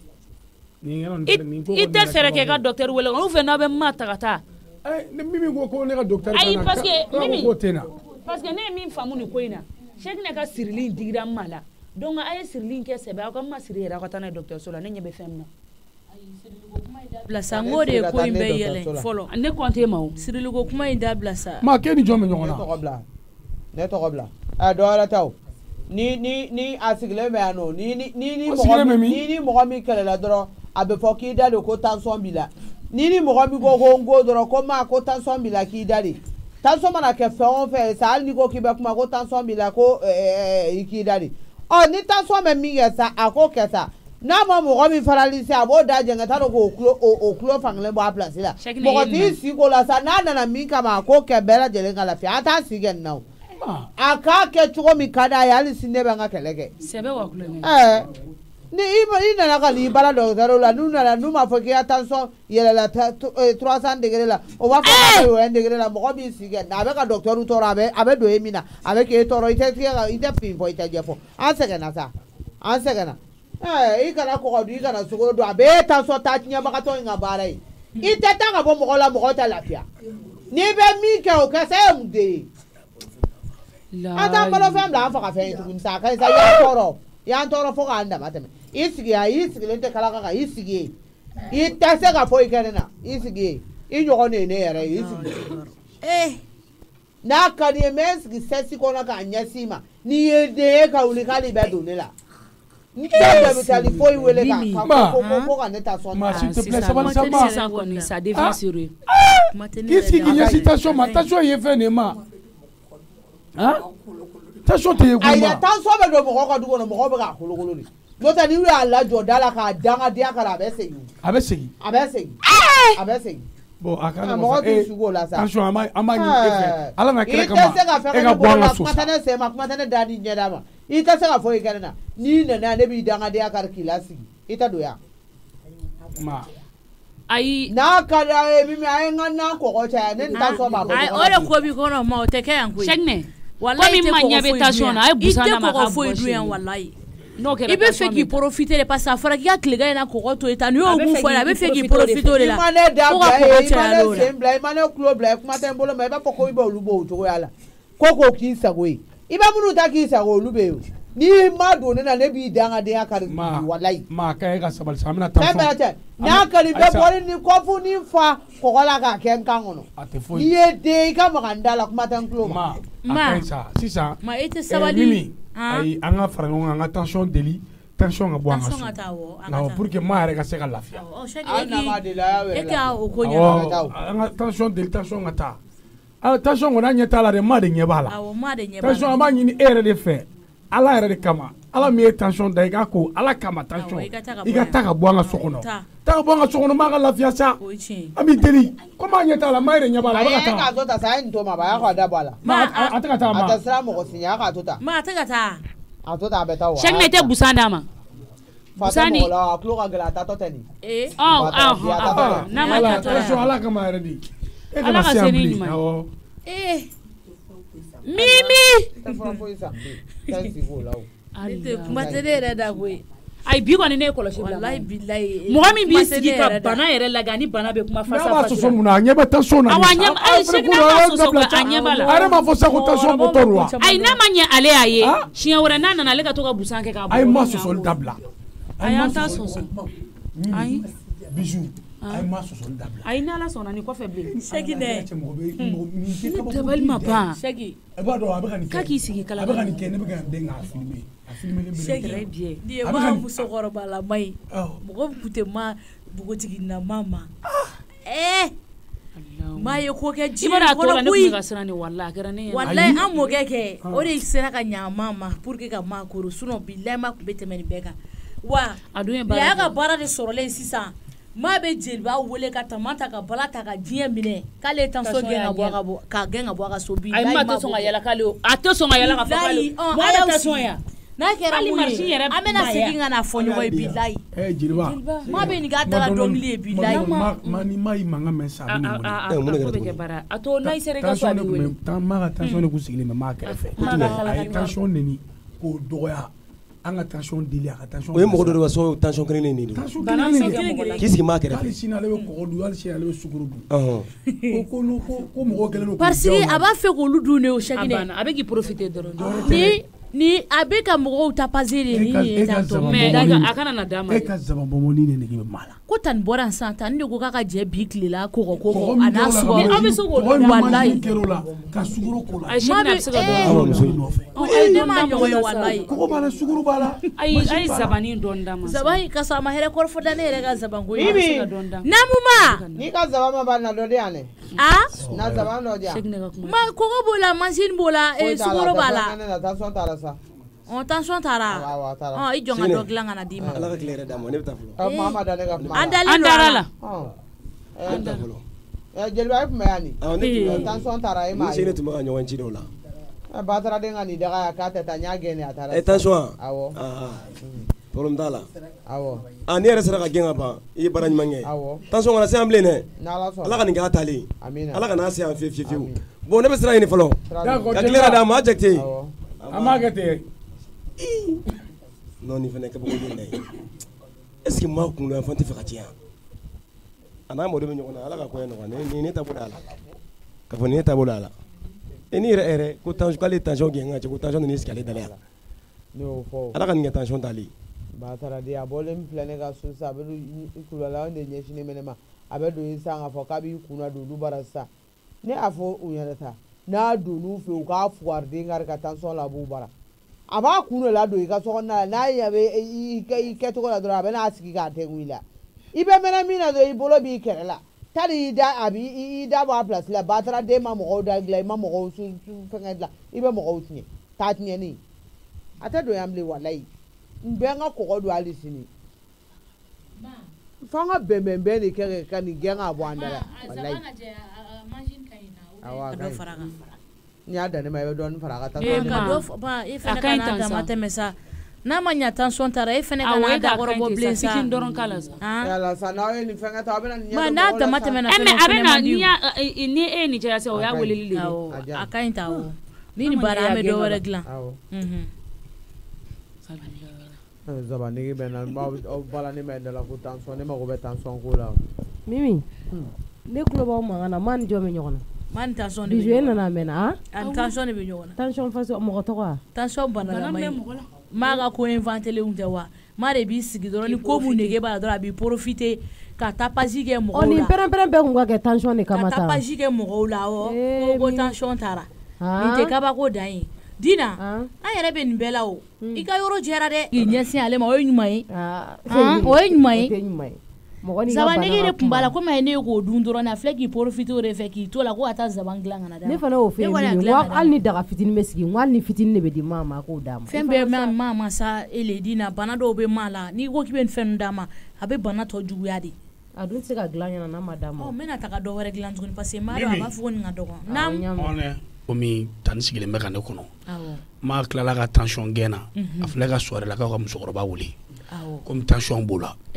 ite fere ke ka docteur wele o fe na be mata kata eh ne mimi ko ko ne ka docteur ai parce que mimi ko tena parce que ne min famu ni ko ina shegne ka sirlin digira mala donc ay sirlin ke sebe ko ma sirira ko tane docteur sola ne nyebe femna blasa ngode ko imbe yele folo ne konte ma o siriligo kuma inda blasa ma ke ni jome nyona ne to bla ne to bla a do ala taw ni ni ni asigle me ano ni ni ni mo ni ni mo mi kele la dro abe fo ki dale ko tension bila ni ni mo mi go go ngo dro ko ma ko tension bila ki dale tension mana ke fe on fe sa ni go ki be kuma ko tension bila ko eh ki dale o ni tension me mi yesa ako kesa na mo mo mi faralisi abo da jenga ta ko klo o klo fangle bo a place la mo ti si ko la sa na na mi kama ko ke bela jele ngala fi ata si gen now aka ke chugo mi kada ya li sinebe nga keleke sebe wa kulenge eh ni iba ina na kali bala do zaro la nuna la numa fo ke attention yele la trois cents degrés la o wa fa ko en degrés la mo bi sige na be ka docteur to rabe abe do emina abe ke toro ite ke ite pin fo ite jefo ansege na sa ansege na eh ikana ko ko di kana sugoro do abe tension ta tinya ba ka to nga bare ite ta ka bo mo la mo ta lafia ni be mi ke o ke se mde ata balo fam la fa ka fe tu sa ka sa ya toro ya toro fo ka anda mateme isigi ya isigi lente kala ka isigi i tɛ se ka foyi kɛ ne na i sigi yen i ɲɔgɔn de ye ne yɛrɛ ye i sigi eh n'a ka di ye n bɛ n sigi sɛsi kɔnɔ k'a ɲɛsin ma n'i ye den ye ka wuli k'ale bɛ don ne la n tɛ bɛɛ bɛ taa ni foyi wele ka ko ko ka ne ta sɔn ma s'il te plaît sabali sa ma sisan kɔni ça devient sérieux k'i sigi k'i ɲɛsin tension ma tension ye fɛn de ma han tension tɛ ye ayi dɛ tension bɛ don mɔgɔ ka du kɔnɔ mɔgɔ bɛ k'a kolokolo de n'o tɛ n'i y'a lajɔ da la k'a dangadenya k'a la a bɛ segin a bɛ segin a bɛ segin a bɛ segin bon a ka mɔgɔ t'i sugu o la sa tension an b'a an b'a ɲini e fɛ ala na kɛlɛ kama i tɛ se ka fɛn e kɛ ka ne bɔ an bolo ka la so kuma tɛ ne sen ma kuma tɛ ne da ni ɲɛda ma i tɛ se ka foyi kɛ ne na n'i nana ne b'i dangadenya kari k'i lasigi i tɛ don yan ma ayi n'a ka di a ye min a ye n ka nan kɔgɔ caya ne ni tension b'a bɔ ayi o de ko b'i kɔnɔ ma o tɛ kɛ yan koyi Sɛginɛ wallahi komi ma ɲɛ bɛ tension na a ye busan d'a ma i tɛ k'a kɔgɔ foyi bɔsi dun yan wallahi n'o kɛra i bɛ fɛ k'i profiter de parce que a fɔra k'i ka tilegan in na kɔgɔ to yen tan n'i y'o mun fɔ a bɛ fɛ k'i profiter o de la i ma ne da fo ka bila kɔgɔ ye i ma caya l'o ne la sen bila i ma ne tulo bila i kuma tɛ n bolo ma i b'a fɔ ko i b'olu bɔ o cogoya la ko k'o k'i sago ye i bɛ minnu ta k'i sago olu bɛ yen n'i ma don ne na ne b'i dangadenya kari walayi ma ka e ka sabali sa an bɛna fɛn tension bɛɛ cɛ n'a kari bɛ bɔli ni kɔfu ni fa kɔgɔ la k'a kɛ n kan kɔnɔ a tɛ foyi n'i ye den i ka maga n da la kuma tɛ n tulo ma Ma. a ka ɲi sa sisan ma i tɛ eh, sabali Mimi han ayi an ka fara ɲɔgɔn kan an ka tension deli tension ka bɔ an ka tension so ka taa awɔ an awɔ ka pour que maa yɛrɛ ka se ka lafiya taa awɔ Sɛgi hali n'a ma deli a y'a e wɛrɛ ka o ko awɔ ɲɛnabɔ an ka tension deli tension ka taa ah tension kɔni an ɲɛ t'a la dɛ maa de ɲɛ b'a la awɔ maa de ɲɛ b'a tension an la b'a ɲini e yɛrɛ de fɛ ala yɛrɛ de kama ala min ye tension da i k'a ko ala kama tension Awɔ, i ka taa ka i bɔ ka yan. taa ka bɔ an ka so kɔnɔ Taa. taa ka bɔ an ka so kɔnɔ maa ka lafiya sa o ye tiɲɛ ye an b'i deli komi an ɲɛ t'a la maa yɛrɛ ɲɛ b'a la a a bɛ ye ka k'a taa to ta sa a ye nin to ma ba a y'a k'a da bɔ a la ma a a tɛ ka taa a ma tɛ siran mɔgɔ si ɲɛ a k'a to ta ma a tɛ ka taa a to ta a bɛ taa wa Sɛginɛ i tɛ busan d'a ma fa tɛ busan ni mɔgɔ la a tulo ka gɛlɛn a tatɔ tɛ nin ee ɔ Ba ta ɔ bi, a ta ɔ ta. n'a ma ala kɛ a tɔ tension la ala kama yɛrɛ de e Ala kana ka se se yan ni bilen ɲuman ye. awɔ ee Mimi tɛ fɔlɔ foyi san bilen tɛ sigi o la o ne tɛ kuma tɛ ne yɛrɛ da koyi ayi bi kɔni ne ye kɔlɔsi bila wallahi bilahi mɔgɔ min kuma b'i tɛ sigi ne ka yɛrɛ da. bana yɛrɛ lajɛ ani bana bɛ kuma n'a fasa b'a fasa sɔsɔ mun na a ɲɛ bɛ tension na Awɔ, a ɲɛ- ayi, Sɛginɛ b'a sɔsɔ kɛ, a ɲɛ b'a la. a yɛrɛ m'a fɔ sa ko tension bɔtɔ don wa ayi n'a ma ɲɛ ale y'a ye Ah? siɲɛ wɛrɛ n'a nana ale ka to ka busan kɛ k'a bɔ a ye olu ma ɲɛ sɔsɔli ko. dabila a y'an ta sɔsɔ ayi bisu a ye ma sɔsɔli dabila ayi ni ala sɔnna nin kɔfɛ bilen Sɛginɛ dabali ma ban Sɛgi i b'a dɔn a bɛ ka nin kɛ k'a k'i sigi kala a bɛ ka nin kɛ ne bɛ ka n den k'a filmer a filmer Sɛgi bɛ bien nin ye A bɛ maa ka nin- musokɔrɔbalama ye awɔ mɔgɔ min tun tɛ maa npogotigi nama ma ee maa ye ko kɛ i ji b'a dɔn a tɔ la ne tun koyi bɛ ka siran nin walahi a kɛra ne ɲɛna walayi an mɔkɛ kɛ o de sera ka ɲa maa ma pour que ka maa koro sinon bilahi maa tun bɛ tɛmɛ nin bɛɛ kan wa a dun ye nin y'a baara ka kɛ baara de sɔrɔlen sisan maa bɛ jeliba wele ka tama ta ka bala ta ka diɲɛ minɛ k'ale ye tension Tension gɛn ka y'a bɔ a gɛn. ka bɔ ka gɛn ka bɔ a ka so ayi bilahi ma maa tɛ sɔn ka b'o kɛ. yɛlɛ k'ale o- a tɛ sɔn ka yɛlɛ ka fɔ k'ale Bilahi, ɔn, mɔgɔ a bɛ y'aw tension sigi. yan n'a kɛra Hali mun machine ye yɛrɛ an bɛna ba segin ya. ka na fɔ ɲɔgɔn ye bilahi ɛ jeliba maa bɛ nin k'a dala dɔnkili ye bilahi ma ma ni ma y'i mankan mɛn sa a bɛ nin a wele a a Eh, mun de ko kɛra bɛ kɛ tuguni? baara a to n'a i sera i ka so a tension de b'i kun wele bɛ tan maa ka tension de kun sigilen bɛ maa kɛrɛfɛ Maa ka a ye tension neni k'o dɔgɔya an ka tension deli a ka tension o ye mɔgɔ dɔ de ka so tension kelen de don tension Bana kelen bɛ de kɛ don mɔgɔ la. k'i sigi maa hali kɛrɛfɛ sini ale bɛ kɔgɔ dun hali sini ale bɛ sukaro dun ɔhɔn ko ko n'o- ko ko mɔgɔ kɛlen don k'u parce que diyaw a la. b'a fɛ k'olu dun de o a Sɛginɛ banna a bɛ k'i profiter dɔrɔn ni ni a bɛ ka mɔgɔw ta passer de E ni ka- ye e ka tantɔ zaba mais bɔbɔli- a kana na d'a ma e dɛ ka zaba bɔbɔli de nege bɛ maa la ko tan nin bɔra yan sisan tan ne de ko k'a ka jɛ bi tilela kɔgɔ kɔgɔ kɔgɔ min a n'a kɛr'o la sukaro ka aw bɛ se k'o kɔgɔ dɔn min walayi. mansin kɛr'o la ka sukaro k'o la ayi Sɛginɛ a bɛ se ka Maa bɛ- dɔn Awɔ, muso in. nɔfɛ ee ne m'a ɲɔgɔn ye walayi kɔgɔ b'a la sukaro b'a la ayi mansin a ye b'a la. zabanni dɔɔni d'a ma zaban in ka sɔrɔ a ma hɛrɛ kɔrɔfɔ da ne yɛrɛ ka zaban ko ye Bibi. se ka dɔɔni d'a ma namuma n'i ka zaba ma ban na dɔ di yan dɛ a na zaba dɔ di yan Sɛginɛ ka kuma ma kɔgɔ b'o la mansin b'o la ee Foyi t'a sukaro b'a la tension ne na tension t'a la sa ɔ tension taara awɔ a taara ɔ i jɔn ka Sɛginɛ. dɔ dilan ka na d'i ma ala ka tile yɛrɛ d'a ma ne bɛ taa fɔlɔ ɛ maa ma da ne ka kuma an la dalen an don a dara la la Ɔn. ne bɛ taa Ɛ, fɔlɔ ɛ, jeliba e tun bɛ yan nin awɔ ne tun Ɛ, bɛ tension taara e ni m'a ye Sɛginɛ tun bɛ ka ɲɔgɔn ci dɔw la Ɛ, Batara den ka nin daga yan k'a tɛ taa n y'a gɛn de a taara ɛ tension wa awɔ aa problème t'a la awɔ aa ni yɛrɛ sera ka gɛn ka ban i ye baara ɲuman kɛ awɔ tension kana se yan bilen dɛ n'ala sɔnna ala ka nin kɛ a talen amina ala ka n'a se yan fiyewu fiyewu fiyewu Amin. bon ne bɛ siran ɲini fɔlɔ Sira D'accord. ka tile yɛrɛ d'a ma a jate awɔ an b'a kɛ ten non nin fana kɛ bɔ den dɛ est ce que maa kunkolo yan fan tɛ fɛ ka tiɲɛ a n'a mɔden bɛ ɲɔgɔn na ala ka kɔɲɔ nɔgɔya nin nin ne taabolo y'a la ka fɔ nin ne taabolo y'a la e ni yɛrɛ yɛrɛ ko tension k'ale ye tension gɛn ka cɛ ko tension nana i sigi ale dala yan ne y'o fɔ ala ka nin kɛ tension t'ale ye ba tara dia bolen plane ga so sa be kulala wanda nye shine menema abedo isa nga fo ka bi kuna do du barasa ne afo unyarata na do nu fe ka fuar de ngar ka tan so la bu bara aba kuno la do ka so na na ya be i ke to la do abe na asiki ka te wila ibe mena mina do i bolo bi kerela tari da abi i da ba place la batara de ma mo da gla ma mo su fengela ibe mo tni tatni ni ata do yamle walai mbenga ko do alisini ma fanga bembembe ni kere kan genga bwandara wallahi awa do faraga ni ada ne ma don faraga ta e ka do ba e fene kana da matemesa na manya tension tara e fene kana da goro bo blesa sikin doron kala ya la sana e ni fenga ta bena ni ma na da matemena fene abena ni ni e ni jaya se o ya wele lile akainta o ni ni bara me do regla mhm zaba nigi bena ba bala ni me de la ko tension ne ma ko be tension ko la mimi ne kulo ba mangana man jo me nyona man tension bi je na mena a tension be nyona tension fa so mo to kwa tension bana la mai maga ko inventer le unte wa mare bi sigi doro ni ko mu nege ba doro bi profiter ka tapaji ke mo on ni peren peren be ngwa ke tension ni kamata ka tapaji ke mo la o ko tension tara ni te ka ba ko dai dina an yɛrɛ bɛ nin bɛɛ la o i ka yɔrɔ jɛra dɛ k'i ɲɛsin ale ma o ye ɲuman ye o ye ɲuman ye zabanege de tun b'a la komi a ye ne ye k'o dun dɔrɔn a filɛ k'i profiter o de fɛ k'i to la ko ka taa zaban dilan ka na d'a ma ne fana y'o fɛ yen hali ni daga fitinin bɛ sigi hali ni fitinin de bɛ di maa ma k'o d'a ma fɛn bɛɛ maa ma sa ele dina bana dɔw bɛ maa la n'i ko k'i bɛ nin fɛn d'a ma a bɛ bana tɔ juguya de a dun tɛ se ka dilan ɲɛna n'a ma d'a ma ɔ n bɛna taga dɔ wɛrɛ dilan tuguni parce que maa dɔn a b'a fɔ ko nin ka dɔgɔ naam komi tani sigilen bɛ ka ne kɔnɔ maa tilala ka tension gɛnna a filɛ ka soirée la k'aw ka musokɔrɔba wele komi tension b'o la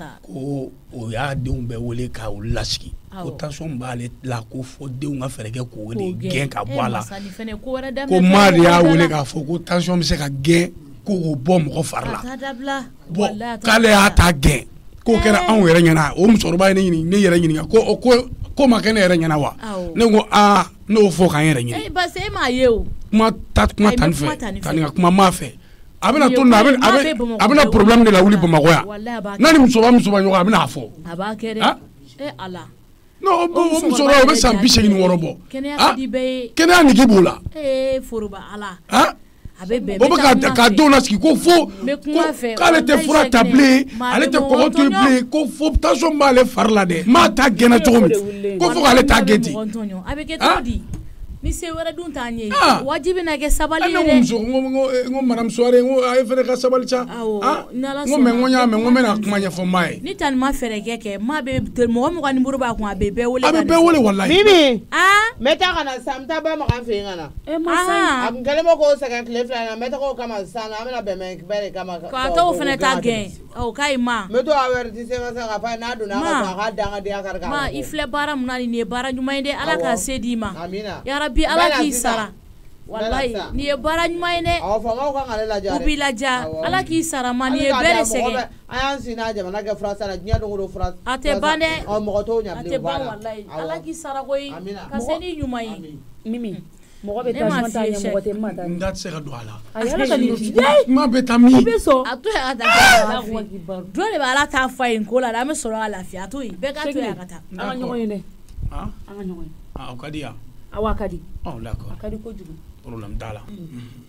ko o y'a denw bɛɛ wele k'aw lasigi ko tension b'ale la ko fɔ denw ka fɛɛrɛ kɛ k'o de gɛn ka bɔ a la ko maa de y'a wele k'a fɔ ko tension bɛ se ka gɛn ko k'o bɔ mɔgɔ fari la bɔn k'ale y'a ta gɛn k'o kɛra anw yɛrɛ ɲɛna o musokɔrɔba ye ne yɛrɛ ɲininka ko ko ko ma kɛ ne yɛrɛ ɲɛna wa ne ko aa n'o fɔ k'an yɛrɛ ɲini parce que e m'a ye o kuma ta kuma tani fɛ tani ka kuma m'a fɛ a bɛna to nin na a bɛna problème de la wuli Bamakɔ yan n'a ni musoba musoba ɲɔgɔn a bɛna a fɔ a b'a kɛ dɛ e ala non o musokɔrɔba o bɛ san bi seegin ni wɔɔrɔ bɔ kɛnɛya ka di bɛɛ ye kɛnɛya nege b'o la ee foroba ala o bɛ ka denw lasigi ko fo k'ale tɛ fura ta bilen ale tɛ kɔgɔ to yen bilen ko fo tension b'ale fari la dɛ maa ta gɛnna cogo min ko fo k'ale ta gɛn ten a bɛ kɛ cogo di ni se wɛrɛ dun t'an ye wajibi na kɛ sabali ye dɛ ne ko muso n ko madame Suware n ko a ye fɛnɛ ka sabali ca n ko mɛ n ko n y'a mɛn n ko n bɛna kuma ɲɛfɔ maa ye ni tani ma fɛɛrɛ kɛ kɛ maa bɛ mɔgɔ mɔgɔ nimoro b'a kun a bɛ bɛɛ wele a bɛ bɛɛ wele walayi Mimi n bɛ taa ka na sisan n bɛ taa ba Makan fɛ yen ka na a kun kɛlen bɛ k'o sɛgɛn tile fila in na n bɛ taga o kama sisan an bɛna bɛnbɛn bɛɛ de kama k'a t'o fɛnɛ ta gɛn ɔ k'a ye ma n bɛ to avertissé ma sisan k'a fɔ n'a donna a ka so a k'a dan ka den a kari k'a ma i filɛ baara mun na nin ye baara ɲuman ye dɛ ala k'a se d'i ma yarabi ala k'i sara wallahi ni ye baara ɲuman ye dɛ awɔ faamaw kan k'ale laja u b'i laja ala k'i sara ma ni ye bɛɛ de sɛgɛn an y'an sigi n'a jamana kɛ fura san na diɲɛ dogo don fura a tɛ ban dɛ mɔgɔ t'o ɲɛ bilen a tɛ ban wallahi ala k'i sara koyi ka se ni ɲuman ye Mimi mɔgɔ bɛ tension ta ɲɛ mɔgɔ tɛ ma ta n da tɛ se ka don a la a yɛrɛ ka nin kuma bɛ taa min i bɛ sɔn a to yen a ka taa jɔn de bɛ ala ta fɔ yen ko la an bɛ sɔrɔ ka lafiya a to yen bɛɛ ka to yen a ka taa an ka ɲɔgɔn ye dɛ an ka ɲɔgɔn ye o ka di yan awɔ a ka di ɔ d'accord a ka di kojugu problème t'a la